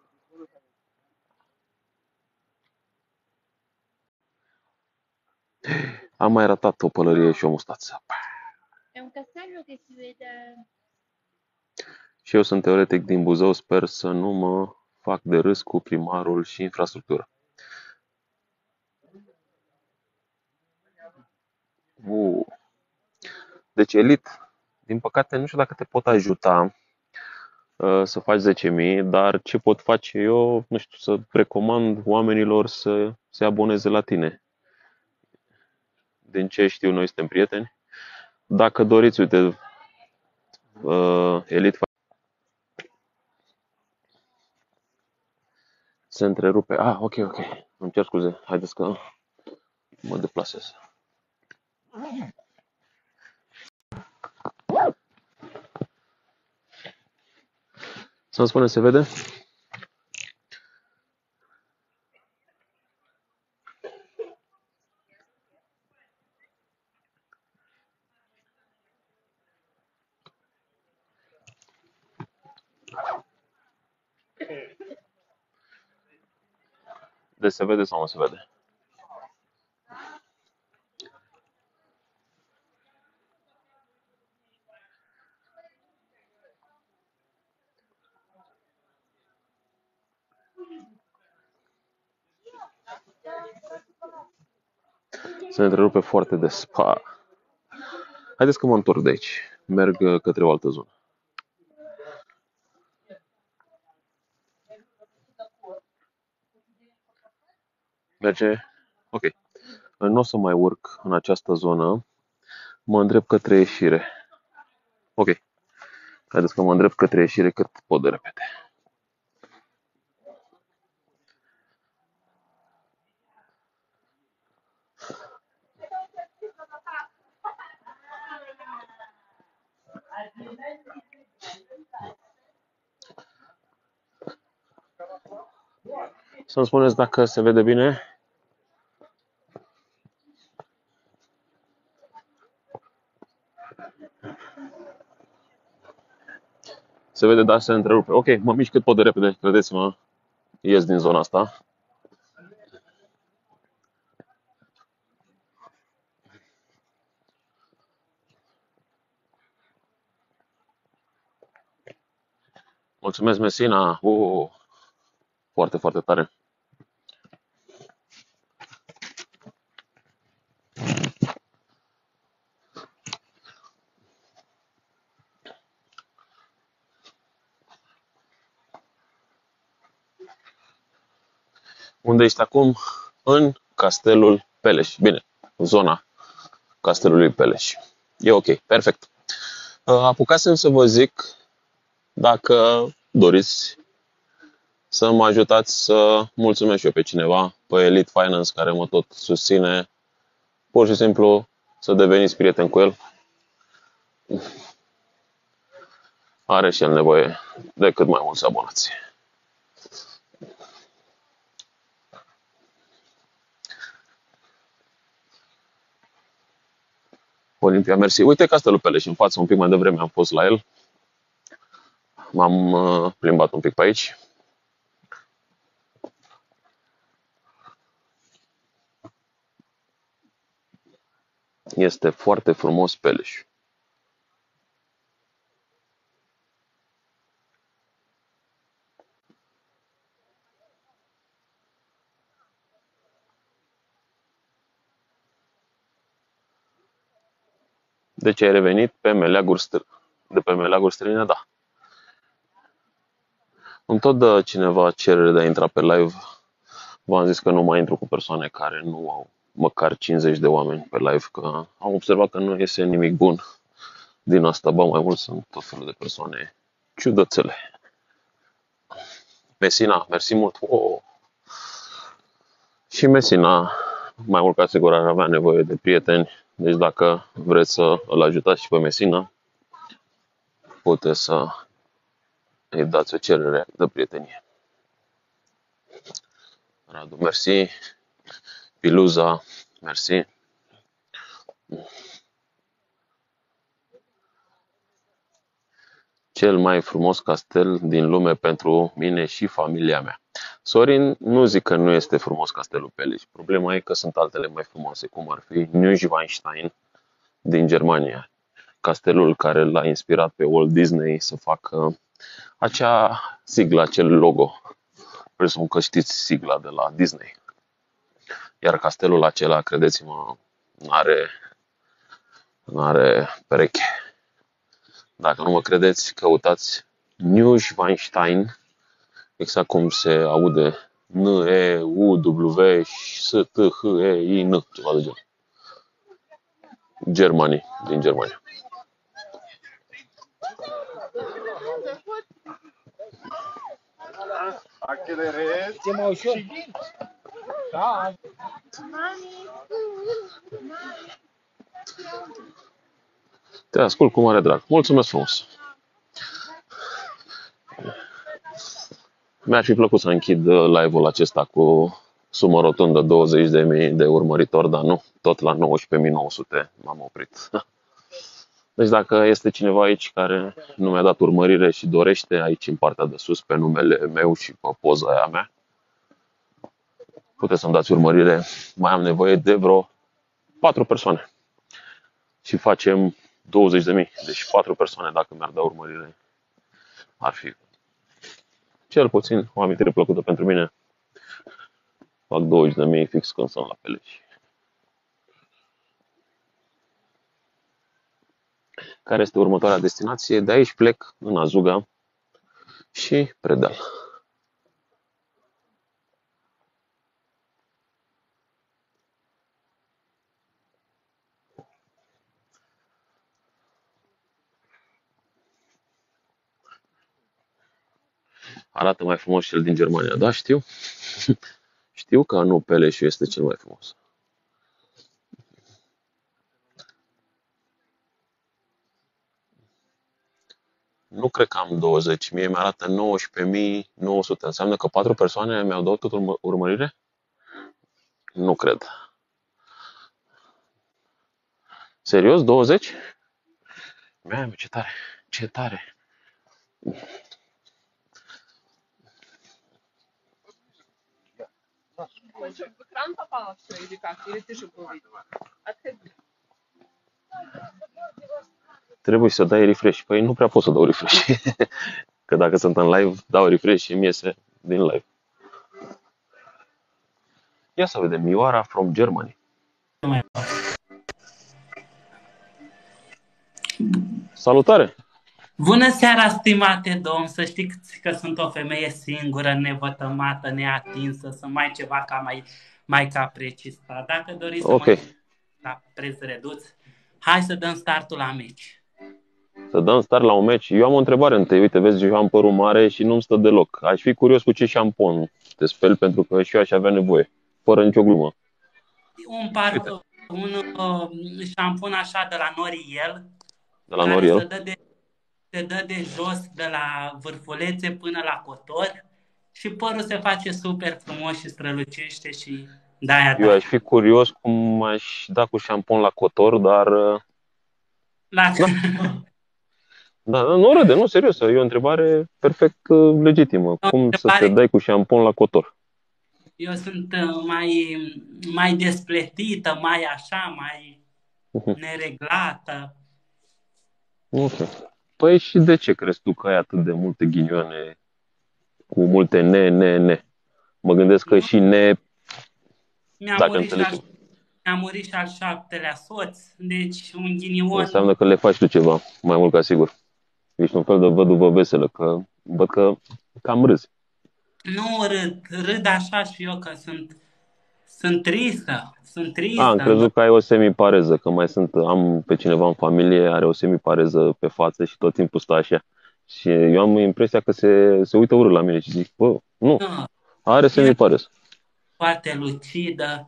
Am mai ratat o pălărie și o mustață. È un castello che si vede. Și eu sunt teoretic din Buzău, sper să nu mă fac de râs cu primarul și infrastructura. Deci, Elit, din păcate nu știu dacă te pot ajuta să faci 10.000, dar ce pot face eu, nu știu, să recomand oamenilor să se aboneze la tine. Din ce știu, noi suntem prieteni. Dacă doriți, uite, Elit se întrerupe. Ok. Îmi cer scuze. Haideți că mă deplasez. Să-mi spune, se vede? Deci se vede sau nu se vede? Se întrerupe foarte des. Pa. Haideți că mă întorc de aici. Merg către o altă zonă. Merge? Ok. Nu o să mai urc în această zonă. Mă îndrept către ieșire. Ok. Haideți că mă îndrept către ieșire cât pot de repede. Să-mi spuneți dacă se vede bine. Se vede, dar se întrerupe. Ok, mă mișc cât pot de repede, credeți-mă. Ies din zona asta. Mulțumesc, Messina. Foarte, foarte tare. Unde ești acum? În Castelul Peleș. Bine, zona Castelului Peleș. E ok, perfect. Apucasem să vă zic dacă doriți să mă ajutați să mulțumesc și eu pe cineva, pe Elite Finance, care mă tot susține. Pur și simplu să deveniți prieten cu el. Are și el nevoie de cât mai mulți abonați. Olimpia, mersi. Uite Castelul Peleș în față, un pic mai devreme am fost la el. M-am plimbat un pic pe aici. Este foarte frumos Peleș. Deci ai revenit pe de pe meleaguri străine? Da. Îmi tot dă cineva cerere de a intra pe live. V-am zis că nu mai intru cu persoane care nu au măcar 50 de oameni pe live, că am observat că nu iese nimic bun din asta. Ba mai mult sunt tot felul de persoane ciudățele. Messina, mersi mult. Și Messina, mai mult ca sigur, ar avea nevoie de prieteni. Deci dacă vreți să îl ajutați și pe Messina, puteți să îi dați o cerere de prietenie. Radu, mersi. Piluza, mersi. Cel mai frumos castel din lume pentru mine și familia mea. Sorin, nu zic că nu este frumos Castelul Peleș. Problema e că sunt altele mai frumoase, cum ar fi Neuschwanstein din Germania. Castelul care l-a inspirat pe Walt Disney să facă acea sigla, acel logo. Presupun că știți sigla de la Disney. Iar castelul acela, credeți-mă, n-are pereche. Dacă nu mă credeți, căutați Neuschwanstein, exact cum se aude N-E-U-W-S-T-H-E-I-N, ceva de genul. Germanii, din Germania. Accelerez. Ce mai ușor? Da. Te ascult cu mare drag. Mulțumesc frumos. Mi-ar fi plăcut să închid live-ul acesta cu sumă rotundă 20.000 de urmăritori, dar nu. Tot la 19.900 m-am oprit. Deci dacă este cineva aici care nu mi-a dat urmărire și dorește, aici în partea de sus, pe numele meu și pe poza aia mea, puteți să-mi dați urmărire. Mai am nevoie de vreo 4 persoane. Și facem 20.000. Deci 4 persoane dacă mi-ar da urmărire. Ar fi cel puțin o amintire plăcută pentru mine. Fac 20.000 fix când sunt la Peleș. Care este următoarea destinație? De aici plec în Azuga și Predeal. Arată mai frumos cel din Germania, da, știu. Știu că nu Peleșul este cel mai frumos. Nu cred că am 20. Mie mi-arată 19.900. Înseamnă că 4 persoane mi-au dat tot urmărire? Nu cred. Serios? 20? Mea, ce tare. Ce tare. Ekraan bepaald voor educatie, dit is ook wel iets. Trebuie să dai refresh. Păi nu prea pot să dau refresh. Că dacă sunt în live, dau refresh și mi iese din live. Ia să vedem. Ioara from Germany. Salutare! Bună seara, stimate domn! Să știți că sunt o femeie singură, nevătămată, neatinsă, sunt mai ceva ca mai capricista. Dacă doriți să mă la preț redus, hai să dăm startul la meci. Să dăm start la un meci? Eu am o întrebare întâi. Uite, vezi, eu am părul mare și nu-mi stă deloc. Aș fi curios cu ce șampon te speli, pentru că și eu aș avea nevoie. Fără nicio glumă. Un șampon așa de la Noriel. De la Noriel? Se dă de jos de la vârfulețe până la cotor și părul se face super frumos și strălucește și de-aia. Eu aș fi curios cum aș da cu șampon la cotor, dar... Da, nu râde, nu, serios, e o întrebare perfect legitimă. Cum să te dai cu șampon la cotor? Eu sunt mai despletită, mai așa, mai nereglată. Ok. Păi și de ce crezi tu că ai atât de multe ghinioane cu multe ne? Mă gândesc că și Mi-a murit și al 7-lea soț, deci un ghinion... Înseamnă că le faci tu ceva, mai mult ca sigur. Ești un fel de văduvă veselă, că văd că cam râzi. Nu râd așa și eu, că sunt tristă. Am crezut că ai o semipareză, că am pe cineva în familie, are o semipareză pe față și tot timpul stă așa. Și eu am impresia că se uită urât la mine și zic, bă, nu, are semipareză. Foarte lucidă.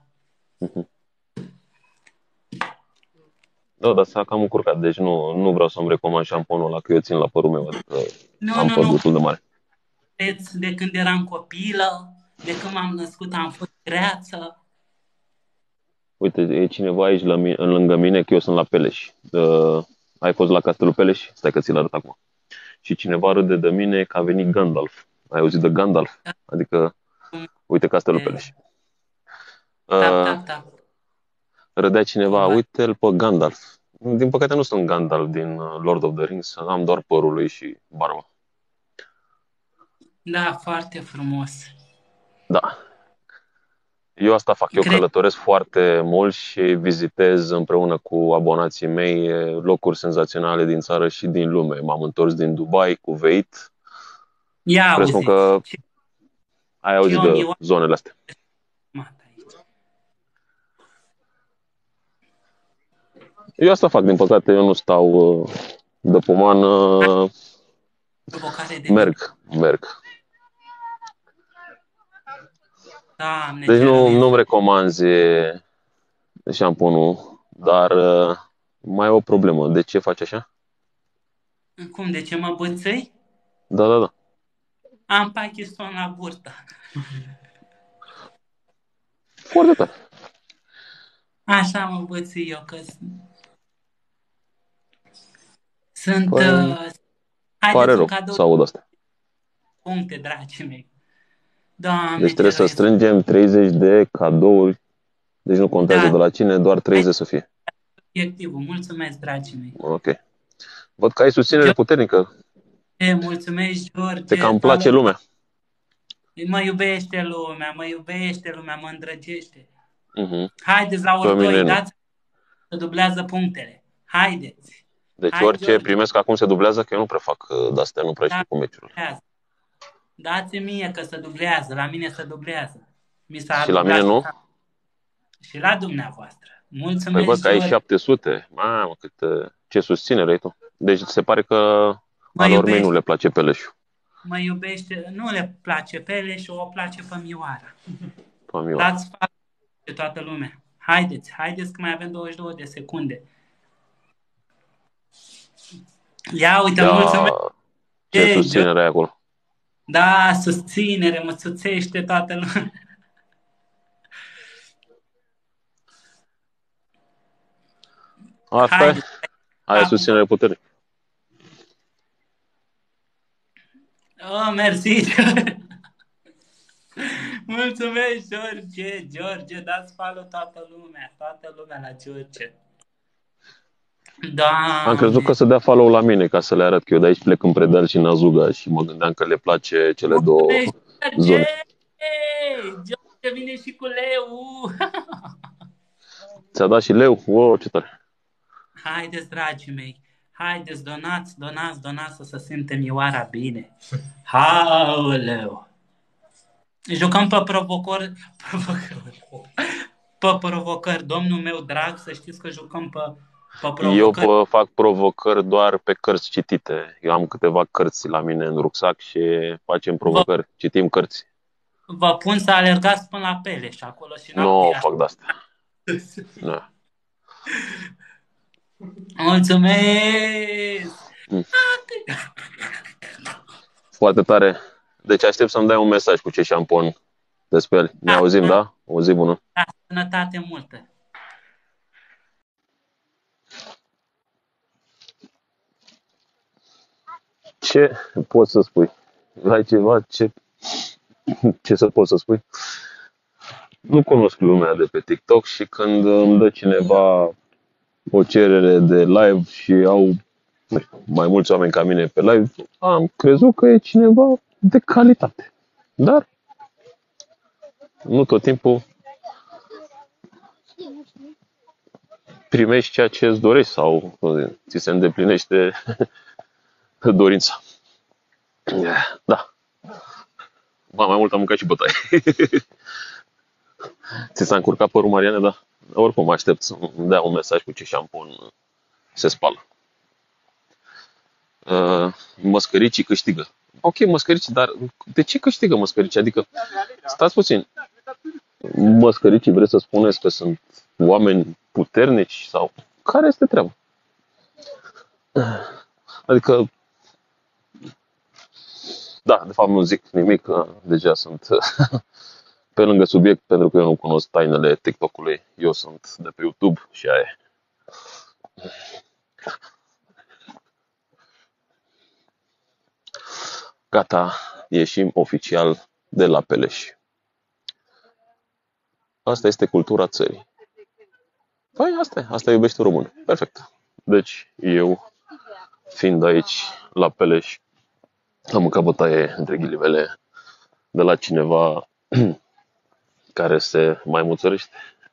Da, dar s-a cam încurcat, deci nu vreau să-mi recomand șamponul ăla, că eu țin la părul meu, adică am păr destul de mare. De când eram copilă, de când m-am născut am fost greață. Uite, e cineva aici lângă mine, că eu sunt la Peleș. Ai fost la Castelul Peleș? Stai că ți-l arăt acum. Și cineva râde de mine că a venit Gandalf. Ai auzit de Gandalf? Adică, uite Castelul Peleș. Da. Râdea cineva, uite-l pe Gandalf. Din păcate nu sunt Gandalf din Lord of the Rings, am doar părul lui și barba. Da, foarte frumos. Da. Eu asta fac, eu călătoresc foarte mult și vizitez împreună cu abonații mei locuri senzaționale din țară și din lume. M-am întors din Dubai, Kuwait. Presupun că ai auzit de zonele astea. Eu asta fac, din păcate eu nu stau de pomană. Merg. Deci nu-mi recomanzi șamponul, dar mai e o problemă. De ce faci așa? Cum? De ce mă bățăi? Da. Am Parkinson la burtă. Foarte tare. Așa mă bățâi eu, că sunt... Pare rău să aud asta. Puncte, dragii mei. Doamne, deci trebuie să strângem 30 de cadouri. Deci nu contează de la cine, doar 30 să fie. Obiectivul. Mulțumesc, dragii mei. Ok. Văd că ai susținere puternică. Mulțumesc, George. Te cam place lumea. Mă iubește lumea, mă îndrăgește. Haideți la ori 2, dați să dublează punctele. Haideți. Deci Hai, orice George, primesc acum se dublează, că eu nu prea fac de-astea, nu prea da, știu cu meciurile. dublează. Dați mie că se dublează, la mine se dublează. Mi s-a Și la mine dublat nu? și la dumneavoastră. Păi bă, Mulțumesc, că ai George. 700. Mamă, ce susținere ai tu. Deci se pare că Mă Anormei nu iubește, le place Peleșul. mă iubește, nu le place Peleșul, o place pe Mioara. Pamioara. Dați față de toată lumea. Haideți că mai avem 22 de secunde. Ia uite, mulțumesc. Ce Ei, susținere ai acolo? Da, susținere, mă susțește toată lumea. Asta e? Haideți. Aia e susținere puternică. Oh, mersi. Mulțumesc, George, dați follow toată lumea la George. Da. Am crezut că să dea follow la mine ca să le arăt că eu de aici plec în Predeal și în Azuga și mă gândeam că le place cele două zone. George vine și cu leu. Ți-a dat și leu? Wow, ce tare. Haideți, dragii mei. Haideți, donați să se simte Mioara bine. Hauleu. Jucăm pe provocări. Domnul meu drag, să știți că jucăm pe provocări. Eu fac provocări doar pe cărți citite. Eu am câteva cărți la mine în rucsac și facem provocări. Citim cărți. Vă pun să alergați până la Peleș acolo și nu fac de-asta. Nu. Mulțumesc! Foarte tare. Deci aștept să-mi dai un mesaj cu ce șampon te speli. Ne auzim, da? O zi bună. Da, sănătate multă. Ce poți să spui? Ai ceva? Ce să poți să spui? Nu cunosc lumea de pe TikTok și când îmi dă cineva o cerere de live și au mai mulți oameni ca mine pe live, am crezut că e cineva de calitate. Dar nu tot timpul primești ceea ce îți dorești sau ți se îndeplinește dorința. Da. Mai mult am mâncat și bătaie. Ți s-a încurcat părul, Mariane? Da. Oricum aștept să-mi dea un mesaj cu ce șampon se spală. Măscăricii câștigă. Ok, măscăricii, dar de ce câștigă măscăricii? Adică, stați puțin. Măscăricii vreți să spuneți că sunt oameni puternici sau care este treaba? Adică, da, de fapt nu zic nimic, că deja sunt pe lângă subiect, pentru că eu nu cunosc tainele TikTok-ului. Eu sunt de pe YouTube și aia e. Gata, ieșim oficial de la Peleș. Asta este cultura țării. Păi asta iubește român. Perfect. Deci eu, fiind aici la Peleș, am mâncat bătaie între ghilimele de la cineva care se maimuțărește.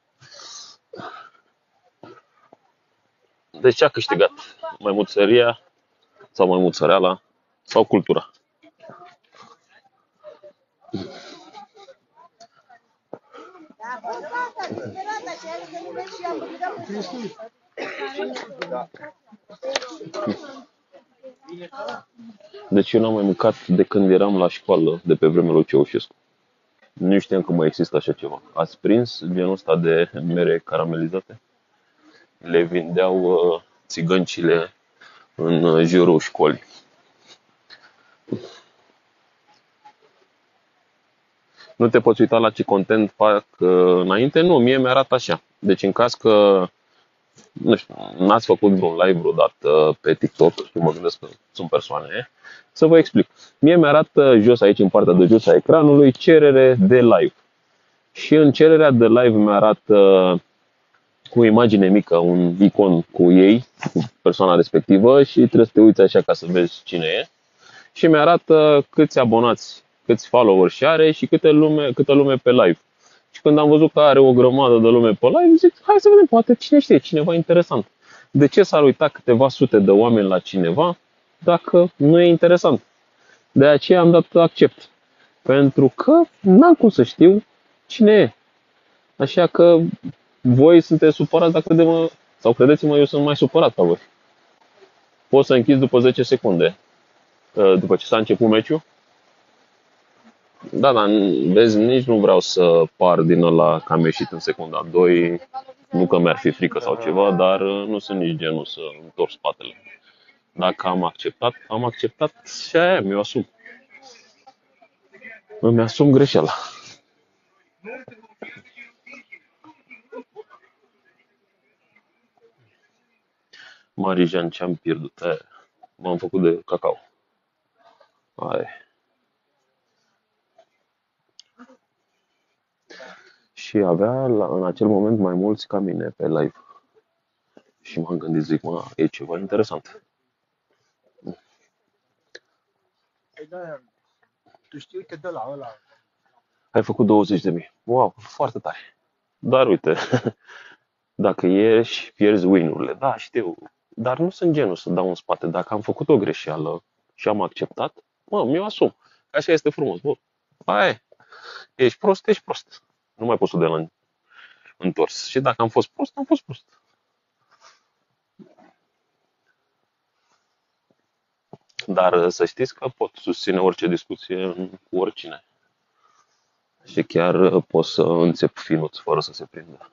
Deci ce a câștigat? Maimuțăria sau maimuțăreala sau cultura? Deci eu n-am mai mâncat de când eram la școală, de pe vremea lui Ceaușescu. Nu știam că mai există așa ceva. Ați prins genul ăsta de mere caramelizate? Le vindeau țigăncile în jurul școlii. Nu te poți uita la ce content fac înainte? Nu, mie mi-arată așa. Deci în caz că nu știu, n-ați făcut vreun live vreodată pe TikTok, și mă gândesc că sunt persoane, să vă explic. Mie mi-arată jos aici, în partea de jos a ecranului, cerere de live. Și în cererea de live mi-arată cu o imagine mică, un icon cu ei, cu persoana respectivă și trebuie să te uiți așa ca să vezi cine e. Și mi-arată câți abonați, câți followers are și câtă lume pe live. Și când am văzut că are o grămadă de lume pe live, zic, hai să vedem, poate cine știe, cineva interesant. De ce s-ar uita câteva sute de oameni la cineva dacă nu e interesant? De aceea am dat accept. Pentru că n-am cum să știu cine e. Așa că voi sunteți supărați dacă crede-mă, sau credeți-mă, eu sunt mai supărat ca voi. Poți să închizi după 10 secunde. După ce s-a început meciul. Da, dar vezi, nici nu vreau să par din ăla că am ieșit în secunda 2. Nu că mi-ar fi frică sau ceva, dar nu sunt nici genul să întorc spatele. Dacă am acceptat și aia mi-o asum. Îmi asum greșeala. Marijan, ce-am pierdut? M-am făcut de cacao. Hai. Și avea în acel moment mai mulți ca mine pe live. Și m-am gândit, zic, e ceva interesant. Tu știi, uite, de la ăla. Ai făcut 20.000. Wow, foarte tare. Dar uite, dacă ieși, pierzi win-urile. Da, știu. Dar nu sunt genul să dau în spate. Dacă am făcut o greșeală și am acceptat, mi-o asum. Așa este frumos. Bă, aia, ești prost, ești prost. Nu mai poți să de la întors. Și dacă am fost prost, am fost prost. Dar să știți că pot susține orice discuție cu oricine. Și chiar pot să înțep finuț fără să se prindă.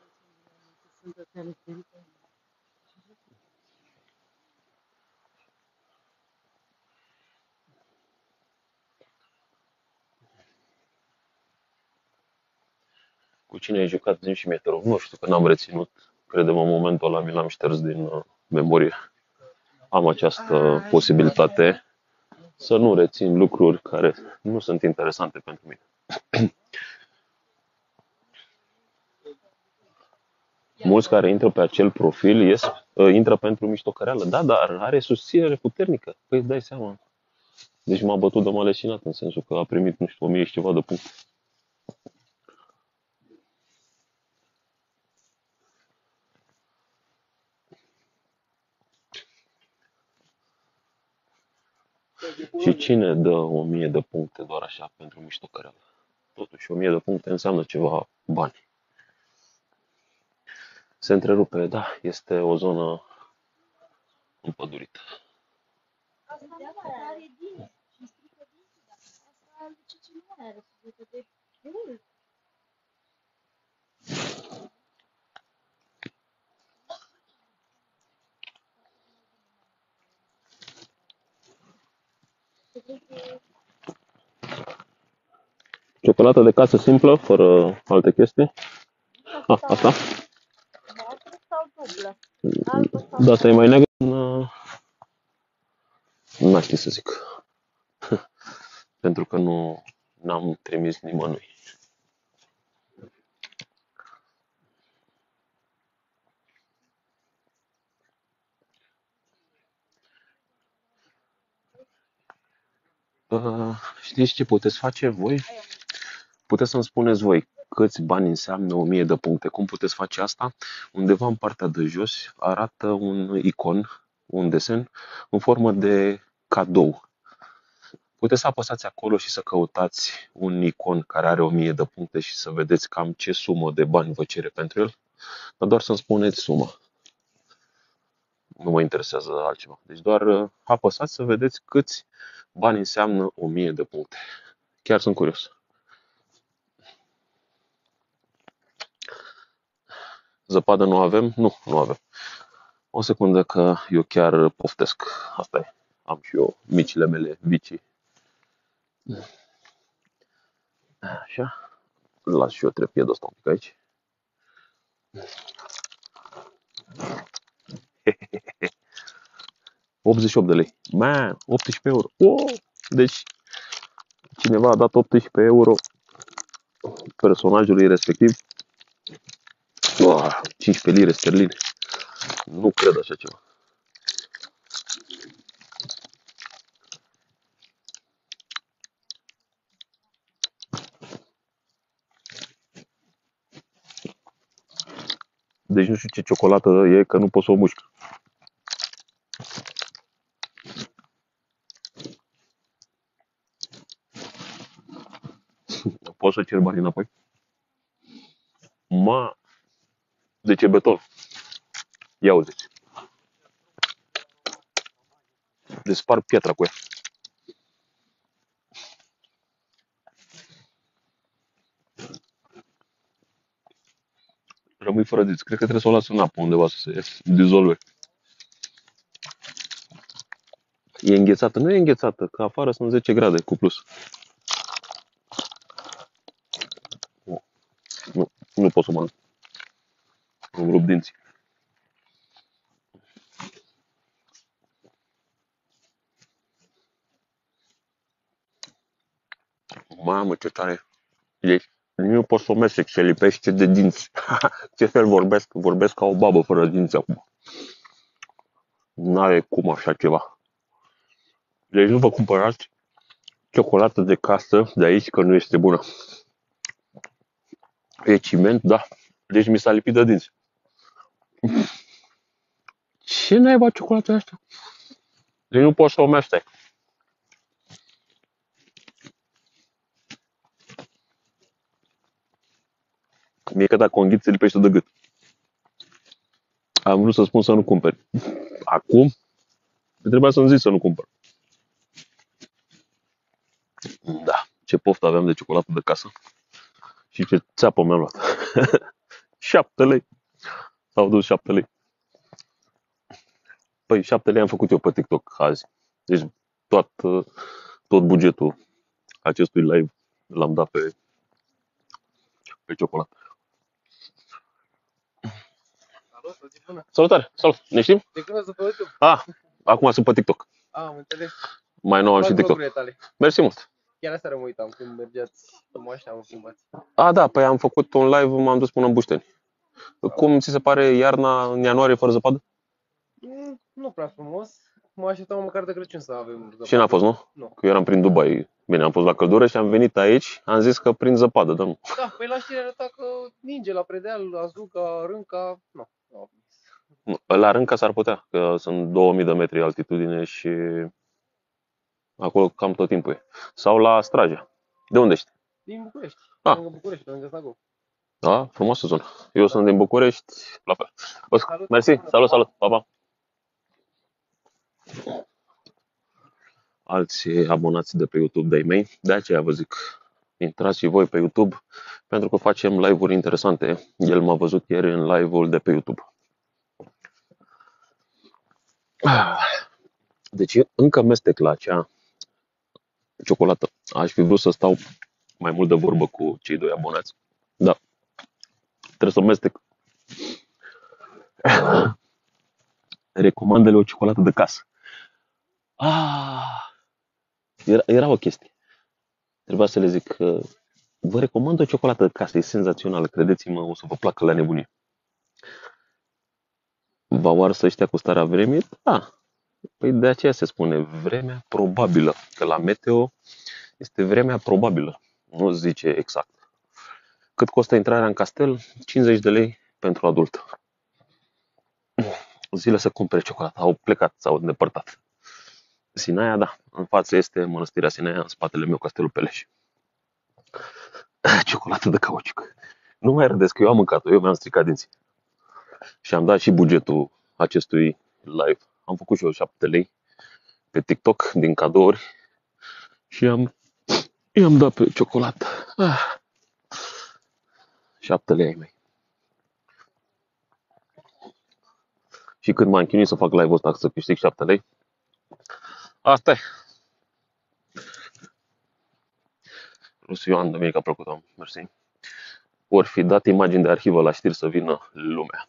Cu cine ai jucat? Zi-mi și mie, te rog. Nu știu, că n-am reținut. Credem, în momentul ăla mi l-am șters din memorie. Am această posibilitate să nu rețin lucruri care nu sunt interesante pentru mine. Mulți care intră pe acel profil intră pentru miștocăreală. Da, dar are susținere puternică. Păi îți dai seama. Deci m-a bătut de maleșinat în sensul că a primit, nu știu, 1000 și ceva de puncte. Și cine dă 1000 de puncte doar așa pentru miștocăreală? Totuși, 1000 de puncte înseamnă ceva bani. Se întrerupe, da, este o zonă împădurită. Ciocolată de casă simplă, fără alte chestii. Asta? Da, asta e mai neagră. Nu știu să zic. Pentru că n-am trimis nimănui. Știți ce puteți face voi? Puteți să-mi spuneți voi câți bani înseamnă 1000 de puncte. Cum puteți face asta? Undeva în partea de jos arată un icon, un desen, în formă de cadou. Puteți să apăsați acolo și să căutați un icon care are 1000 de puncte și să vedeți cam ce sumă de bani vă cere pentru el. Dar doar să-mi spuneți suma. Nu mă interesează altceva. Deci doar apăsați să vedeți câți bani înseamnă 1000 de puncte. Chiar sunt curios. Zăpadă nu avem? Nu avem. O secundă că eu chiar poftesc. Asta e. Am și eu micile mele vicii. Așa. Las și eu trepiedul ăsta un pic aici. $88 Man, 18 euro. Oh! Deci, cineva a dat 18 euro personajului respectiv. 15 lire sterline. Nu cred așa ceva. Deci nu știu ce ciocolată e, că nu pot să o mușc. Poți să cer banii înapoi? De ce beton? Ia uite. Despar piatra cu ea. Rămâi fără dinți. Cred că trebuie să o las în apă undeva să se dizolve. E înghețată? Nu e înghețată, că afară sunt 10 grade cu plus. Nu pot să mănânc. Îmi rup dinții. Mamă, ce tare. Deci, nu pot să o mestec, se lipește de dinți. Ce fel vorbesc? Vorbesc ca o babă fără dinți acum. N-are cum așa ceva. Deci nu vă cumpărați ciocolată de casă de aici, că nu este bună. E ciment, da. Deci mi s-a lipit de dinți. Ce naiba ciocolată asta? Deci nu pot să o mestec. Mie că dacă o înghiți, se lipește de gât. Am vrut să spun să nu cumperi. Acum, trebuia să-mi zici să nu cumpăr. Da, ce poftă aveam de ciocolată de casă. Și ce țeapă mi-am luat. 7 lei. S-au dus 7 lei. Păi 7 lei am făcut eu pe TikTok azi. Deci tot bugetul acestui live l-am dat pe ciocolată. Salut, zi bună. Salutare, salut, ne știm? De când sunt pe YouTube? Acum sunt pe TikTok. Am înțeles. Mai nou am și TikTok. Mersi mult. Chiar aseară mă uitam când mergeați cu mașina, mă filmați. Da, păi am făcut un live, m-am dus până în Bușteni. Cum ți se pare iarna în ianuarie fără zăpadă? Nu prea frumos. Mă așteptam măcar de Crăciun să avem zăpadă. Și n-a fost, nu? Nu. Că eu eram prin Dubai. Bine, am fost la căldură și am venit aici, am zis că prin zăpadă, dar nu. Da, păi la știri arăta că ninge la Predeal, Azuga, Rânca, nu. La Rânca s-ar putea, că sunt 2000 de metri altitudine și acolo cam tot timpul e. Sau la Straja. De unde ești? Din București. Lângă București, lângă Snagov. Da, frumoasă zonă. Eu sunt din București, la fel. Mersi, salut, pa, pa. Alți abonați de pe YouTube de-ai mei, de aceea vă zic, intrați și voi pe YouTube, pentru că facem live-uri interesante. El m-a văzut ieri în live-ul de pe YouTube. Deci încă mestec la acea ciocolată. Aș fi vrut să stau mai mult de vorbă cu cei doi abonați. Da. Trebuie să mestec. Recomandă-le o ciocolată de casă. Era o chestie. Trebuia să le zic, vă recomand o ciocolată de casă, e senzațională, credeți-mă, o să vă placă la nebunie. Va arsă ăștia cu starea vremii? Da. Păi de aceea se spune vremea probabilă, că la meteo este vremea probabilă, nu zice exact. Cât costă intrarea în castel? 50 de lei pentru adult. Zile să cumpere ciocolată, au plecat, s-au îndepărtat. Sinaia, da, în față este mănăstirea Sinaia, în spatele meu castelul Peleș. Ciocolată de cauciuc. Nu mai râdeți că eu am mâncat-o, eu mi-am stricat dinții. Și am dat și bugetul acestui live. Am făcut și eu 7 lei pe TikTok din cadouri și i-am dat pe ciocolată. 7 lei ai mei. Și când m-am chinuit să fac live-ul ăsta să câștig 7 lei, asta e. Rus Ioan, Duminica plăcută, mersi. Ori fi dat imagini de arhivă la știri să vină lumea.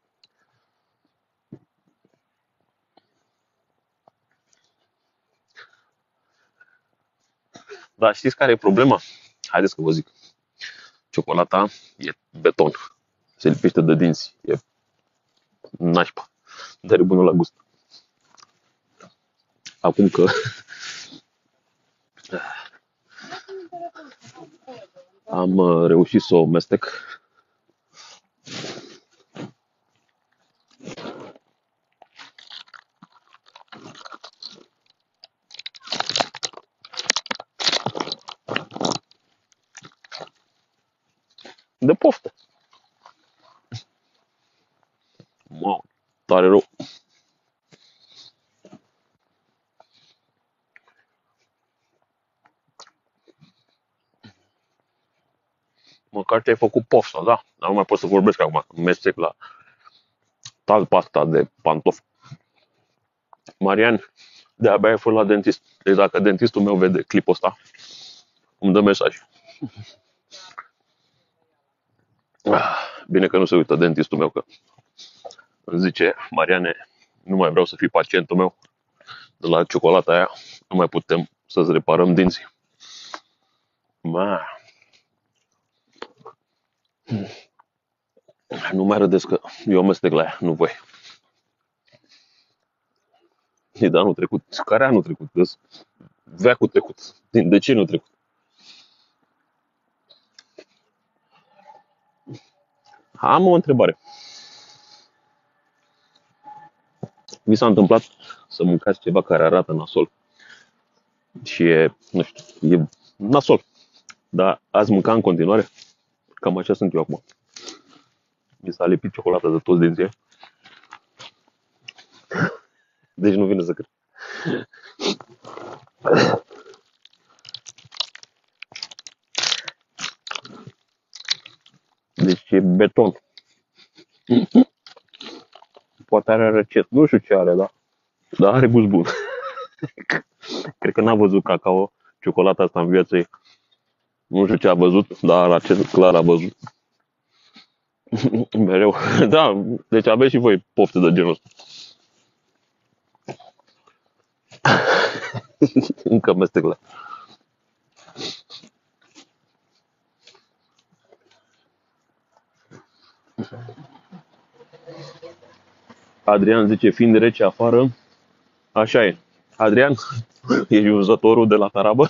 Dar știți care e problema? Haideți că vă zic. Ciocolata e beton. Se lipește de dinți. E nașpa. Dar e bună la gust. Acum că am reușit să o mestec. Wow, tare rău. Măcar ți-ai făcut pofta, da? Dar nu mai pot să vorbesc acum. Mestec la talpa asta de pantofi. Marian, de-abia ai fost la dentist. Deci dacă dentistul meu vede clipul ăsta, îmi dă mesaj. Bine că nu se uită dentistul meu, că îmi zice, Mariane, nu mai vreau să fii pacientul meu. De la ciocolata aia nu mai putem să-ți reparăm dinții. Nu mai râdeți că eu amestec la ea, nu voi. E de anul trecut. Care anul trecut? Veacul trecut. Din deceniul trecut. Am o întrebare. Mi s-a întâmplat să mâncați ceva care arată nasol. Și e, nu știu, e nasol. Dar ați mâncat în continuare? Cam așa sunt eu acum. Mi s-a lipit ciocolată de toți dinții. Deci nu vine să cred. Deci e beton. Poate are răcet. Nu știu ce are, dar are gust bun. Cred că n-a văzut cacao, ciocolata asta în viața ei. Nu știu ce a văzut, dar acest clar a văzut. Mereu. Da, deci aveți și voi pofte de genul ăsta. Încă mestec la. Adrian zice, fiind rece afară, așa e. Adrian, ești vânzătorul de la Tarabă?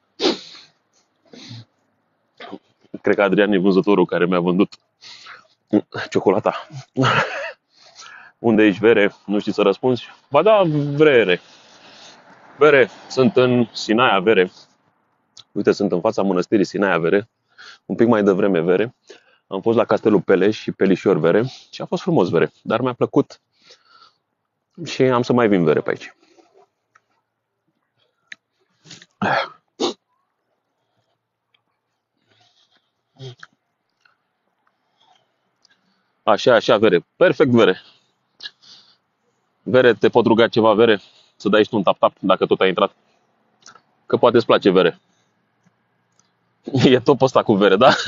Cred că Adrian e vânzătorul care mi-a vândut ciocolata. Unde ești, Vere? Nu știi să răspunzi? Ba da, Vere. Vere, sunt în Sinaia, Vere. Uite, sunt în fața mănăstirii Sinaia, Vere. Un pic mai devreme, Vere. Am fost la Castelul Peleș și Pelișor, Vere. Și a fost frumos, Vere. Dar mi-a plăcut. Și am să mai vin, Vere, pe aici. Așa, Vere. Perfect, Vere. Vere, te pot ruga ceva, Vere? Să dai și tu un tap-tap, dacă tot ai intrat. Că poate îți place, Vere. E topul ăsta cu Vere, da?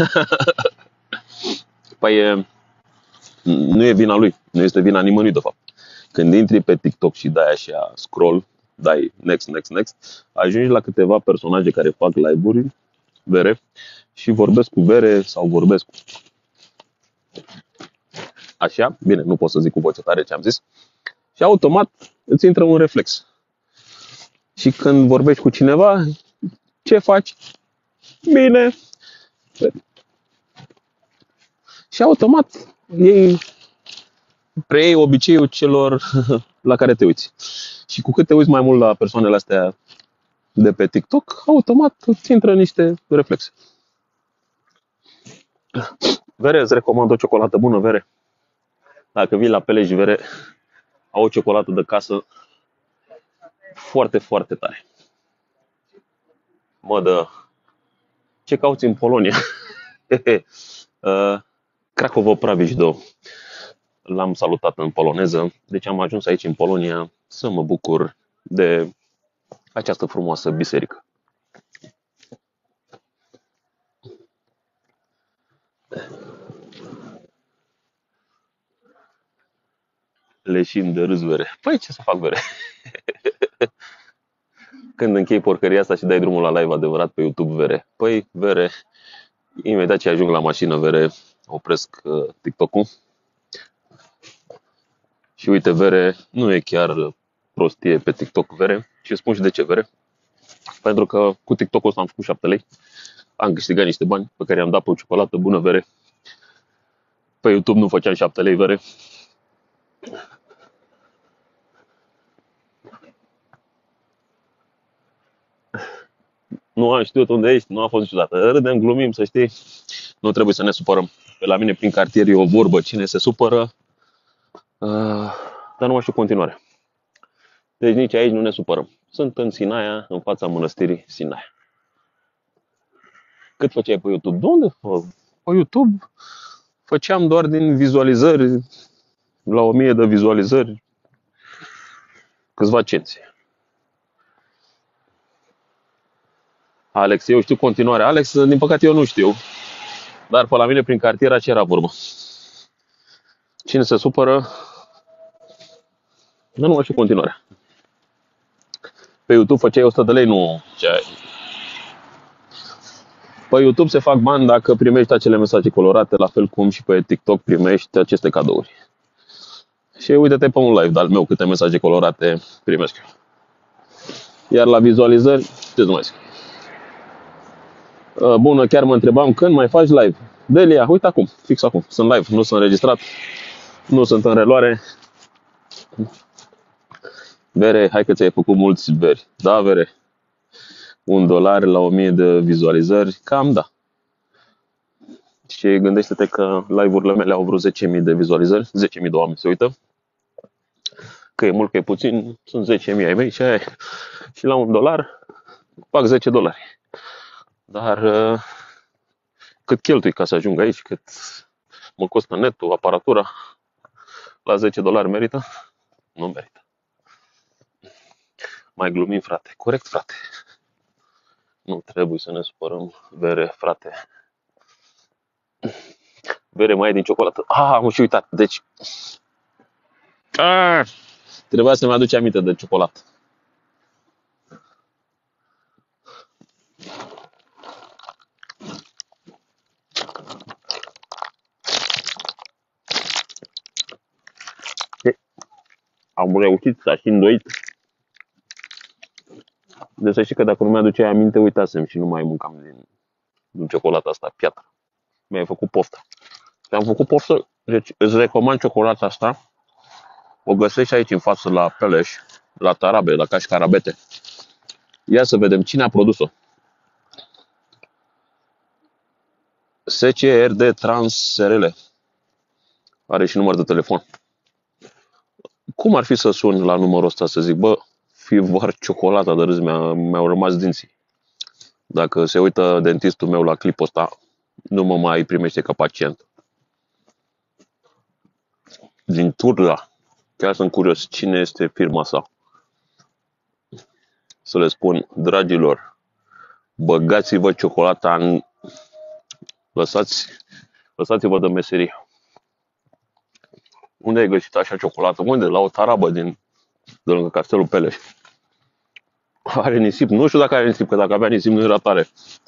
Păi nu e vina lui. Nu este vina nimănui, de fapt. Când intri pe TikTok și dai așa scroll, dai next, ajungi la câteva personaje care fac live-uri, Vere, și vorbesc cu Vere sau vorbesc cu... Așa, bine, nu pot să zic cu voce tare ce am zis. Și automat îți intră un reflex. Și când vorbești cu cineva, ce faci? Bine. Și automat ei preiei obiceiul celor la care te uiți. Și cu cât te uiți mai mult la persoanele astea de pe TikTok, automat îți intră niște reflexe. Vere, îți recomand o ciocolată bună, Vere. Dacă vii la Peleș, Vere, au o ciocolată de casă foarte, foarte tare. Mă, ce cauți în Polonia? Krakowo Prawić do. L-am salutat în poloneză, deci am ajuns aici în Polonia să mă bucur de această frumoasă biserică. Leșin de râs, Vere. Păi ce să fac, Vere? Când închei porcăria asta și dai drumul la live adevărat pe YouTube, Vere. Păi, Vere, imediat ce ajung la mașină, Vere, opresc TikTok-ul. Și uite, Vere, nu e chiar prostie pe TikTok, Vere. Și spun și de ce, Vere. Pentru că cu TikTok-ul ăsta am făcut 7 lei. Am câștigat niște bani pe care i-am dat pe o ciocolată bună, Vere. Pe YouTube nu făceam 7 lei, Vere. Nu am știut unde ești, nu a fost niciodată. Râdem, glumim, să știi. Nu trebuie să ne supărăm. Pe la mine, prin cartier, e o vorbă. Cine se supără, Dar nu mai știu continuare. Deci nici aici nu ne supărăm. Sunt în Sinaia, în fața mănăstirii Sinaia. Cât făceai pe YouTube? De unde? Pe YouTube făceam doar din vizualizări, la 1000 de vizualizări, câțiva cenți. Alex, eu știu continuarea. Alex, din păcate eu nu știu. Dar pe la mine prin cartier așa era vorba. Cine se supără? Dar nu mai știu continuarea. Pe YouTube făceai 100 de lei? Nu. Pe YouTube se fac bani dacă primești acele mesaje colorate, la fel cum și pe TikTok primești aceste cadouri. Și uite-te pe un live de-al meu câte mesaje colorate primesc. Iar la vizualizări, ce-ți mai zic? Bună, chiar mă întrebam când mai faci live. Delia, uite acum, fix acum, sunt live, nu sunt înregistrat, nu sunt în reluare. Vere, hai că ți-ai făcut mulți beri. Da, Vere? $1 la 1000 de vizualizări, cam da. Și gândește-te că live-urile mele au vreo 10.000 de vizualizări, 10.000 de oameni se uită. Că e mult, că e puțin, sunt 10.000 ai mei și aia. Și la $1 fac $10. Dar cât cheltui ca să ajung aici, cât mă costă netul, aparatura, la $10 merită? Nu merită. Mai glumim, frate. Corect, frate. Nu trebuie să ne supărăm, Vere, frate. Vere, mai e din ciocolată. Am și uitat. Deci trebuia să-mi aduce aminte de ciocolată. Am reușit să și îndoit. Deci să știi că dacă nu mi-aduceai aminte, uitasem și nu mai mâncam din ciocolata asta, piatră. Mi-ai făcut poftă. Te-am făcut poftă, deci îți recomand ciocolata asta. O găsești aici în față la Peleș, la Tarabe, la Cașcarabete. Ia să vedem cine a produs-o. SCRD Trans SRL. Are și număr de telefon. Cum ar fi să sun la numărul ăsta să zic, bă, fi var ciocolata de râs, mi-au rămas dinții. Dacă se uită dentistul meu la clipul ăsta, nu mă mai primește ca pacient. Din Turda. Chiar sunt curios cine este firma sa. Să le spun, dragilor, băgați-vă ciocolata în... Lăsați-vă de meserie. Unde ai găsit așa ciocolată? Unde? La o tarabă de lângă Castelul Peleș. Are nisip? Nu știu dacă are nisip, că dacă avea nisip nu era tare.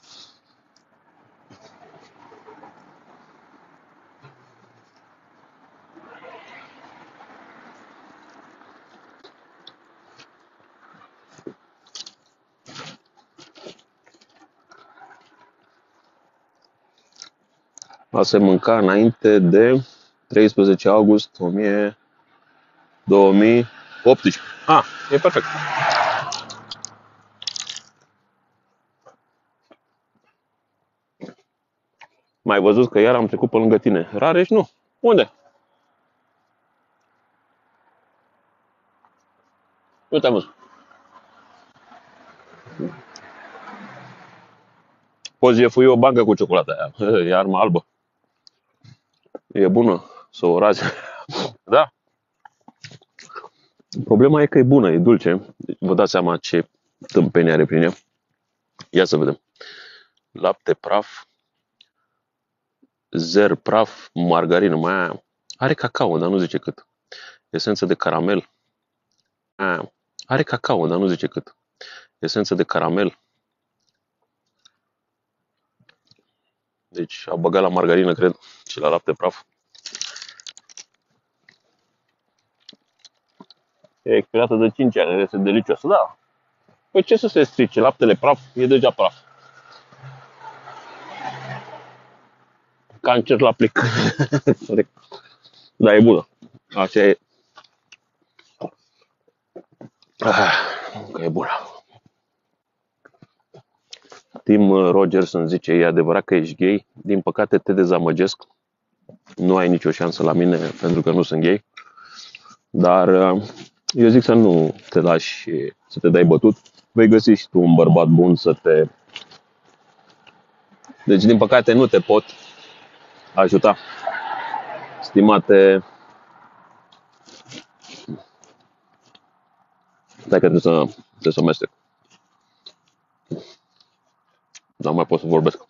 A se mânca înainte de 13 august 2018. E perfect. Mai văzut că iar am trecut pe lângă tine. Rareș, nu. Unde? Nu te-am văzut. Poți jefui o bancă cu ciocolata aia. E arma albă. E bună să o razi. Da. Problema e că e bună, e dulce. Vă dați seama ce tâmpenie are prin ea. Ia să vedem. Lapte praf. Zer praf. Margarină. Mai are cacao, dar nu zice cât. Esență de caramel. Are cacao, dar nu zice cât. Esență de caramel. Deci a băgat la margarină, cred, și la lapte praf. E expirată de 5 ani, este delicioasă, da. Păi ce să se strice? Laptele praf e deja praf. Cancer la plic. Da, e bună. Așa e. Că e bună. Tim Rogerson zice, e adevărat că ești gay? Din păcate te dezamăgesc. Nu ai nicio șansă la mine pentru că nu sunt gay. Dar eu zic să nu te lași, să te dai bătut. Vei găsi și tu un bărbat bun să te... Deci, din păcate, nu te pot ajuta. Stimate... Stai că trebuie să amestec. Dar mai pot să vorbesc.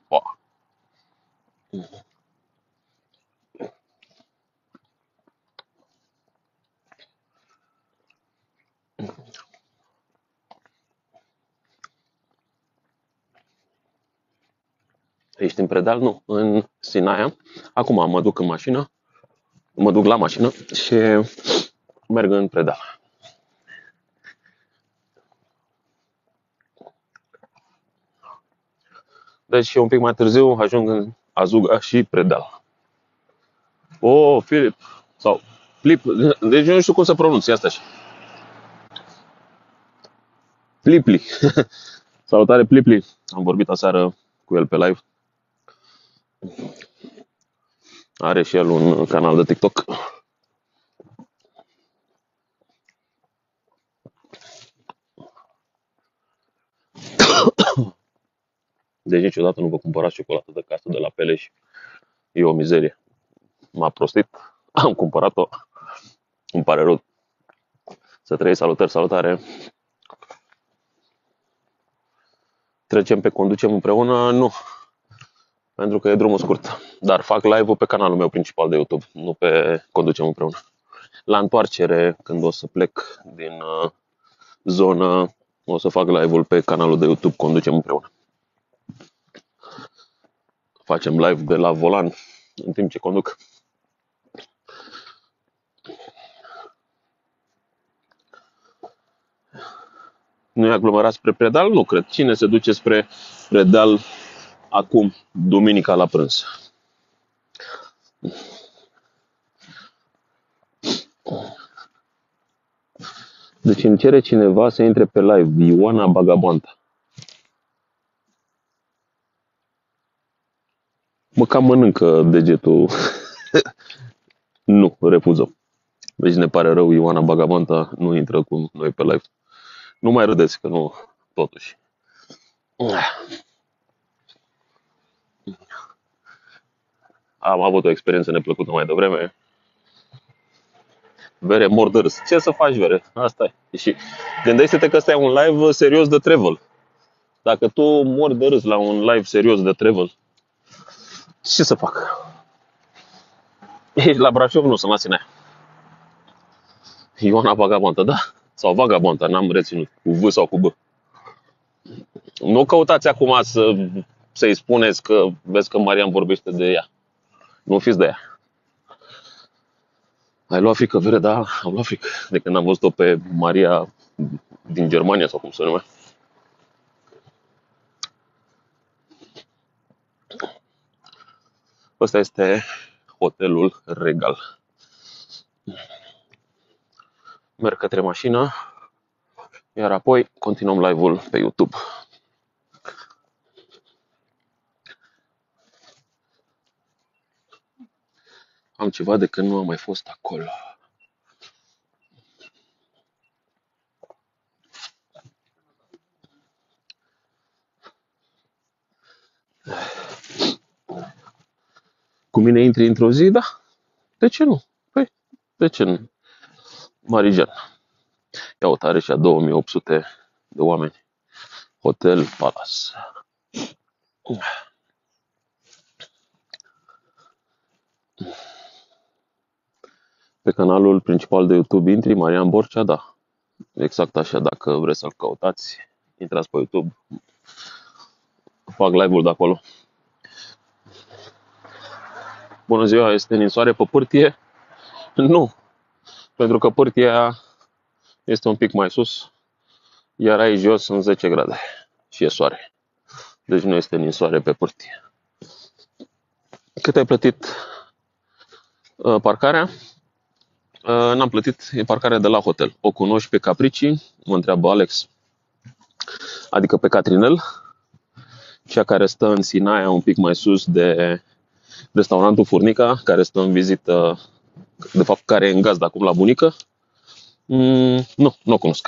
Ești în Predeal? Nu, în Sinaia. Acum mă duc în mașină. Mă duc la mașină și merg în Predeal. Deci un pic mai târziu ajung în Azuga și Predeal. Filip sau Flip, deci nu știu cum să pronunț asta așa. Plipli. Salutare Plipli. Am vorbit aseară cu el pe live. Are și el un canal de TikTok. Deci niciodată nu vă cumpărați ciocolată de casă de la Peleș. E o mizerie. M-a prostit. Am cumpărat-o. Îmi pare rău. Să trăiesc, salutare. Trecem pe Conducem împreună? Nu. Pentru că e drumul scurt. Dar fac live-ul pe canalul meu principal de YouTube. Nu pe Conducem împreună. La întoarcere, când o să plec din zonă, o să fac live-ul pe canalul de YouTube Conducem împreună. Facem live de la volan în timp ce conduc. Nu e aglomerat spre Predeal? Nu cred. Cine se duce spre Predeal acum, duminica la prânz? Deci îmi cere cineva să intre pe live. Ioana Bagabonta. Mă cam mănâncă degetul. Nu, refuzăm. Deci ne pare rău, Ioana Bagabonta nu intră cu noi pe live. Nu mai râdeți, că nu, totuși. Am avut o experiență neplăcută mai devreme. Vere, mor de râs. Ce să faci, Vere? Asta e. Și gândește-te că ăsta e un live serios de travel. Dacă tu mori de râs la un live serios de travel, ce să fac? Ești la Brașov, nu, să-mi las în aia. Ioana Vagabontă, da? Sau Vagabontă, n-am reținut. Cu V sau cu B. Nu căutați acum să-i spuneți că vezi că Marian vorbește de ea. Nu fiți de ea. Ai luat frică, Vere? Da, am luat frică. De când am văzut-o pe Maria din Germania, sau cum se numește. Ăsta este hotelul Regal. Merg către mașină, iar apoi continuăm live-ul pe YouTube. Am ceva de când nu am mai fost acolo. Cu mine intri într-o zi? Da. De ce nu? Păi, de ce nu? Marijan. Ia uite, are și a 2800 de oameni. Hotel Palace. Pe canalul principal de YouTube intri, Marian Borcea, da. Exact așa, dacă vreți să-l căutați, intrați pe YouTube. Fac live-ul de acolo. Bună ziua, este ninsoare pe Pârtie? Nu, pentru că Pârtia este un pic mai sus, iar aici jos sunt 10 grade și e soare. Deci nu este ninsoare pe Pârtie. Cât ai plătit parcarea? N-am plătit, e parcarea de la hotel. O cunoști pe Caprici? Mă întreabă Alex. Adică pe Catrinel, cea care stă în Sinaia, un pic mai sus de restaurantul Furnica, care stă în vizită, de fapt care e în gazdă acum la bunică. Nu, nu o cunosc.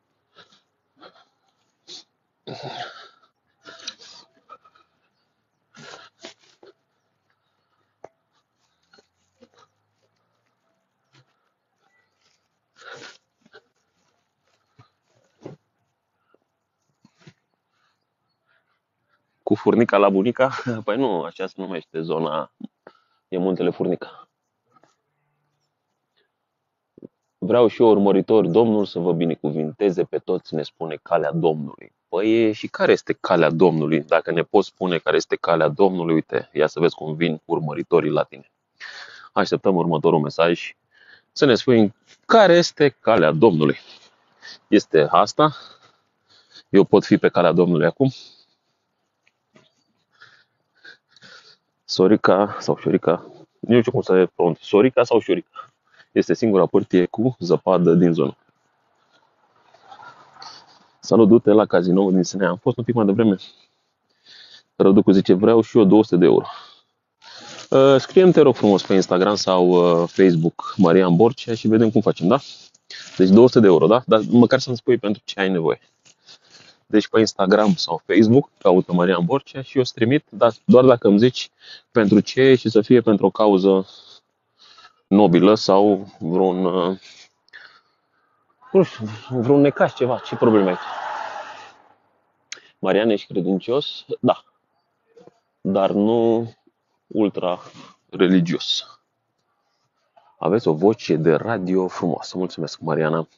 Cu Furnica la bunica? Păi nu, așa se numește zona, e muntele Furnica. Vreau și eu, urmăritor Domnul, să vă binecuvinteze pe toți, ne spune calea Domnului. Păi și care este calea Domnului? Dacă ne poți spune care este calea Domnului, uite, ia să vezi cum vin urmăritorii la tine. Așteptăm următorul mesaj să ne spui care este calea Domnului. Este asta? Eu pot fi pe calea Domnului acum? Sorica sau Șorica, nu știu cum să pronunț, Sorica sau Șorica. Este singura pârtie cu zăpadă din zonă. Salut, du-te la cazinoul din Sânea. Am fost un pic mai devreme. Răducu zice, vreau și eu 200 de euro. Scrie-mi, te rog frumos, pe Instagram sau Facebook Marian Borcea și vedem cum facem, da? Deci 200 de euro, da? Dar măcar să-mi spui pentru ce ai nevoie. Deci pe Instagram sau Facebook, caută Marian Borcea și eu îți trimit, dar doar dacă îmi zici pentru ce și să fie pentru o cauză nobilă sau vreun necaz, ceva. Ce probleme ai? Marian, ești credincios? Da. Dar nu ultra religios. Aveți o voce de radio frumoasă. Mulțumesc, Mariana.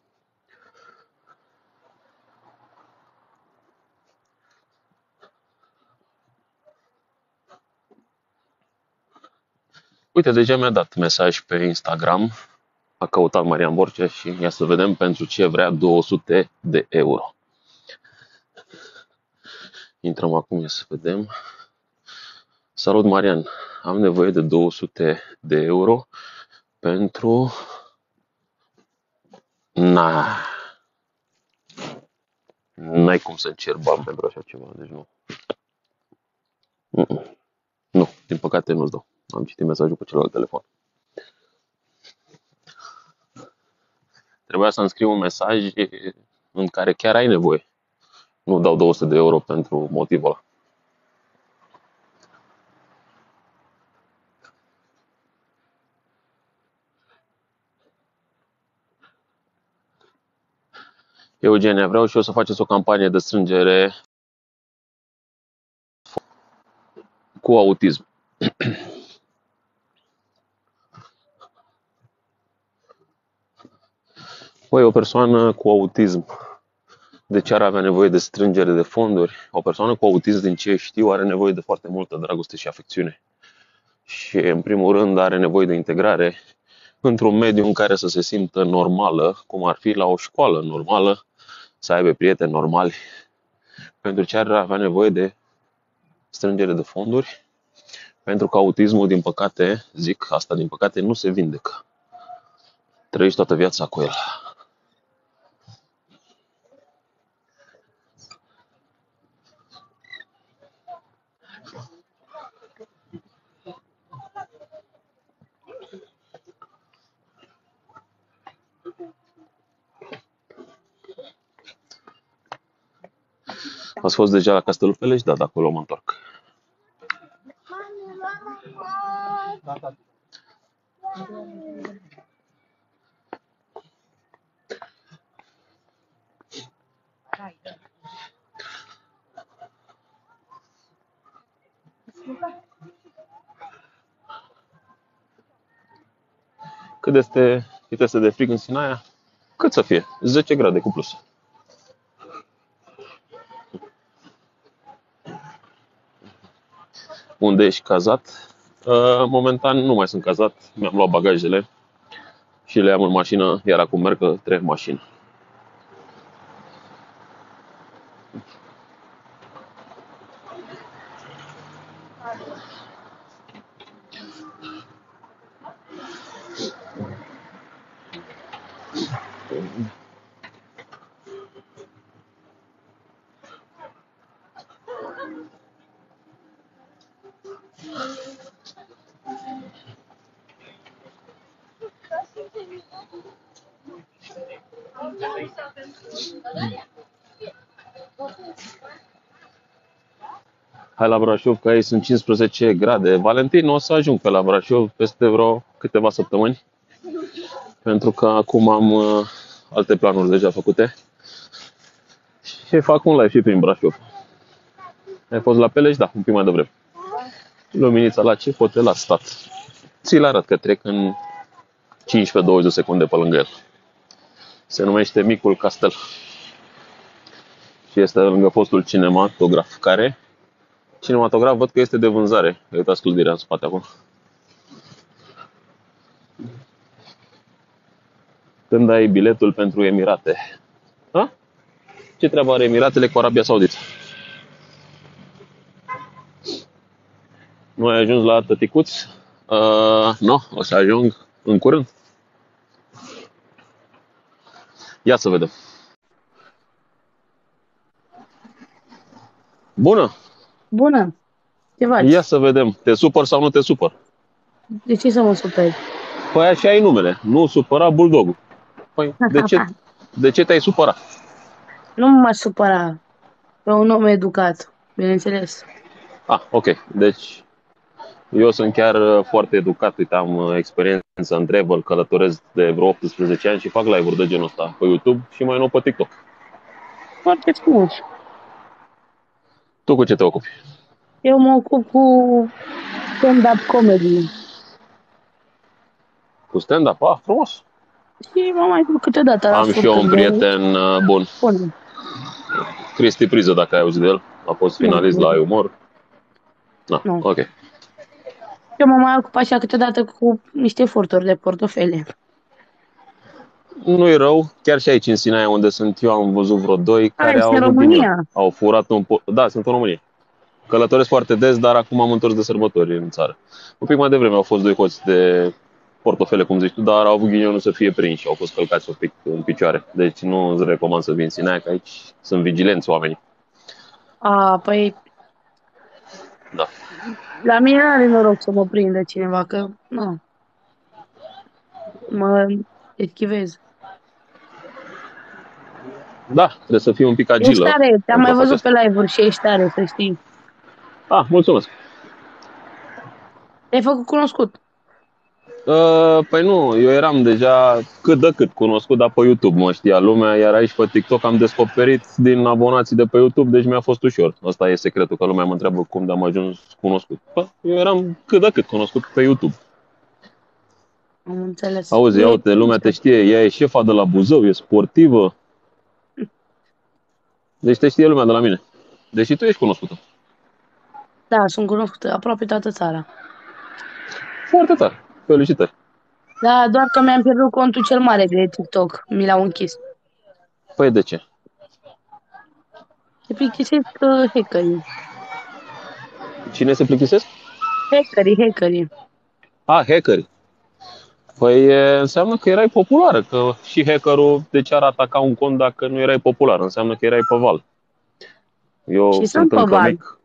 Uite, deja mi-a dat mesaj pe Instagram. A căutat Marian Borcea și ia să vedem pentru ce vrea 200 de euro. Intrăm acum, să vedem. Salut, Marian. Am nevoie de 200 de euro pentru... N-ai cum să cer bani pentru așa ceva, deci nu. Nu, din păcate nu-ți dau. Am citit mesajul pe celălalt telefon. Trebuia să-mi scriu un mesaj în care chiar ai nevoie. Nu dau 200 de euro pentru motivul ăla. Eugenia, vreau și eu să faceți o campanie de strângere cu autism. Păi, o persoană cu autism, de ce ar avea nevoie de strângere de fonduri? O persoană cu autism, din ce știu, are nevoie de foarte multă dragoste și afecțiune. Și, în primul rând, are nevoie de integrare într-un mediu în care să se simtă normală, cum ar fi la o școală normală, să aibă prieteni normali. Pentru ce ar avea nevoie de strângere de fonduri? Pentru că autismul, din păcate, zic asta, din păcate, nu se vindecă. Trăiești toată viața cu el. Ați fost deja la Castelul Peleș? Da, de acolo mă întorc. Cât este de frig în Sinaia? Cât să fie? 10 grade cu plus. Unde ești cazat? Momentan nu mai sunt cazat. Mi-am luat bagajele și le am în mașină, iar acum merg către mașină. Hai la Brașov, că aici sunt 15 grade. Valentin, o să ajung pe la Brașov peste vreo câteva săptămâni. Pentru că acum am alte planuri deja făcute. Și fac un live și prin Brașov. Ai fost la Peleș? Da, un pic mai devreme. Luminița la ce hotel a stat. Ți-l arăt că trec în 15-20 de secunde pe lângă el. Se numește Micul Castel. Și este lângă fostul cinematograf. Care? Cinematograf văd că este de vânzare. Uitați clădirea în spate acolo. Când ai biletul pentru Emirate? Ha? Ce treabă are Emiratele cu Arabia Saudită? Nu ai ajuns la tăticuț? Nu, o să ajung în curând. Ia să vedem. Bună! Bună! Ce faci? Ia să vedem. Te supăr sau nu te supăr? De ce să mă superi? Păi așa ai numele. Nu supăra Bulldog-ul. Păi de ce te-ai supărat? Nu m-aș supăra pe un om educat, bineînțeles. Ah, ok. Deci eu sunt chiar foarte educat. Uite, am experiență în travel, călătoresc de vreo 18 ani și fac live-uri de genul ăsta pe YouTube și mai nou pe TikTok. Foarte frumos. Tu cu ce te ocupi? Eu mă ocup cu stand-up comedy. Cu stand-up? Ah, frumos. Și mă mai duc câteodată la Am și eu un prieten bun. Bun. Cristi Priză, dacă ai auzit de el. A fost finalist la Umor. Da, Nu. ok. Eu mă mai ocup așa câteodată cu niște furturi de portofele. Nu-i rău, chiar și aici în Sinaia unde sunt eu am văzut vreo doi care au în România? Au furat un Da, sunt în România. Călătoresc foarte des, dar acum am întors de sărbători în țară. Un pic mai devreme au fost doi hoți de portofele, cum zici tu, dar au avut ghinionul să fie prinși, au fost călcați un pic în picioare. Deci nu îți recomand să vii în Sinaia, că aici sunt vigilenți oamenii. Păi Da. la mine nu are noroc să mă prindă cineva, că nu. Mă eschivez. Da, trebuie să fii un pic agilă. Ești tare, te-am mai văzut pe live-uri și ești tare, să știi. Mulțumesc. Te-ai făcut cunoscut? Păi nu, eu eram deja cât de cât cunoscut, dar pe YouTube mă știa lumea, iar aici pe TikTok am descoperit din abonații de pe YouTube, deci mi-a fost ușor. Asta e secretul, că lumea mă întreabă cum de-am ajuns cunoscut. Eu eram cât de cât cunoscut pe YouTube. Am înțeles. Auzi, ia uite, lumea te știe, ea e șefa de la Buzău, e sportivă. Deci te știe lumea de la mine. Deși tu ești cunoscută. Da, sunt cunoscută, aproape toată țara. Foarte tare, felicitări. Da, doar că mi-am pierdut contul cel mare de TikTok, mi l-au închis. Păi de ce? Se plictisesc hackerii. Cine se plictisesc? Hackerii. Hackerii. Păi înseamnă că erai populară, că și hackerul de ce ar ataca un cont dacă nu erai popular? Înseamnă că erai pe val. Eu și sunt pe val. mic.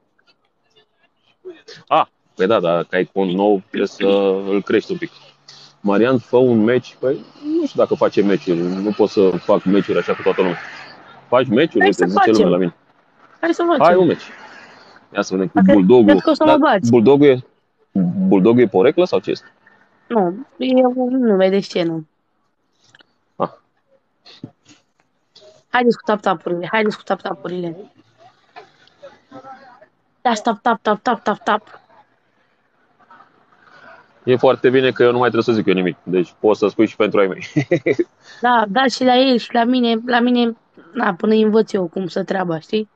Păi da, dacă ai cont nou, trebuie să îl crești un pic. Marian, fă un match. Păi nu știu dacă face match-uri, nu pot să fac match-uri așa cu toată lumea. Faci match-uri? Uite, zice lumea la mine. Hai să facem. Hai un match. Ia să vedem cu Bulldog-ul. Cred că o să mă bați. Bulldog-ul e poreclă sau ce este? Nu, eu nu vede scenă. Haideți cu tap-tap-urile. Da, tap. E foarte bine că eu nu mai trebuie să zic eu nimic. Deci poți să spui și pentru ai mei. Da, și la ei și la mine, până învăț eu cum să treaba, știi?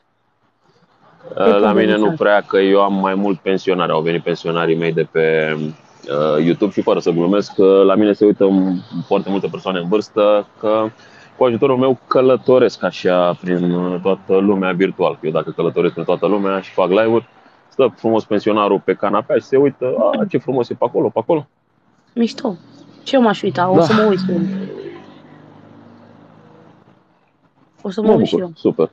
La mine nu prea, că eu am mai mult pensionari. Au venit pensionarii mei de pe YouTube și fără să glumesc, că la mine se uită foarte multe persoane în vârstă, că cu ajutorul meu călătoresc așa prin toată lumea virtual. Eu dacă călătoresc prin toată lumea și fac live-uri, stă frumos pensionarul pe canapea și se uită, ce frumos e pe acolo. Mișto. Și eu m-aș uita, o să mă uit. O să mă uit și eu. Super.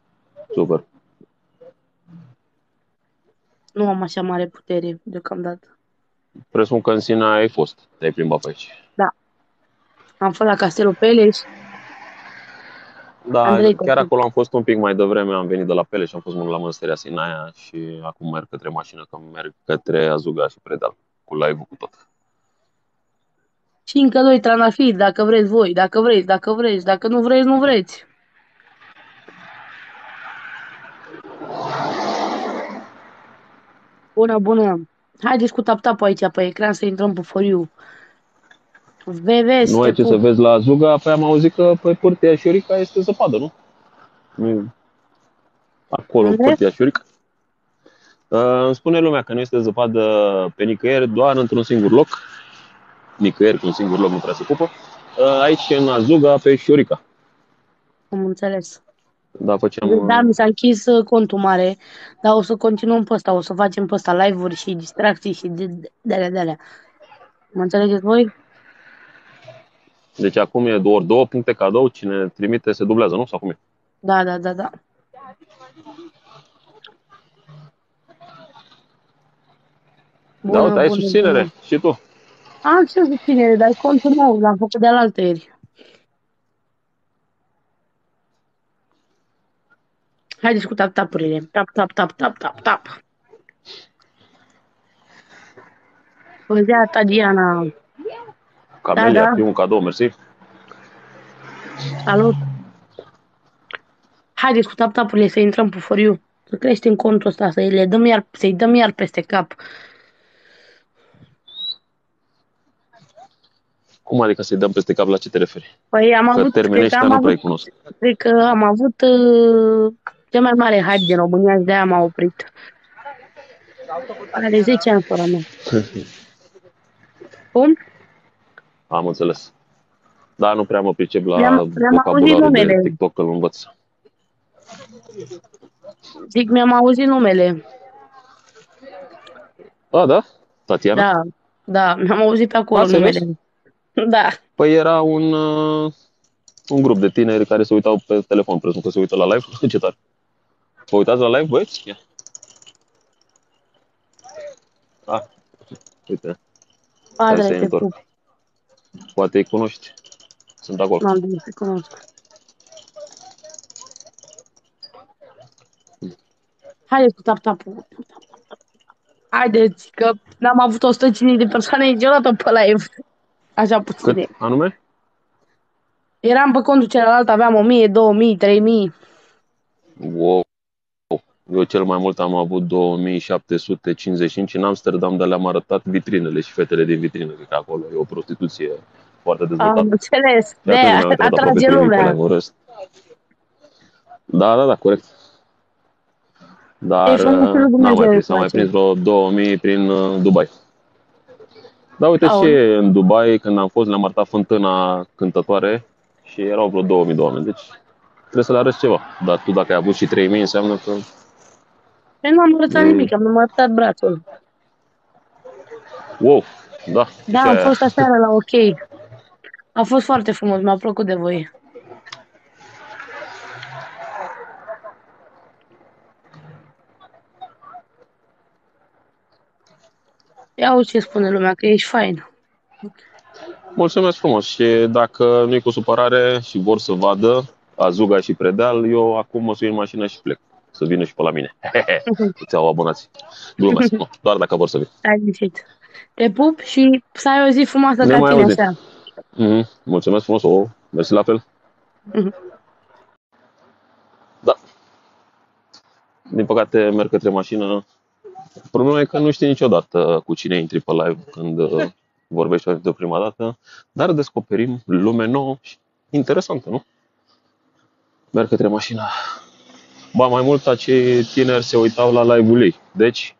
Nu am așa mare putere deocamdată. Presupun că în Sinaia ai fost, te-ai plimbat pe aici. Da. Am fost la Castelul Peleș. Da, Andrei chiar Copil. acolo am fost un pic mai devreme, am venit de la Pele și am fost mult la Mănăstirea Sinaia și acum merg către mașină, că merg către Azuga și Predeal, cu live-ul cu tot. Și încă 2 trandafiri, dacă vreți voi, dacă vreți, dacă nu vreți, nu vreți. Bună. Haideți cu tap-tap aici pe ecran să intrăm pe For You. VV, Nu te ai ce să pup. vezi la Azuga, apoi am auzit că pe Pârtia Șorica este zăpadă, nu? Nu acolo, Unde? Pârtia Șorica. Îmi spune lumea că nu este zăpadă pe nicăieri, doar într-un singur loc. Nicăieri, cu un singur loc nu prea se pupă. Aici, în Azuga, pe Șorica. Am înțeles. Da, Da, mi s-a închis contul mare, dar o să continuăm pe ăsta, o să facem pe ăsta live-uri și distracții și de-alea. Mă înțelegeți voi? Deci acum e doar 2 puncte cadou, cine trimite se dublează, nu? Sau cum e? Da. Da, uite, ai susținere. Și tu. Am și eu susținere, dar contul nou, l-am făcut de alaltă ieri. Haideți cu tap-tapurile. Tap. Păzea Tadiana. Camelia, Da. primul cadou, mersi. Salut. Haideți cu tap-tapurile să intrăm pe For You. Să creștem contul ăsta, să-i dăm iar peste cap. Cum adică să-i dăm peste cap, la ce te referi? Păi am Că avut, termenii ăștia nu prea-i cunosc. cred că am avut cel mai mare hype din România și de-aia m-a oprit. Are 10 ani, sora mea. Cum? Am înțeles. Da, nu prea mă pricep la Mi-am auzit vocabularul numele. de TikTok, că îl învăț. Zic, mi-am auzit numele. A, da? Tatiana? Da, mi-am auzit pe acolo numele. Da. Păi era un grup de tineri care se uitau pe telefon, presupun că se uită la live. Ce tare. Vă uitați la live, băieți? Ia. Uite. Padre, te pup. Poate îi cunoști. Sunt acolo. N-am de să cunosc. Haideți cu tap-tap-ul. Haideți, că n-am avut 150 de persoane niciodată pe live. Așa puține. Cât anume? Eram pe contul celălalt, aveam 1000, 2000, 3000. Wow. Eu cel mai mult am avut 2755 în Amsterdam, dar le-am arătat vitrinele și fetele din vitrină, că acolo e o prostituție foarte dezvoltată. Am înțeles, de-aia atrage lumea. Da, corect. Dar n-am mai prins, am mai prins vreo 2000 prin Dubai. Da, uite și în Dubai, când am fost, le-am arătat fântâna cântătoare și erau vreo 2000 de oameni, deci trebuie să le arăți ceva. Dar tu dacă ai avut și 3000, înseamnă că... Păi nu am arătat nimic, am arătat brațul. Wow, da. Da, am fost aseară la OK. A fost foarte frumos, mi-a plăcut de voi. Ia uite ce spune lumea, că ești fain. Mulțumesc frumos și dacă nu e cu supărare și vor să vadă Azuga și Predeal, eu acum mă sui în mașină și plec. Să vină și pe la mine. Îți iau abonații. Glumesc, nu, doar dacă vor să vină. Ai ghicit. Te pup și să ai o zi frumoasă ca tine așa. Mulțumesc frumos, mersi la fel. Da. Din păcate merg către mașină. Problema e că nu știi niciodată cu cine intri pe live când vorbești de prima dată, dar descoperim lume nouă și interesantă, nu? Merg către mașină. Ba mai mult, acei tineri se uitau la live-ul ei. Deci,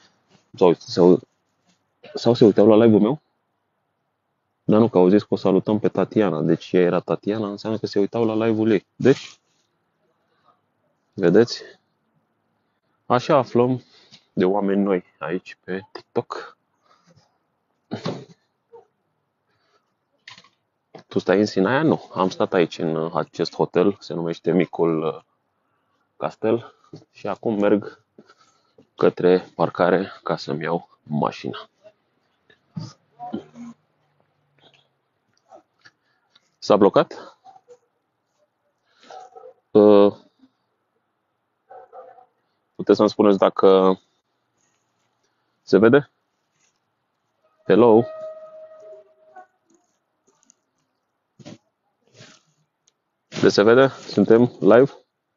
sau se uitau la live-ul meu? Dar nu, că au zis că o salutăm pe Tatiana. Deci ea era Tatiana, înseamnă că se uitau la live-ul ei. Deci, vedeți? Așa aflăm de oameni noi aici pe TikTok. Tu stai în Sinaia? Nu. Am stat aici în acest hotel, se numește Micul Castel și acum merg către parcare ca să-mi iau mașina. S-a blocat? puteți să-mi spuneți dacă se vede? Hello? Deci se vede? Suntem live?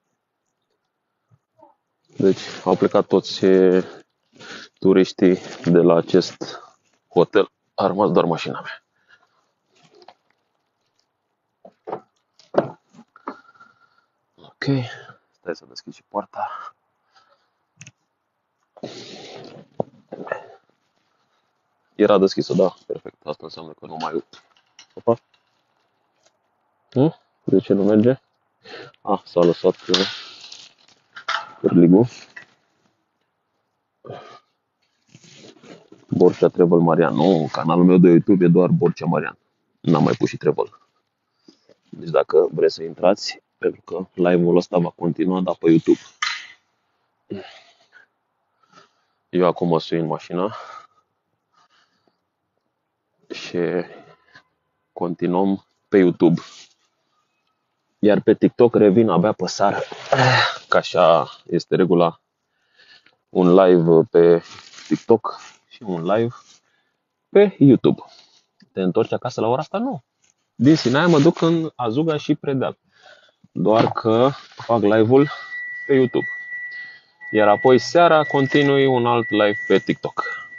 Deci au plecat toți turiștii de la acest hotel. A rămas doar mașina mea. Ok. Stai să deschid și poarta. Era deschisă, da, perfect. Asta înseamnă că nu mai... Opa. De ce nu merge? S-a lăsat cârligul. Borcea Travel Marian. Nu, canalul meu de YouTube e doar Borcea Marian. N-am mai pus și Travel. Deci dacă vreți să intrați, pentru că live-ul ăsta va continua, dar pe YouTube. Eu acum mă sui în mașina și continuăm pe YouTube. Iar pe TikTok revin abia pe seară, că așa este regula. Un live pe TikTok și un live pe YouTube. Te întorci acasă la ora asta? Nu. Din Sinaia mă duc în Azuga și Predeal. Doar că fac live-ul pe YouTube. Iar apoi seara continui un alt live pe TikTok.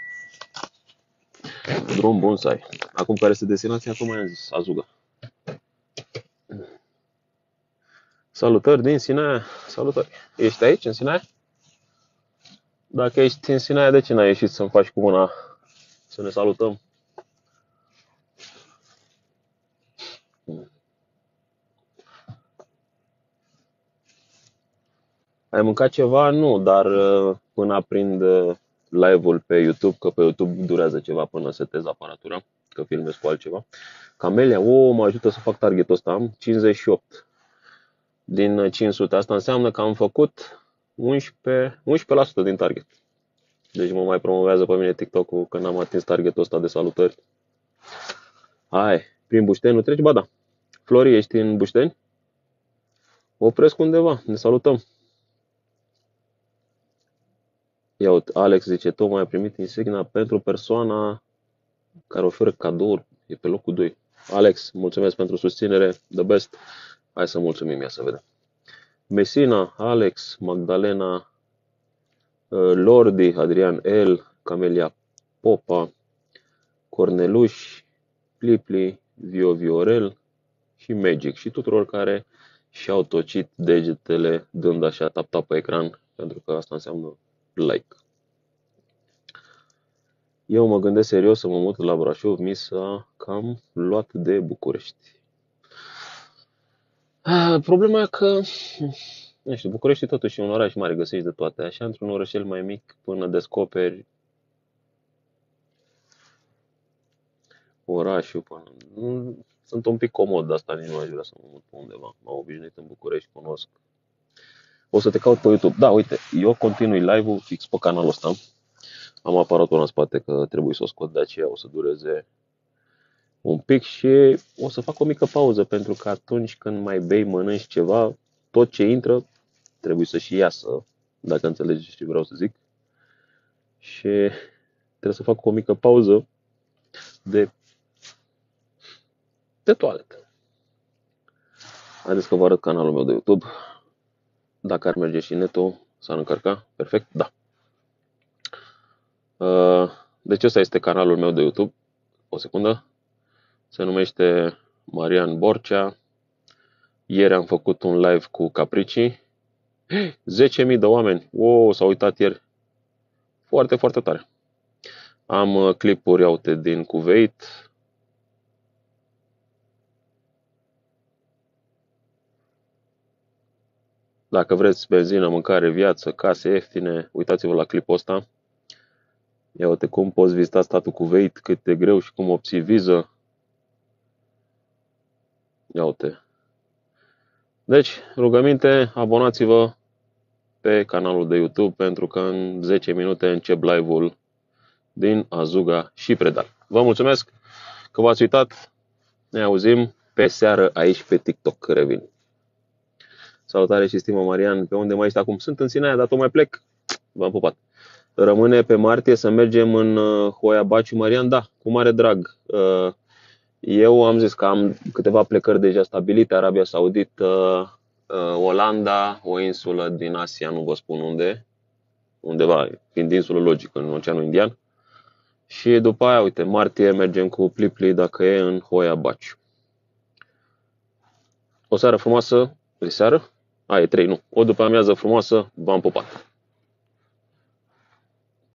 Drum bun să ai. Acum care este destinația? Tocmai am zis, Azuga. Salutări din Sinaia. Salutări. Ești aici în Sinaia? Dacă ești în Sinaia, de ce n-ai ieșit să-mi faci cu mâna să ne salutăm? Ai mâncat ceva? Nu, dar până aprind live-ul pe YouTube, că pe YouTube durează ceva până setez aparatura, că filmez cu altceva. Camelia, mă ajută să fac targetul ăsta, am 58 din 500. Asta înseamnă că am făcut 11% din target. Deci mă mai promovează pe mine TikTok-ul că n-am atins targetul ăsta de salutări. Hai, prin Bușteni nu treci? Ba da. Flori, ești în Bușteni? Opresc undeva, ne salutăm. Ia uite, Alex zice, tocmai a primit insignia pentru persoana care oferă cadouri. E pe locul 2. Alex, mulțumesc pentru susținere. The best. Hai să mulțumim, ia să vedem. Messina, Alex, Magdalena, Lordi, Adrian L, Camelia Popa, Corneluș, Plipli, Viorel și Magic. Și tuturor care și-au tocit degetele dând așa tap-tap pe ecran, pentru că asta înseamnă like. Eu mă gândesc serios să mă mut la Brașov, mi s-a cam luat de București. Problema e că, nu știu, București e totuși un oraș mare, găsești de toate. Așa, într-un orășel mai mic, până descoperi orașul, sunt un pic comod, de asta nici nu aș vrea să mă mut pe undeva. M-am obișnuit în București, cunosc. O să te caut pe YouTube. Da, uite, eu continui live-ul fix pe canalul ăsta. Am aparatul în spate că trebuie să o scot, de aceea o să dureze un pic și o să fac o mică pauză, pentru că atunci când mai bei, mănânci ceva, tot ce intră trebuie să și iasă, dacă înțelegi ce vreau să zic. Și trebuie să fac o mică pauză de toaletă. Haideți că vă arăt canalul meu de YouTube. Dacă ar merge și netul, s-ar încărca. Perfect? Da. Deci ăsta este canalul meu de YouTube. O secundă. Se numește Marian Borcea. Ieri am făcut un live cu Capricii. 10.000 de oameni. S-au uitat ieri. Foarte, foarte tare. Am clipuri, uite, din Kuwait. Dacă vreți benzină, mâncare, viață, case ieftine, uitați-vă la clipul ăsta. Ia uite cum poți vizita statul Kuwait, cât de greu și cum obții viză. Ia uite. Deci, rugăminte, abonați-vă pe canalul de YouTube, pentru că în 10 minute încep live-ul din Azuga și Predeal. Vă mulțumesc că v-ați uitat. Ne auzim pe seară aici pe TikTok. Revin. Salutare și stimă, Marian. Pe unde mai ești acum? Sunt în Sinaia, dar tot mai plec. V-am pupat. Rămâne pe martie să mergem în Hoia Baciu, Marian? Da, cu mare drag. Eu am zis că am câteva plecări deja stabilite, Arabia Saudită, Olanda, o insulă din Asia, nu vă spun unde, undeva, fiind insulă logică, în Oceanul Indian. Și după aia, uite, martie mergem cu Plipli, dacă e, în Hoia Baciu. O seară frumoasă, e seară? E 3, nu. O după amiază frumoasă, v-am pupat.